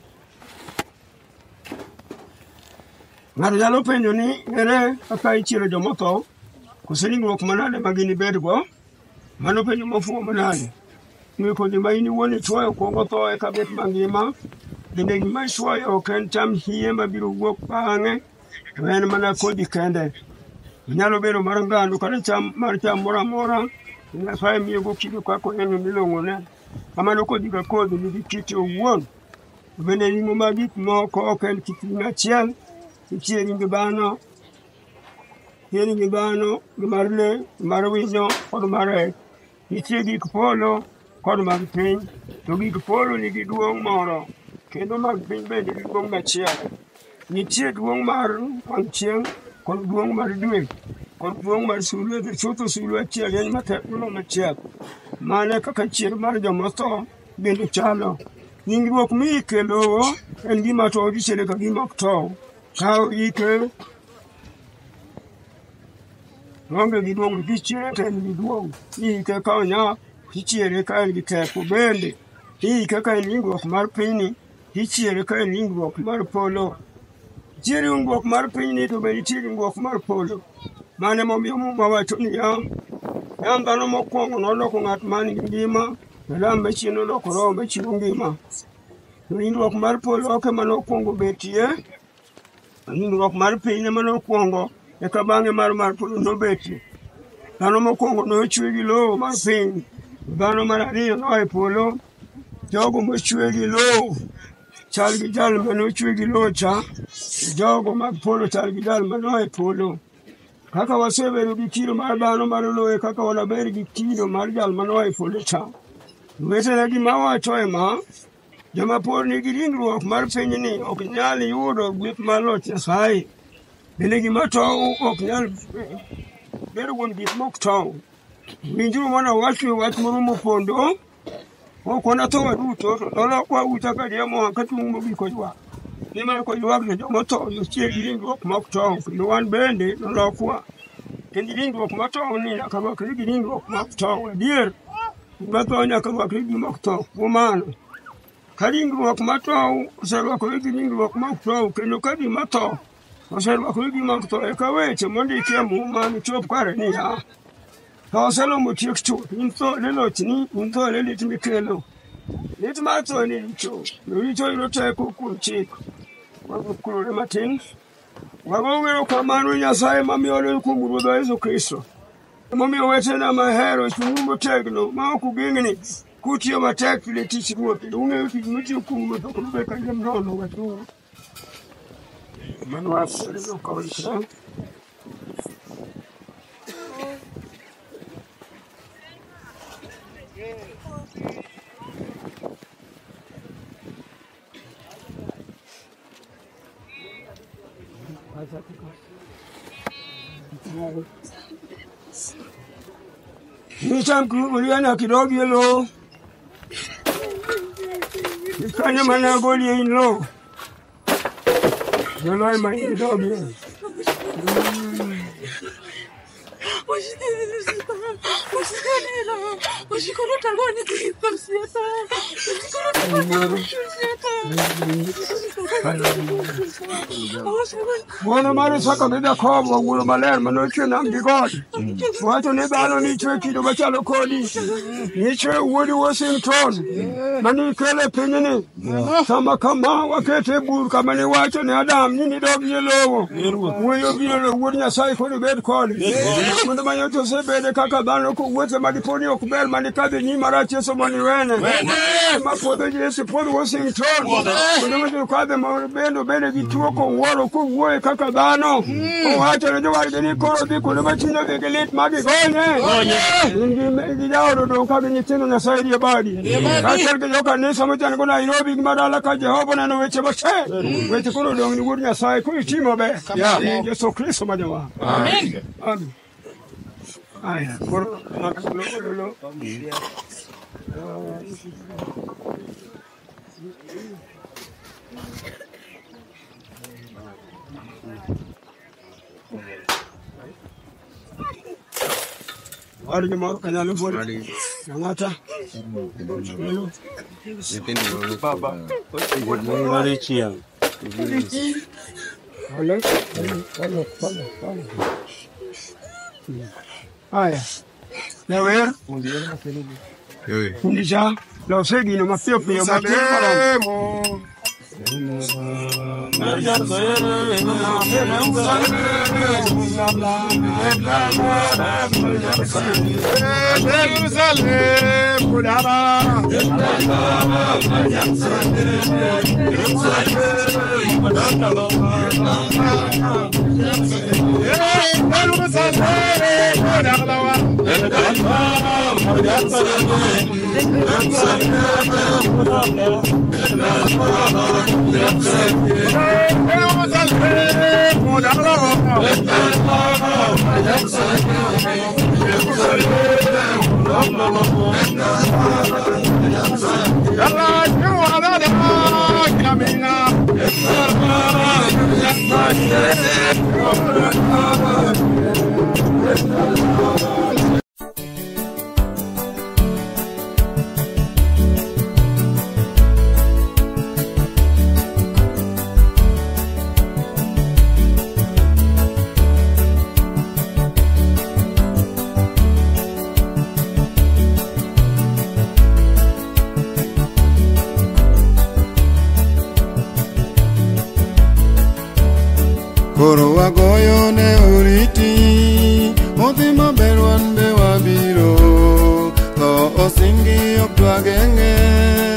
Ngado jalo penjo ni ere aka ichiro jomoto. Kusini gruok manade magini bedgo. Mano penjo mofuo manade. Ngiko ni maini woni chwoyo kongo to e kabet mangima. Dende gima chwoyo ken cham hiye mabiro wuok bang'e. To en mana kodhi kende. Nyalo bedo mar ngano kata cham mar cham moro amora. Nyasaye miyogo kido kako en milongo ne. Kamano kodhi ka kodhi nigi kit owuon. Bende ring'o mag gik moko ok en kit ring'o achiel. Nitie ring dhano. Nitie ring dhano, gi mar le, mar winyo kod mar rech. Nitie gik polo kod mag piny. To gik polo nigi duong' moro. Kendo mag piny bende nigi duong' machielo. Nitie duong' mar wang' chieng' kod duong' mar dwe. Kod duong' mar sulwe, chutho sulwe achiel en matek molo machielo. Mane kaka chier mar jomotho bende chalo. Nyingruok miike lowo en gima to odichere ka gima ok tow. Ka ike onge gi duong' gichiere to en gi duong'. Ike ka onya ichiere ka en gi teko bende. Ike ka en nyingruok mar pinyni ichiere ka en nyingruok mar polo. Nitie ringruok mar pinyni to bende nitie ringruok mar polo. Mane momiyo Muma wacho niya, yam dhano mokwongo noloko ng'at man gi ngima, lam machien noloko roho machiwo ngima. To ringruok mar polo ok ema nokwongo betie, ringruok mar piny ema nokwongo, eka bang'e mar polo nobetie. Dhano mokwongo nochwe gi lowo mar piny, dhano mar ariyo noa e polo, jogo mochwe gi lowo chal gi jal manochwe gi locha, jogo mag polo chal gi jal manoe polo. Kaka wasebedo gi kilo mar dhano mar loye kaka wanaber gi kilo mar jal manoe polo cha. Wetena gima wacho ema, joma pod nigi ringruok mar pinyni ok nyal yudo gweth mar loch Nyasaye. Bende gima tow ok nyal bedo kuom gik mok tow. Winjuru mana wach moro mopondo, ok wanatho waduto, to nolokwa uta ka diemo ka tung' mogik oywak. Nimar koywak ne joma tow nitie gi ringruok mok tow, kendo wan bende nolokwa. Kendo ringruok matow ni nyaka rwakre gi ringruok mok tow. Adier, gima tow nyaka rwakre gi mok tow. Kuom mano, ka ringruok matow oserwakore gi ringruok mok tow, kendo ka gima tow oserwakore gi mok tow, eka weche mondiki e Muma chop kare niya, to oselomo tiek chuth, in tho ne lochni, in tho ne lit mikelo. Lit mar tho ni richo, richo yudo teko kuom chik. Wakulore matin, wago erokamano Nyasaye mamiyo kuom Ruodhwa Yesu Kristo. Momiyo wetena mahero chung'u motegno ma ok ugeng'ni kutiyo matek ne tich Ruoth. Ung'eyo tich mitiyo kuom Ruoth ok nube ka jam nono wachung'u. Mano wasereno kawikra. Nicham kuliana kidogo yelo. Nikanya mana goli ino. Yelo mai kidogo yelo. Bueno, mare saka beda kobo wulo maler manochwe nam gi God. Wacho ne dhano ni chwe kido machalo kodi. Ni chwe Woody Washington. Mani kele pinyni. Sama kama wakete bur kama ni wacho ne Adam ni dog yelowo. Wuyo biro Wuod Nyasaye kodi bed kodi. Mondo manyoto se bede kaka dhano ko wuothe magiponi ok ber mani kadhi ni marach Yesu mani wene. Ma podho Yesu podho Washington. Mondo manyoto kadhi bende gi tuo ko wuoro ko wuoye kaka dhano. Owacho ne jowargi ni koro dhi kuonde machinyo dhi gi lit magi gonye. Gi jaodo dong ka gi nyithindo Nyasaye rie badi. Kaachiel gi jokanisa mochan go Nairobi gi madala ka Jehova neno weche matek. Weche koro dong ni Wuod Nyasaye ko itimo ber. Yesu Kristo ma jawa. Amen. Amen. Aya, koro lo. Ari moro kanyalo bori. Ngata. Papa. Mari chiang. Hola. Aya. Na ver. Undisha. Lo segui no ma pio ma chiamo. Koro wagoyo ne oriti, odhi maber wan be wabiro, tho osingi ok twageng'e,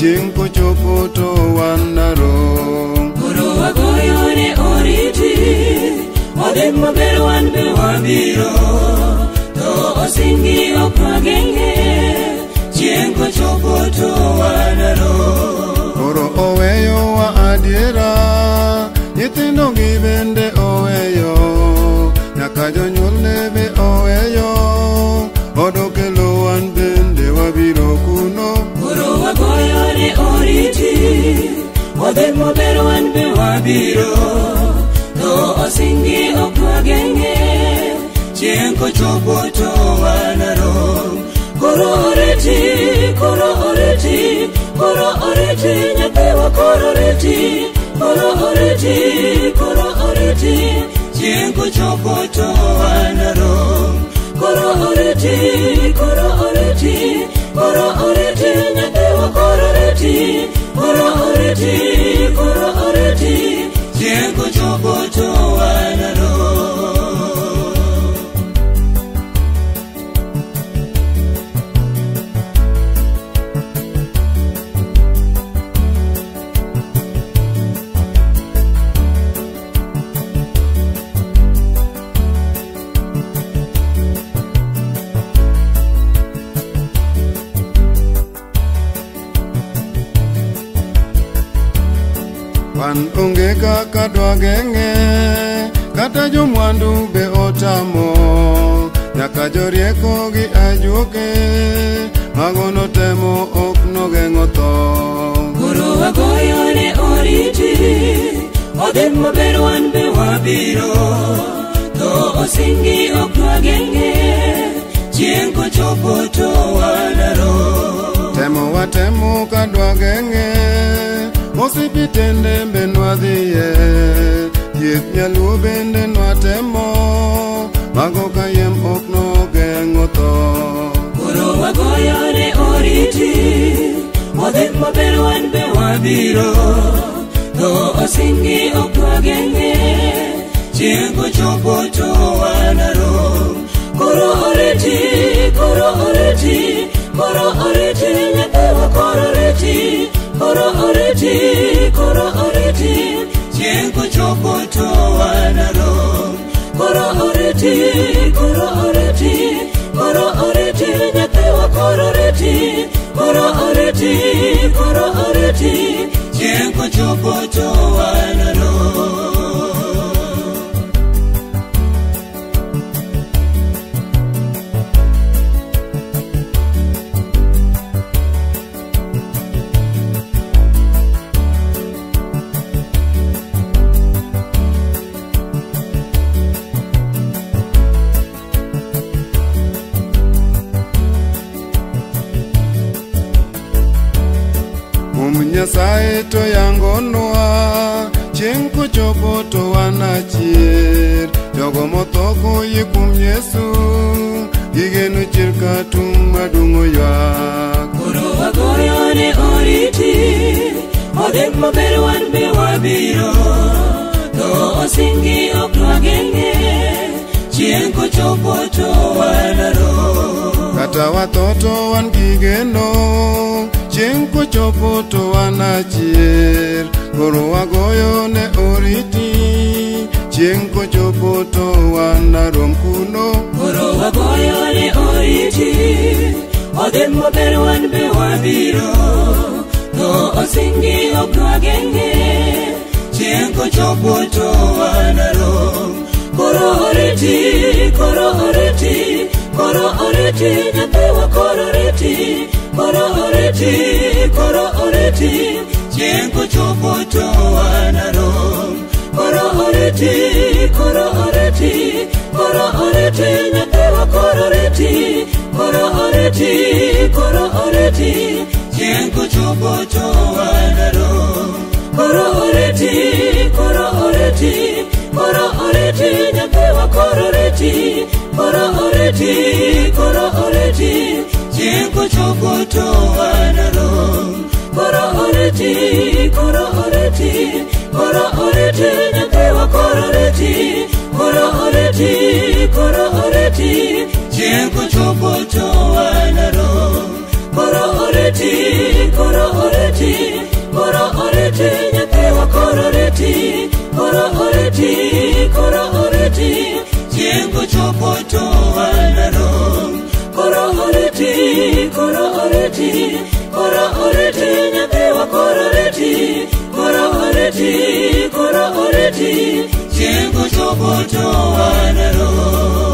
chieng' kochopo to wan naro. Koro wagoyone oriti, odhi maber wan be wabiro, to osingi ok wagenge, chieng' kochopo to wan naro. Koro oweyo wa adiera, nyithindo gi bende oweyo, nyaka jonyuolne be oweyo, odokelo wan bende wabiro kuno. Koro wagoyone oriti, odhi maber wan be wabiro, to osingi ok wagenge, chieng' kochopo to wan naro. Koro oriti, koro oriti, koro oriti, nyathiwa koro oriti, koro oriti, koro oriti, chieng' kochopo to wan naro. Koro oriti, koro oriti, koro oriti, nyathiwa koro oriti, koro oriti, koro oriti, chieng' kochopo to wan naro. Wan onge kaka dwageng'e, kata jomwandu be otamo, nyaka jorieko gi ajuoke, mago notemo ok nogeng'o tho. Koro wagoyone oriti, odhi maber wan be wabiro, to osingi ok wagenge, chieng' kochopo to wan naro. Temo watemo ka dwageng'e, osipitende be nwadhiye, thieth nyaluo bende nwatemo, mago kayem ok nogeng'o tho. Koro wagoyone oriti, odhi maber wan be wabiro, to osingi ok wagenge, chieng' kochopo to wan naro. Koro oriti, koro oriti, koro oriti, nyathiwa koro oriti, koro oriti, koro oriti, chieng' kochopo to wan naro. Koro oriti, koro oriti, koro oriti, nyathiwa koro oriti, koro oriti, koro oriti, chieng' kochopo to wan naro. Nyasaye to yangonwa, chieng' kochopo to wan achier, jogo motho koyie kuom Yesu, gigeno chier ka tung' madung' oywak. Koro wagoyone oriti, odhi maber wan be wabiro, to osingi ok wagenge, chieng' kochopo to wan naro. Kata watho to wan gigeno, chieng' kochopo to wan achier, koro wagoyone oriti, chieng' kochopo to wan narom kuno. Koro wagoyone oriti, odhi maber wan be wabiro, to osingi ok wagenge, chieng' kochopo to wan naro. Koro oriti, koro oriti, koro oriti, nyathiwa koro oriti, koro oriti, koro oriti, chieng' kochopo to wan naro. Koro oriti, koro oriti, koro oriti, nyathiwa koro oriti, koro oriti, koro oriti, chieng' kochopo to wan naro. Koro oriti, koro oriti, koro oriti, nyathiwa koro oriti, koro oriti, koro oriti, chieng' kochopo to wan naro. Koro oriti, koro oriti, koro oriti, nyathiwa koro oriti, koro oriti, koro oriti, chieng' kochopo to wan naro. Koro oriti, oreti, koro oreti, koro oreti, nyathiwa koro oreti, koro oreti, koro oreti, chieng' ochopo to wanarom. Koro oreti, koro oreti, koro oreti, nyathiwa koro oreti, koro oreti, koro oreti, chieng' ochopo to wanarom.